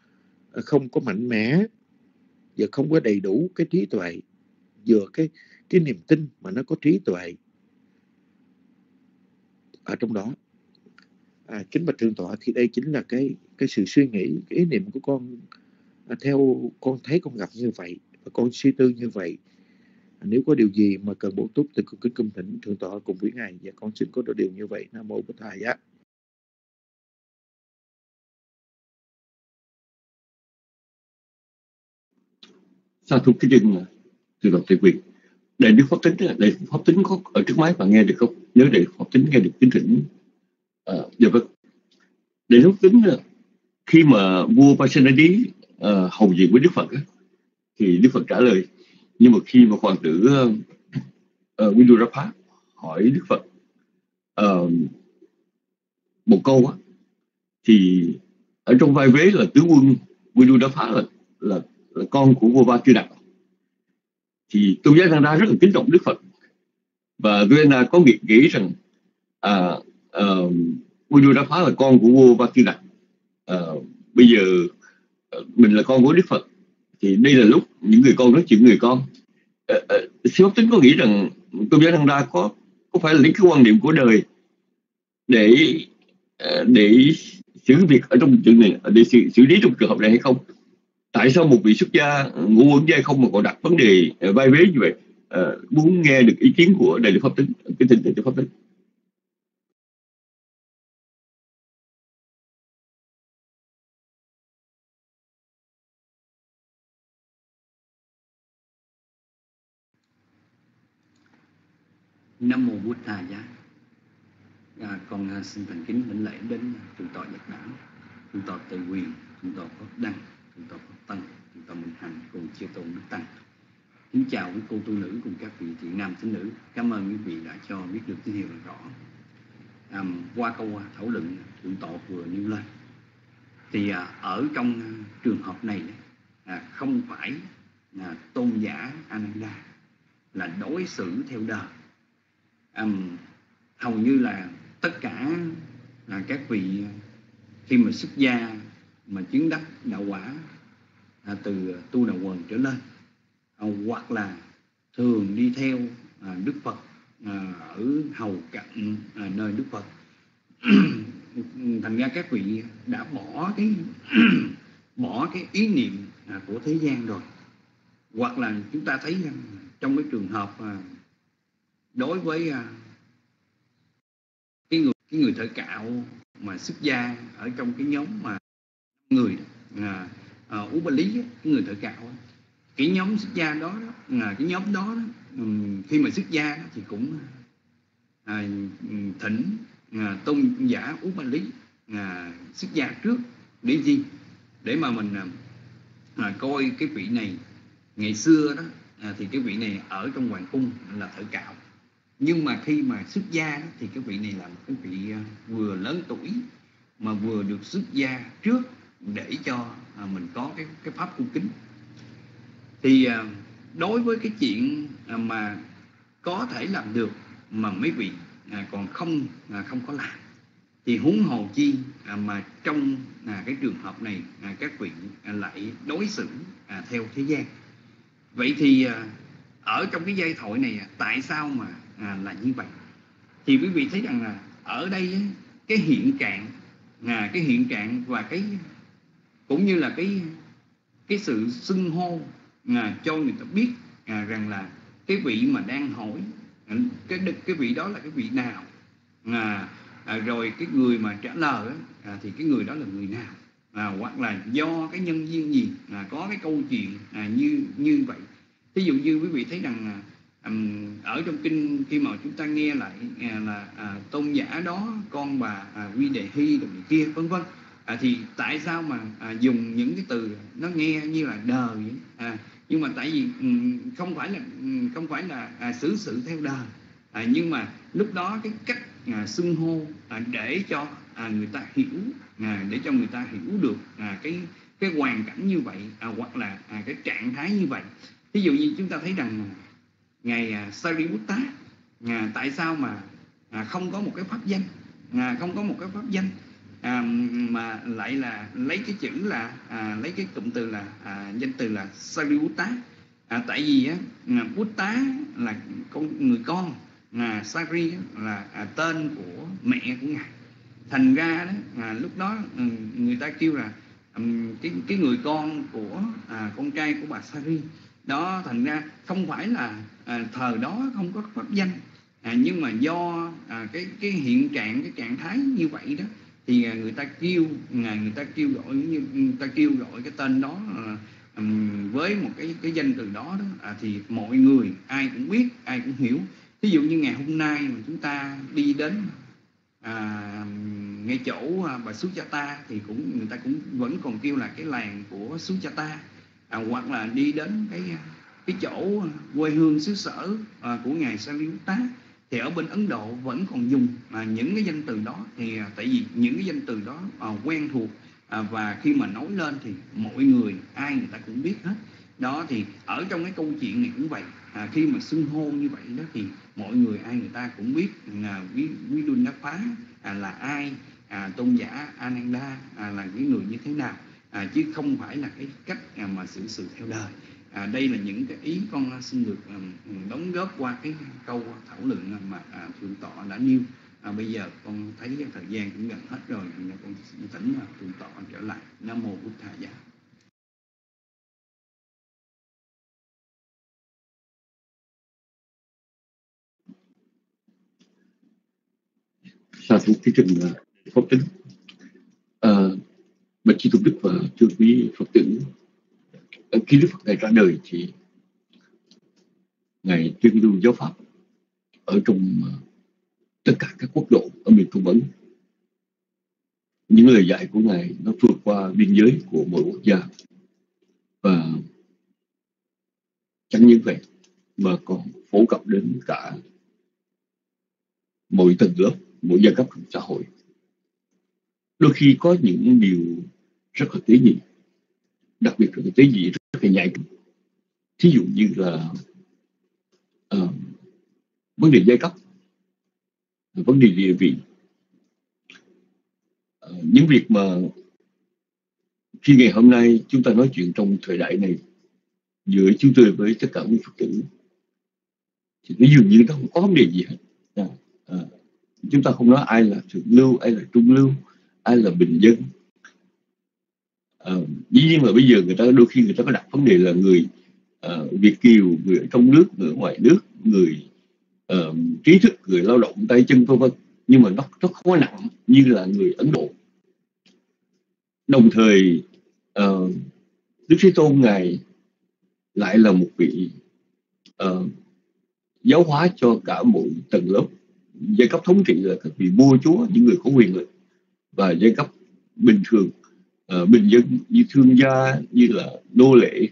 H: không có mạnh mẽ, và không có đầy đủ cái trí tuệ, vừa cái cái niềm tin mà nó có trí tuệ ở trong đó. Kính bạch thượng tọa, thì đây chính là cái sự suy nghĩ, cái ý niệm của con, theo con thấy con gặp như vậy và con suy tư như vậy. Nếu có điều gì mà cần bổ túc thì con kính cung thỉnh thượng tọa cùng với ngài, và con xin có điều như vậy. Nam mô Bổn Thầy á.
C: Sa thú cái chân từ đầu Tây Quyền. Đại đức Pháp Tính có ở trước máy, bạn nghe được không? Nếu Đại đức Pháp Tính nghe được kính thỉnh. Dạ vâng. Đại đức Pháp Tính khi mà vua Pasenadi hầu việc với Đức Phật thì Đức Phật trả lời. Nhưng mà khi mà hoàng tử Vidurapa hỏi Đức Phật một câu thì ở trong vai vế là tướng quân Vidurapa là con của vua Ba Tư Đặc, thì Tôn Giá Nanda rất là kính trọng Đức Phật, và Tôn Giá Nanda có nghĩ rằng Vidurapa là con của vua Ba Tư Đặc, bây giờ mình là con của Đức Phật, thì đây là lúc những người con nói chuyện người con. Sư Pháp Tính có nghĩ rằng Tôn Giá Nanda có phải là lấy cái quan niệm của đời để xử việc ở trong chuyện này, để xử lý trong trường hợp này hay không? Tại sao một vị xuất gia ngũ uẩn giai không mà còn đặt vấn đề vai vế như vậy? Muốn nghe được ý kiến của Đại đức Pháp Tính, cái tình Đại đức Pháp Tính.
I: Nam mô Bụt Thầy. Con xin thành kính đảnh lễ đến thượng tọa Giác Đảo, thượng tọa Tây Quyền, thượng tọa Pháp Đăng, thượng tọa Pháp Tân, thượng tọa Minh Hằng cùng chư tôn đức tăng. Kính chào quý cô tu nữ cùng các vị thiện nam tín nữ. Cảm ơn quý vị đã cho biết được tín hiệu rõ. Qua câu thảo luận thượng tọa vừa nêu lên, thì ở trong trường hợp này không phải tôn giả Ananda là đối xử theo đời. Hầu như là tất cả các vị khi mà xuất gia mà chứng đắc đạo quả từ tu đạo quần trở lên, hoặc là thường đi theo Đức Phật ở hầu cận nơi Đức Phật, thành ra các vị đã bỏ cái ý niệm của thế gian rồi. Hoặc là chúng ta thấy trong cái trường hợp đối với cái người thợ cạo mà xuất gia ở trong cái nhóm mà người Ú Ba Lý, cái người thợ cạo, cái nhóm xuất gia đó, cái nhóm đó khi mà xuất gia thì cũng thỉnh tôn giả Ú Ba Lý xuất gia trước, để gì? Để mà mình coi cái vị này ngày xưa đó thì cái vị này ở trong hoàng cung là thợ cạo, nhưng mà khi mà xuất gia đó, thì cái vị này là một cái vị vừa lớn tuổi mà vừa được xuất gia trước, để cho mình có cái pháp cung kính. Thì đối với cái chuyện mà có thể làm được mà mấy vị còn không có làm, thì huống hồ chi mà trong cái trường hợp này các vị lại đối xử theo thế gian. Vậy thì ở trong cái giai thoại này tại sao mà là như vậy? Thì quý vị thấy rằng là ở đây cái hiện trạng và cái cũng như là cái sự xưng hô cho người ta biết rằng là cái vị mà đang hỏi cái vị đó là cái vị nào, rồi cái người mà trả lời thì cái người đó là người nào, hoặc là do cái nhân duyên gì có cái câu chuyện như vậy. Ví dụ như quý vị thấy rằng ở trong kinh khi mà chúng ta nghe lại là tôn giả đó con bà Vi Đề Hy rồi này kia vân vân, thì tại sao mà dùng những cái từ nó nghe như là đời vậy? Nhưng mà tại vì không phải là xử sự theo đời, nhưng mà lúc đó cái cách xưng hô để cho người ta hiểu, để cho người ta hiểu được cái hoàn cảnh như vậy, hoặc là cái trạng thái như vậy. Ví dụ như chúng ta thấy rằng ngài Sariputta tại sao mà không có một cái pháp danh, mà lại là lấy cái chữ là lấy cái cụm từ là danh từ là Sariputta. Tại vì á, Buddha là người con, Sari là tên của mẹ của ngài. Thành ra đó lúc đó người ta kêu là cái người con của con trai của bà Sari đó. Thành ra không phải là thời đó không có pháp danh, nhưng mà do cái hiện trạng, cái trạng thái như vậy đó, thì người ta kêu gọi cái tên đó với một cái danh từ đó, thì mọi người ai cũng biết, ai cũng hiểu. Ví dụ như ngày hôm nay mà chúng ta đi đến ngay chỗ bà Suchata thì người ta cũng vẫn còn kêu là cái làng của Suchata, hoặc là đi đến cái chỗ quê hương xứ sở của ngài Sariputta, thì ở bên Ấn Độ vẫn còn dùng những cái danh từ đó. Thì tại vì những cái danh từ đó quen thuộc, và khi mà nói lên thì mọi người ai người ta cũng biết hết đó. Thì ở trong cái câu chuyện này cũng vậy, khi mà xưng hô như vậy đó thì mọi người ai người ta cũng biết Vidunapha là ai, tôn giả Ananda là cái người như thế nào, chứ không phải là cái cách mà xử sự theo đời. Đây là những cái ý con xin được đóng góp qua cái câu thảo luận mà thượng tọa đã nêu. Bây giờ con thấy cái thời gian cũng gần hết rồi, con xin tỉnh thượng tọa trở lại. Nam mô Bụt Thầy Dạ.
C: Sa thú kính trình Pháp Tính, bạch Chí Tôn Đức và thưa quý Phật tử, khi Đức Phật Ngài ra đời thì Ngài tuyên lưu giáo pháp ở trong tất cả các quốc độ ở miền Trung Ấn. Những lời dạy của Ngài nó vượt qua biên giới của mỗi quốc gia, và chẳng những vậy mà còn phổ cập đến cả mọi tầng lớp, mỗi giai cấp trong xã hội. Đôi khi có những điều rất là tế nhị, đặc biệt là tế nhị rất là nhạy cảm. Thí dụ như là vấn đề giai cấp, vấn đề địa vị, những việc mà khi ngày hôm nay chúng ta nói chuyện trong thời đại này giữa chúng tôi với tất cả quý Phật tử thì nó dường như nó không có vấn đề gì hết. Chúng ta không nói ai là thượng lưu, ai là trung lưu, ai là bình dân. Dĩ nhiên là bây giờ đôi khi người ta có đặt vấn đề là người Việt kiều, người ở trong nước, người ở ngoài nước, người trí thức, người lao động tay chân v.v. Nhưng mà nó không có nặng như là người Ấn Độ. Đồng thời Đức Thế Tôn Ngài lại là một vị giáo hóa cho cả mọi tầng lớp. Giai cấp thống trị là các vị vua chúa, những người có quyền lực, và giai cấp bình thường, bình dân như thương gia, như là nô lệ.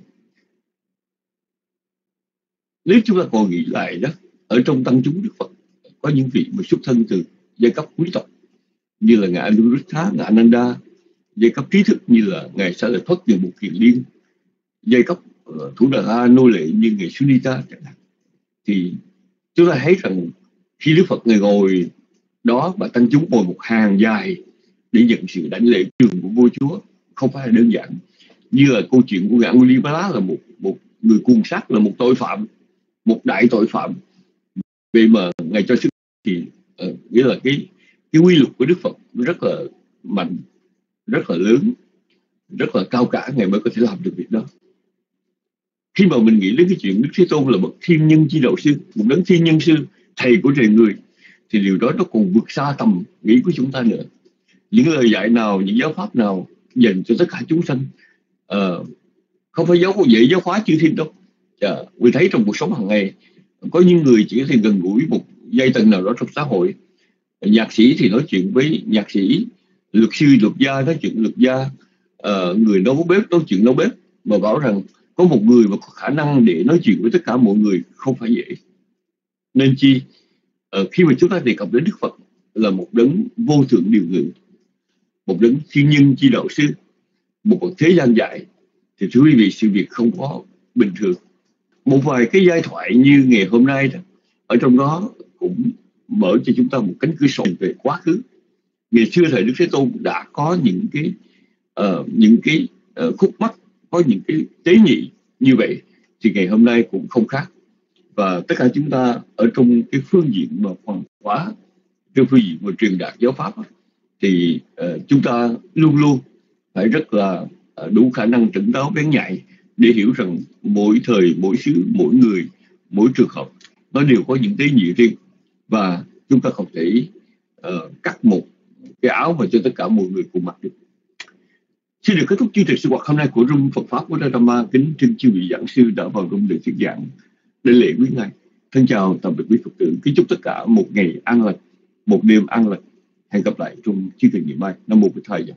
C: Nếu chúng ta còn nghĩ lại đó, ở trong tăng chúng Đức Phật có những vị mà xuất thân từ giai cấp quý tộc như là ngài Anuruddha, ngài Ananda, giai cấp trí thức như là ngài Sa Lợi Phất, người Mục Kiền Liên, giai cấp thủ đà la nô lệ như ngài Sunita chẳng hạn. Thì chúng ta thấy rằng khi Đức Phật Ngài ngồi đó và tăng chúng ngồi một hàng dài để nhận sự đảnh lễ trường của vua chúa, không phải là đơn giản. Như là câu chuyện của ngài Angulimala là một người cuồng sát, là một tội phạm, một đại tội phạm. Vậy mà Ngài cho sức thì nghĩa là cái quy luật của Đức Phật rất là mạnh, rất là lớn, rất là cao cả, Ngài mới có thể làm được việc đó. Khi mà mình nghĩ đến cái chuyện Đức Thế Tôn là bậc thiên nhân chi đạo sư, một đấng thiên nhân sư, thầy của trời người, thì điều đó nó còn vượt xa tầm nghĩ của chúng ta nữa. Những lời dạy nào, những giáo pháp nào dành cho tất cả chúng sanh, không phải dễ giáo hóa chư thiên đâu. Mình thấy trong cuộc sống hàng ngày có những người chỉ có thể gần gũi một giai tầng nào đó trong xã hội. Nhạc sĩ thì nói chuyện với nhạc sĩ, luật sư luật gia nói chuyện luật gia, người nấu bếp nói chuyện nấu bếp. Mà bảo rằng có một người mà có khả năng để nói chuyện với tất cả mọi người không phải dễ. Nên chi khi mà chúng ta đề cập đến Đức Phật là một đấng vô thượng điều ngự, một đấng thiên nhân chi đạo sư, một bậc thế gian dạy, thì thưa quý vị, sự việc không có bình thường. Một vài cái giai thoại như ngày hôm nay đó, ở trong đó cũng mở cho chúng ta một cánh cửa sổ về quá khứ. Ngày xưa thời Đức Thế Tôn đã có những cái khúc mắc, có những cái tế nhị như vậy, thì ngày hôm nay cũng không khác. Và tất cả chúng ta ở trong cái phương diện mà hoàn hóa, trong phương diện mà truyền đạt giáo pháp thì chúng ta luôn luôn phải rất là đủ khả năng tỉnh táo bén nhạy để hiểu rằng mỗi thời, mỗi xứ, mỗi người, mỗi trường hợp nó đều có những tế nhị riêng, và chúng ta không thể cắt một cái áo mà cho tất cả mọi người cùng mặc được. Xin được kết thúc chương trình sinh hoạt hôm nay của Room Phật Pháp của Dalai Lama. Kính trân chư vị giảng sư đã vào room để thuyết giảng, để lễ quý ngài. Thân chào tạm biệt quý Phật tử. Kính chúc tất cả một ngày an lành, một đêm an lành. Hẹn gặp lại trong chương trình ngày mai. Nam mô Bổn Thầy.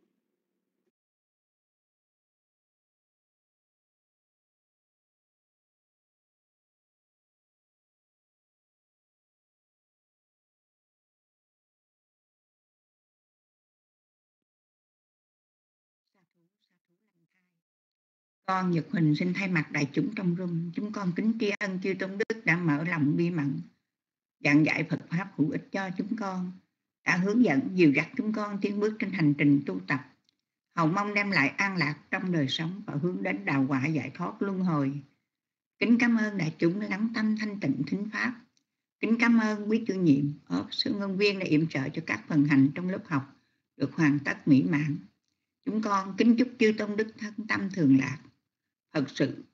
B: Con Nhật Huỳnh xin thay mặt đại chúng trong room, chúng con kính tri ân chư tôn đức đã mở lòng bi mẫn giảng dạy Phật pháp hữu ích cho chúng con, đã hướng dẫn dìu dắt chúng con tiến bước trên hành trình tu tập, hầu mong đem lại an lạc trong đời sống và hướng đến đạo quả giải thoát luân hồi. Kính cảm ơn đại chúng lắng tâm thanh tịnh thính pháp. Kính cảm ơn quý chủ nhiệm, sư ngôn viên đã yểm trợ cho các phần hành trong lớp học được hoàn tất mỹ mãn. Chúng con kính chúc chư tôn đức thân tâm thường lạc, thật sự